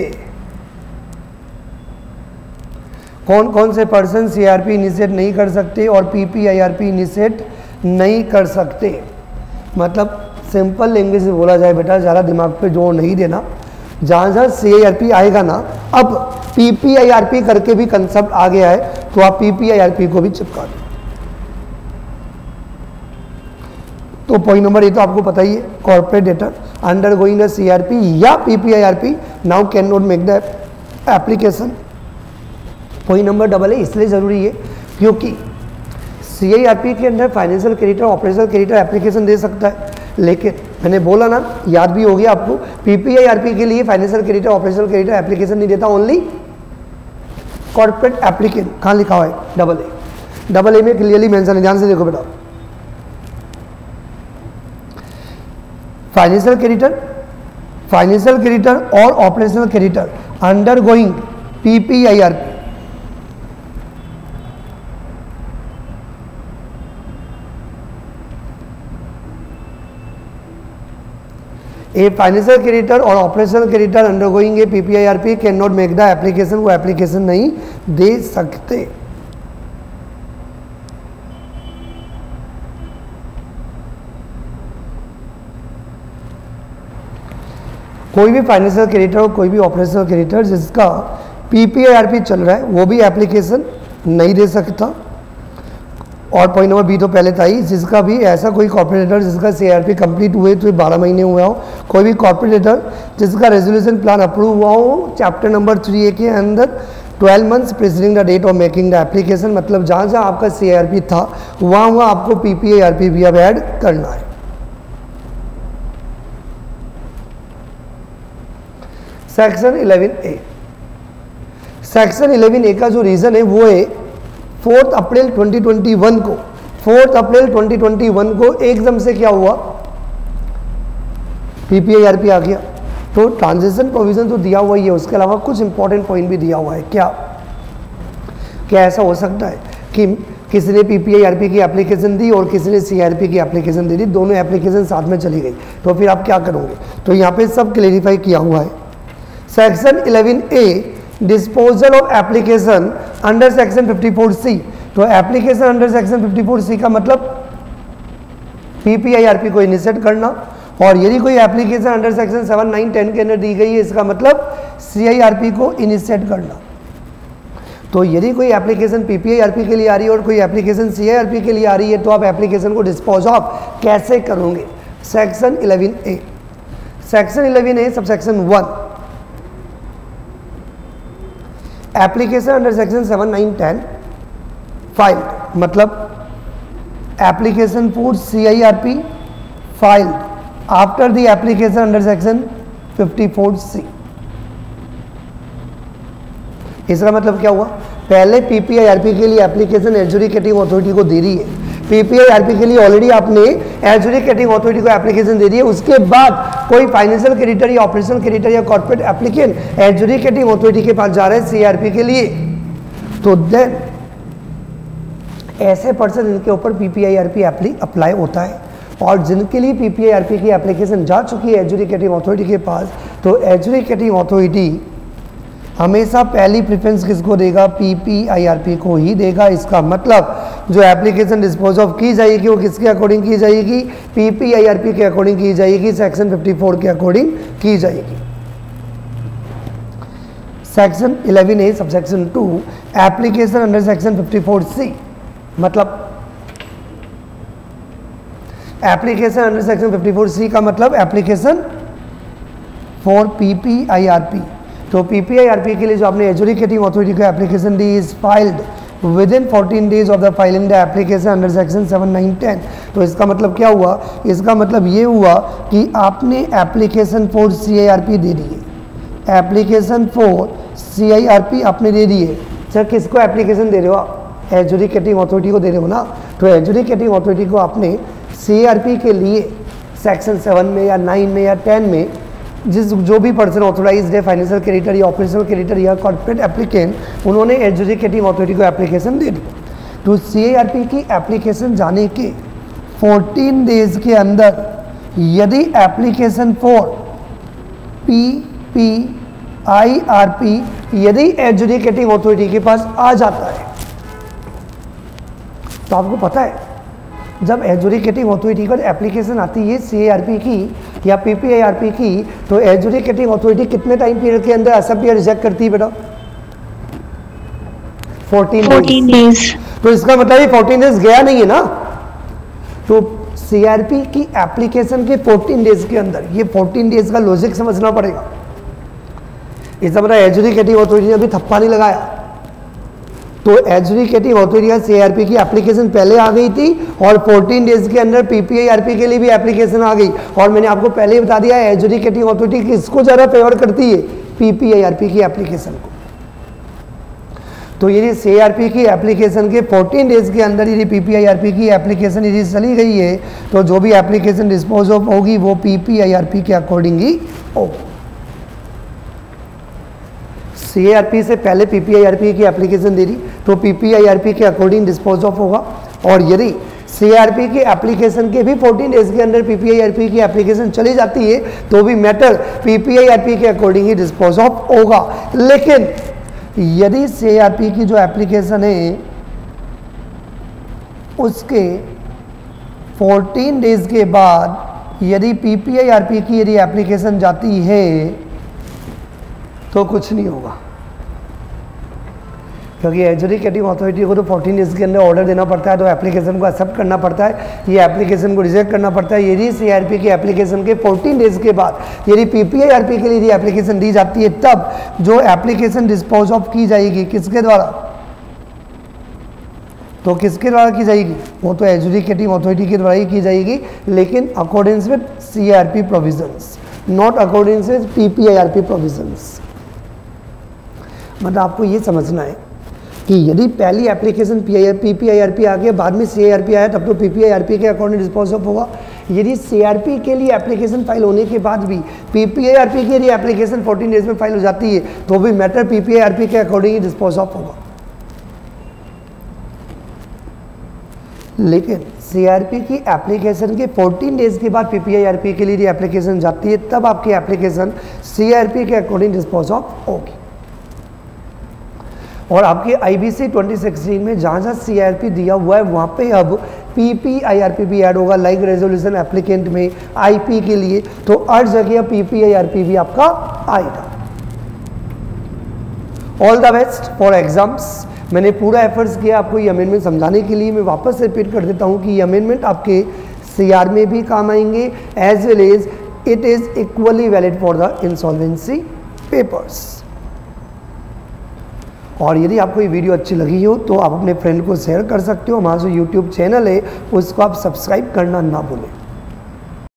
कौन कौन से person C I R P initiate नहीं कर सकते और P P I R P initiate नहीं कर सकते? मतलब सिंपल लैंग्वेज में बोला जाए बेटा, ज़्यादा दिमाग पे जोर नहीं देना, जहाँ जहाँ सी आई आर पी आएगा ना, अब P P I R P करके भी कंसेप्ट आ गया है, तो आप P P I R P को भी चिपका दो। तो पॉइंट नंबर ये तो आपको पता ही है, corporate debtor undergoing C R P या P P I R P now can not make the application. Point number double है इसलिए ज़रूरी है क्योंकि सी आई आर पी के अंदर financial creditor operational creditor application दे सकता है, लेकिन मैंने बोला ना, याद भी होगी आपको, पीपीआईआरपी के लिए financial creditor operational creditor application नहीं देता, ओनली कॉर्पोरेट एप्लीकेंट। कहाँ लिखा हुआ है? Double A. डबल ए में क्लियरली मेंशन है, ध्यान से देखो बेटा। फाइनेंशियल क्रेडिटर फाइनेंशियल क्रेडिटर और operational creditor undergoing PPIRP a financial creditor और operational creditor undergoing a PPIRP can not make the application, वो एप्लीकेशन नहीं दे सकते। कोई भी फाइनेंशियल क्रेडिटर और कोई भी ऑपरेशनल क्रेडिटर जिसका पीपीआईआरपी चल रहा है वो भी एप्लीकेशन नहीं दे सकता। और पॉइंट नंबर बी तो पहले था ही, जिसका भी ऐसा कोई कॉर्पोरेटर जिसका सीआरपी कंप्लीट हुए तो बारह महीने हुआ हो, कोई भी कॉर्पोरेटर जिसका रेजोल्यूशन प्लान अप्रूव हुआ हो चैप्टर नंबर थ्री ए के अंदर twelve months preceding the date of making the application, मतलब जहाँ जहाँ आपका सीआरपी था वहाँ वहाँ आपको पीपीआईआरपी भी अब ऐड करना है। Section eleven A section eleven A का जो रीजन है वो है fourth April twenty twenty one को fourth April twenty twenty one को एकदम से क्या हुआ, पीपीआईआरपी आ गया। तो ट्रांजिशन प्रोविजन तो दिया हुआ ही है, उसके अलावा कुछ इंपॉर्टेंट पॉइंट भी दिया हुआ है। क्या क्या ऐसा हो सकता है कि किसी ने पीपीआईआरपी की एप्लीकेशन दी और किसी ने सीआरपी की एप्लीकेशन दे दी, दोनों एप्लीकेशन साथ में चली गई, तो फिर आप क्या करोगे? तो यहाँ पे सब क्लेरिफाई किया हुआ है। Section eleven A disposal of application under section fifty four C, तो application under section fifty four C का मतलब पीपीआईआरपी को इनिशिएट करना, और यदि कोई application under section seven nine ten के अंदर दी गई है इसका मतलब सीआईआरपी को इनिशिएट करना। तो यदि कोई एप्लीकेशन पीपीआईआरपी के लिए आ रही है और कोई एप्लीकेशन सीआईआरपी के लिए आ रही है तो आप एप्लीकेशन को डिस्पोज ऑफ कैसे करोगे? Section eleven A section eleven है sub section one, application under section seven nine ten filed, मतलब application for C I R P filed after the application under section fifty four C. इसका मतलब क्या हुआ, पहले पीपीआईआरपी के लिए एप्लीकेशन एडजुडिकेटिंग अथॉरिटी को दे रही है, पीपीआईआरपी के लिए ऑलरेडी आपने एडजुडिकेटिंग अथॉरिटी को एप्लीकेशन दे दी है, उसके बाद कोई फाइनेंशियल क्रेडिटर या ऑपरेशनल क्रेडिटर या कॉर्पोरेट एप्लीकेंट एडजुडिकेटिंग अथॉरिटी के पास जा रहे हैं सीआरपी के लिए, तो देन ऐसे पर्सन इनके ऊपर पीपीआईआरपी अप्लाई होता है। और जिनके लिए पीपीआईआरपी की एप्लीकेशन जा चुकी है एडजुडिकेटिंग अथॉरिटी के पास, तो एडजुडिकेटिंग अथॉरिटी हमेशा पहली प्रेफरेंस किसको देगा, पीपीआईआरपी को ही देगा। इसका मतलब जो एप्लीकेशन डिस्पोज ऑफ की जाएगी वो किसके अकॉर्डिंग की जाएगी, पीपीआईआरपी के अकॉर्डिंग की जाएगी, सेक्शन फिफ्टी फोर के अकॉर्डिंग की जाएगी। Section eleven A sub section two, application under section fifty four C, मतलब application under section fifty four C का मतलब एप्लीकेशन फॉर पीपीआईआरपी। तो पीपीआईआरपी के लिए जो आपने एडजुडिकेटिंग अथॉरिटी को एप्लीकेशन दी is filed within fourteen days of the filing the application under section seven nine ten. तो इसका मतलब क्या हुआ, इसका मतलब ये हुआ कि आपने एप्लीकेशन फॉर सीआईआरपी दे दी है, एप्लीकेशन फॉर सीआईआरपी आपने दे दी है। सर किसको एप्लीकेशन दे रहे हो आप, एडजुडिकेटिंग अथॉरिटी को दे रहे हो ना, तो एडजुडिकेटिंग अथॉरिटी को आपने सीआरपी के लिए सेक्शन सेवन में या नाइन में या टेन में जिस जो भी पर्सन ऑथोराइज्ड है, फाइनेंशियल क्रेडिटर या ऑपरेशनल क्रेडिटर या कॉर्पोरेट एप्लीकेंट, उन्होंने एडजुडिकेटिंग अथॉरिटी को एप्लीकेशन दे दी। तो सीआरपी की एप्लीकेशन जाने के फोर्टीन डेज के अंदर यदि application for P P I R P यदि एडजुडिकेटिंग अथॉरिटी के पास आ जाता है, तो आपको पता है जब एडजुडिकेटिंग अथॉरिटी का एप्लीकेशन आती है सीआरपी की या पीपीआईआरपी की, तो एडजुडिकेटिंग अथॉरिटी कितने टाइम पीरियड के अंदर एक्सेप्ट या रिजेक्ट करती है बेटा, फोर्टीन डेज। तो इसका मतलब ये फोर्टीन डेज गया नहीं है ना, तो सीआरपी की एप्लीकेशन के फोर्टीन डेज के अंदर, ये फोर्टीन डेज का लॉजिक समझना पड़ेगा। इसका मतलब एडजुडिकेटिंग अथॉरिटी ने अभी थप्पा नहीं लगाया, तो एडजुडिकेटिंग अथॉरिटी का सीआरपी की एप्लीकेशन पहले आ गई थी और फोर्टीन डेज के अंदर पीपीआईआरपी के लिए भी एप्लीकेशन आ गई। और मैंने आपको पहले ही बता दिया है एडजुडिकेटिंग अथॉरिटी किसको ज़्यादा फेवर करती है, पीपीआईआरपी की एप्लीकेशन को। तो यदि सीआरपी की एप्लीकेशन के फोर्टीन डेज के अंदर यदि पीपीआईआरपी की एप्लीकेशन यदि चली गई है, तो जो भी एप्लीकेशन डिस्पोज ऑफ होगी वो पीपीआईआरपी के अकॉर्डिंग ही होगी। सीआरपी से पहले पीपीआईआरपी की एप्लीकेशन दे दी तो पीपीआईआरपी के अकॉर्डिंग डिस्पोज ऑफ होगा, और यदि सीआरपी के एप्लीकेशन के भी फोर्टीन डेज के अंदर पीपीआईआरपी की एप्लीकेशन चली जाती है तो भी मैटर पीपीआईआरपी के अकॉर्डिंग ही डिस्पोज ऑफ होगा। लेकिन यदि सीआरपी की जो एप्लीकेशन है उसके फोर्टीन डेज के बाद यदि पीपीआईआरपी की यदि एप्लीकेशन जाती है तो कुछ नहीं होगा, क्योंकि एडजुडिकेटिंग अथॉरिटी को तो फोर्टीन डेज के अंदर ऑर्डर देना पड़ता है, तो एप्लीकेशन को एक्सेप्ट करना पड़ता है, ये एप्लीकेशन को रिजेक्ट करना पड़ता है। यदि सीआरपी की एप्लीकेशन के फोर्टीन डेज के बाद यदि पीपीआईआरपी के लिए यदि एप्लीकेशन दी जाती है, तब जो एप्लीकेशन डिस्पोज ऑफ की जाएगी किसके द्वारा, तो किसके द्वारा की जाएगी, वो तो एडजुडिकेटिंग अथॉरिटी के द्वारा ही की जाएगी, लेकिन according with CRP provisions, not according with PPIRP provisions. मतलब आपको ये समझना है कि यदि पहली एप्लीकेशन पीपीआईआरपी आ गया, बाद में सीआरपी आया, तब तो पीपीआईआरपी के अकॉर्डिंग डिस्पोज ऑफ होगा। यदि सीआरपी के लिए एप्लीकेशन फाइल होने के बाद भी पीपीआईआरपी के लिए एप्लीकेशन फोर्टीन डेज में फाइल हो जाती है तो भी मैटर पीपीआईआरपी के अकॉर्डिंग ही डिस्पोज ऑफ होगा। लेकिन सीआरपी की एप्लीकेशन के फोर्टीन डेज के बाद पीपीआईआरपी के लिए एप्लीकेशन जाती है, तब आपकी एप्लीकेशन सीआरपी के अकॉर्डिंग डिस्पोज ऑफ होगी। और आपके आईबीसी ट्वेंटी सिक्सटीन में जहाँ जहाँ सीआरपी दिया हुआ है वहाँ पे अब पीपीआईआरपी भी ऐड होगा, लाइक रेजोल्यूशन एप्लीकेंट में आईपी के लिए, तो हर जगह पीपीआईआरपी भी आपका आएगा। All the best for exams. मैंने पूरा एफर्ट्स किया आपको ये अमेंडमेंट समझाने के लिए। मैं वापस रिपीट कर देता हूँ कि ये अमेंडमेंट आपके सीआर में भी काम आएंगे as well as it is equally valid for the insolvency papers. और यदि आपको ये वीडियो अच्छी लगी हो तो आप अपने फ्रेंड को शेयर कर सकते हो। हमारा जो यूट्यूब चैनल है उसको आप सब्सक्राइब करना ना भूलें।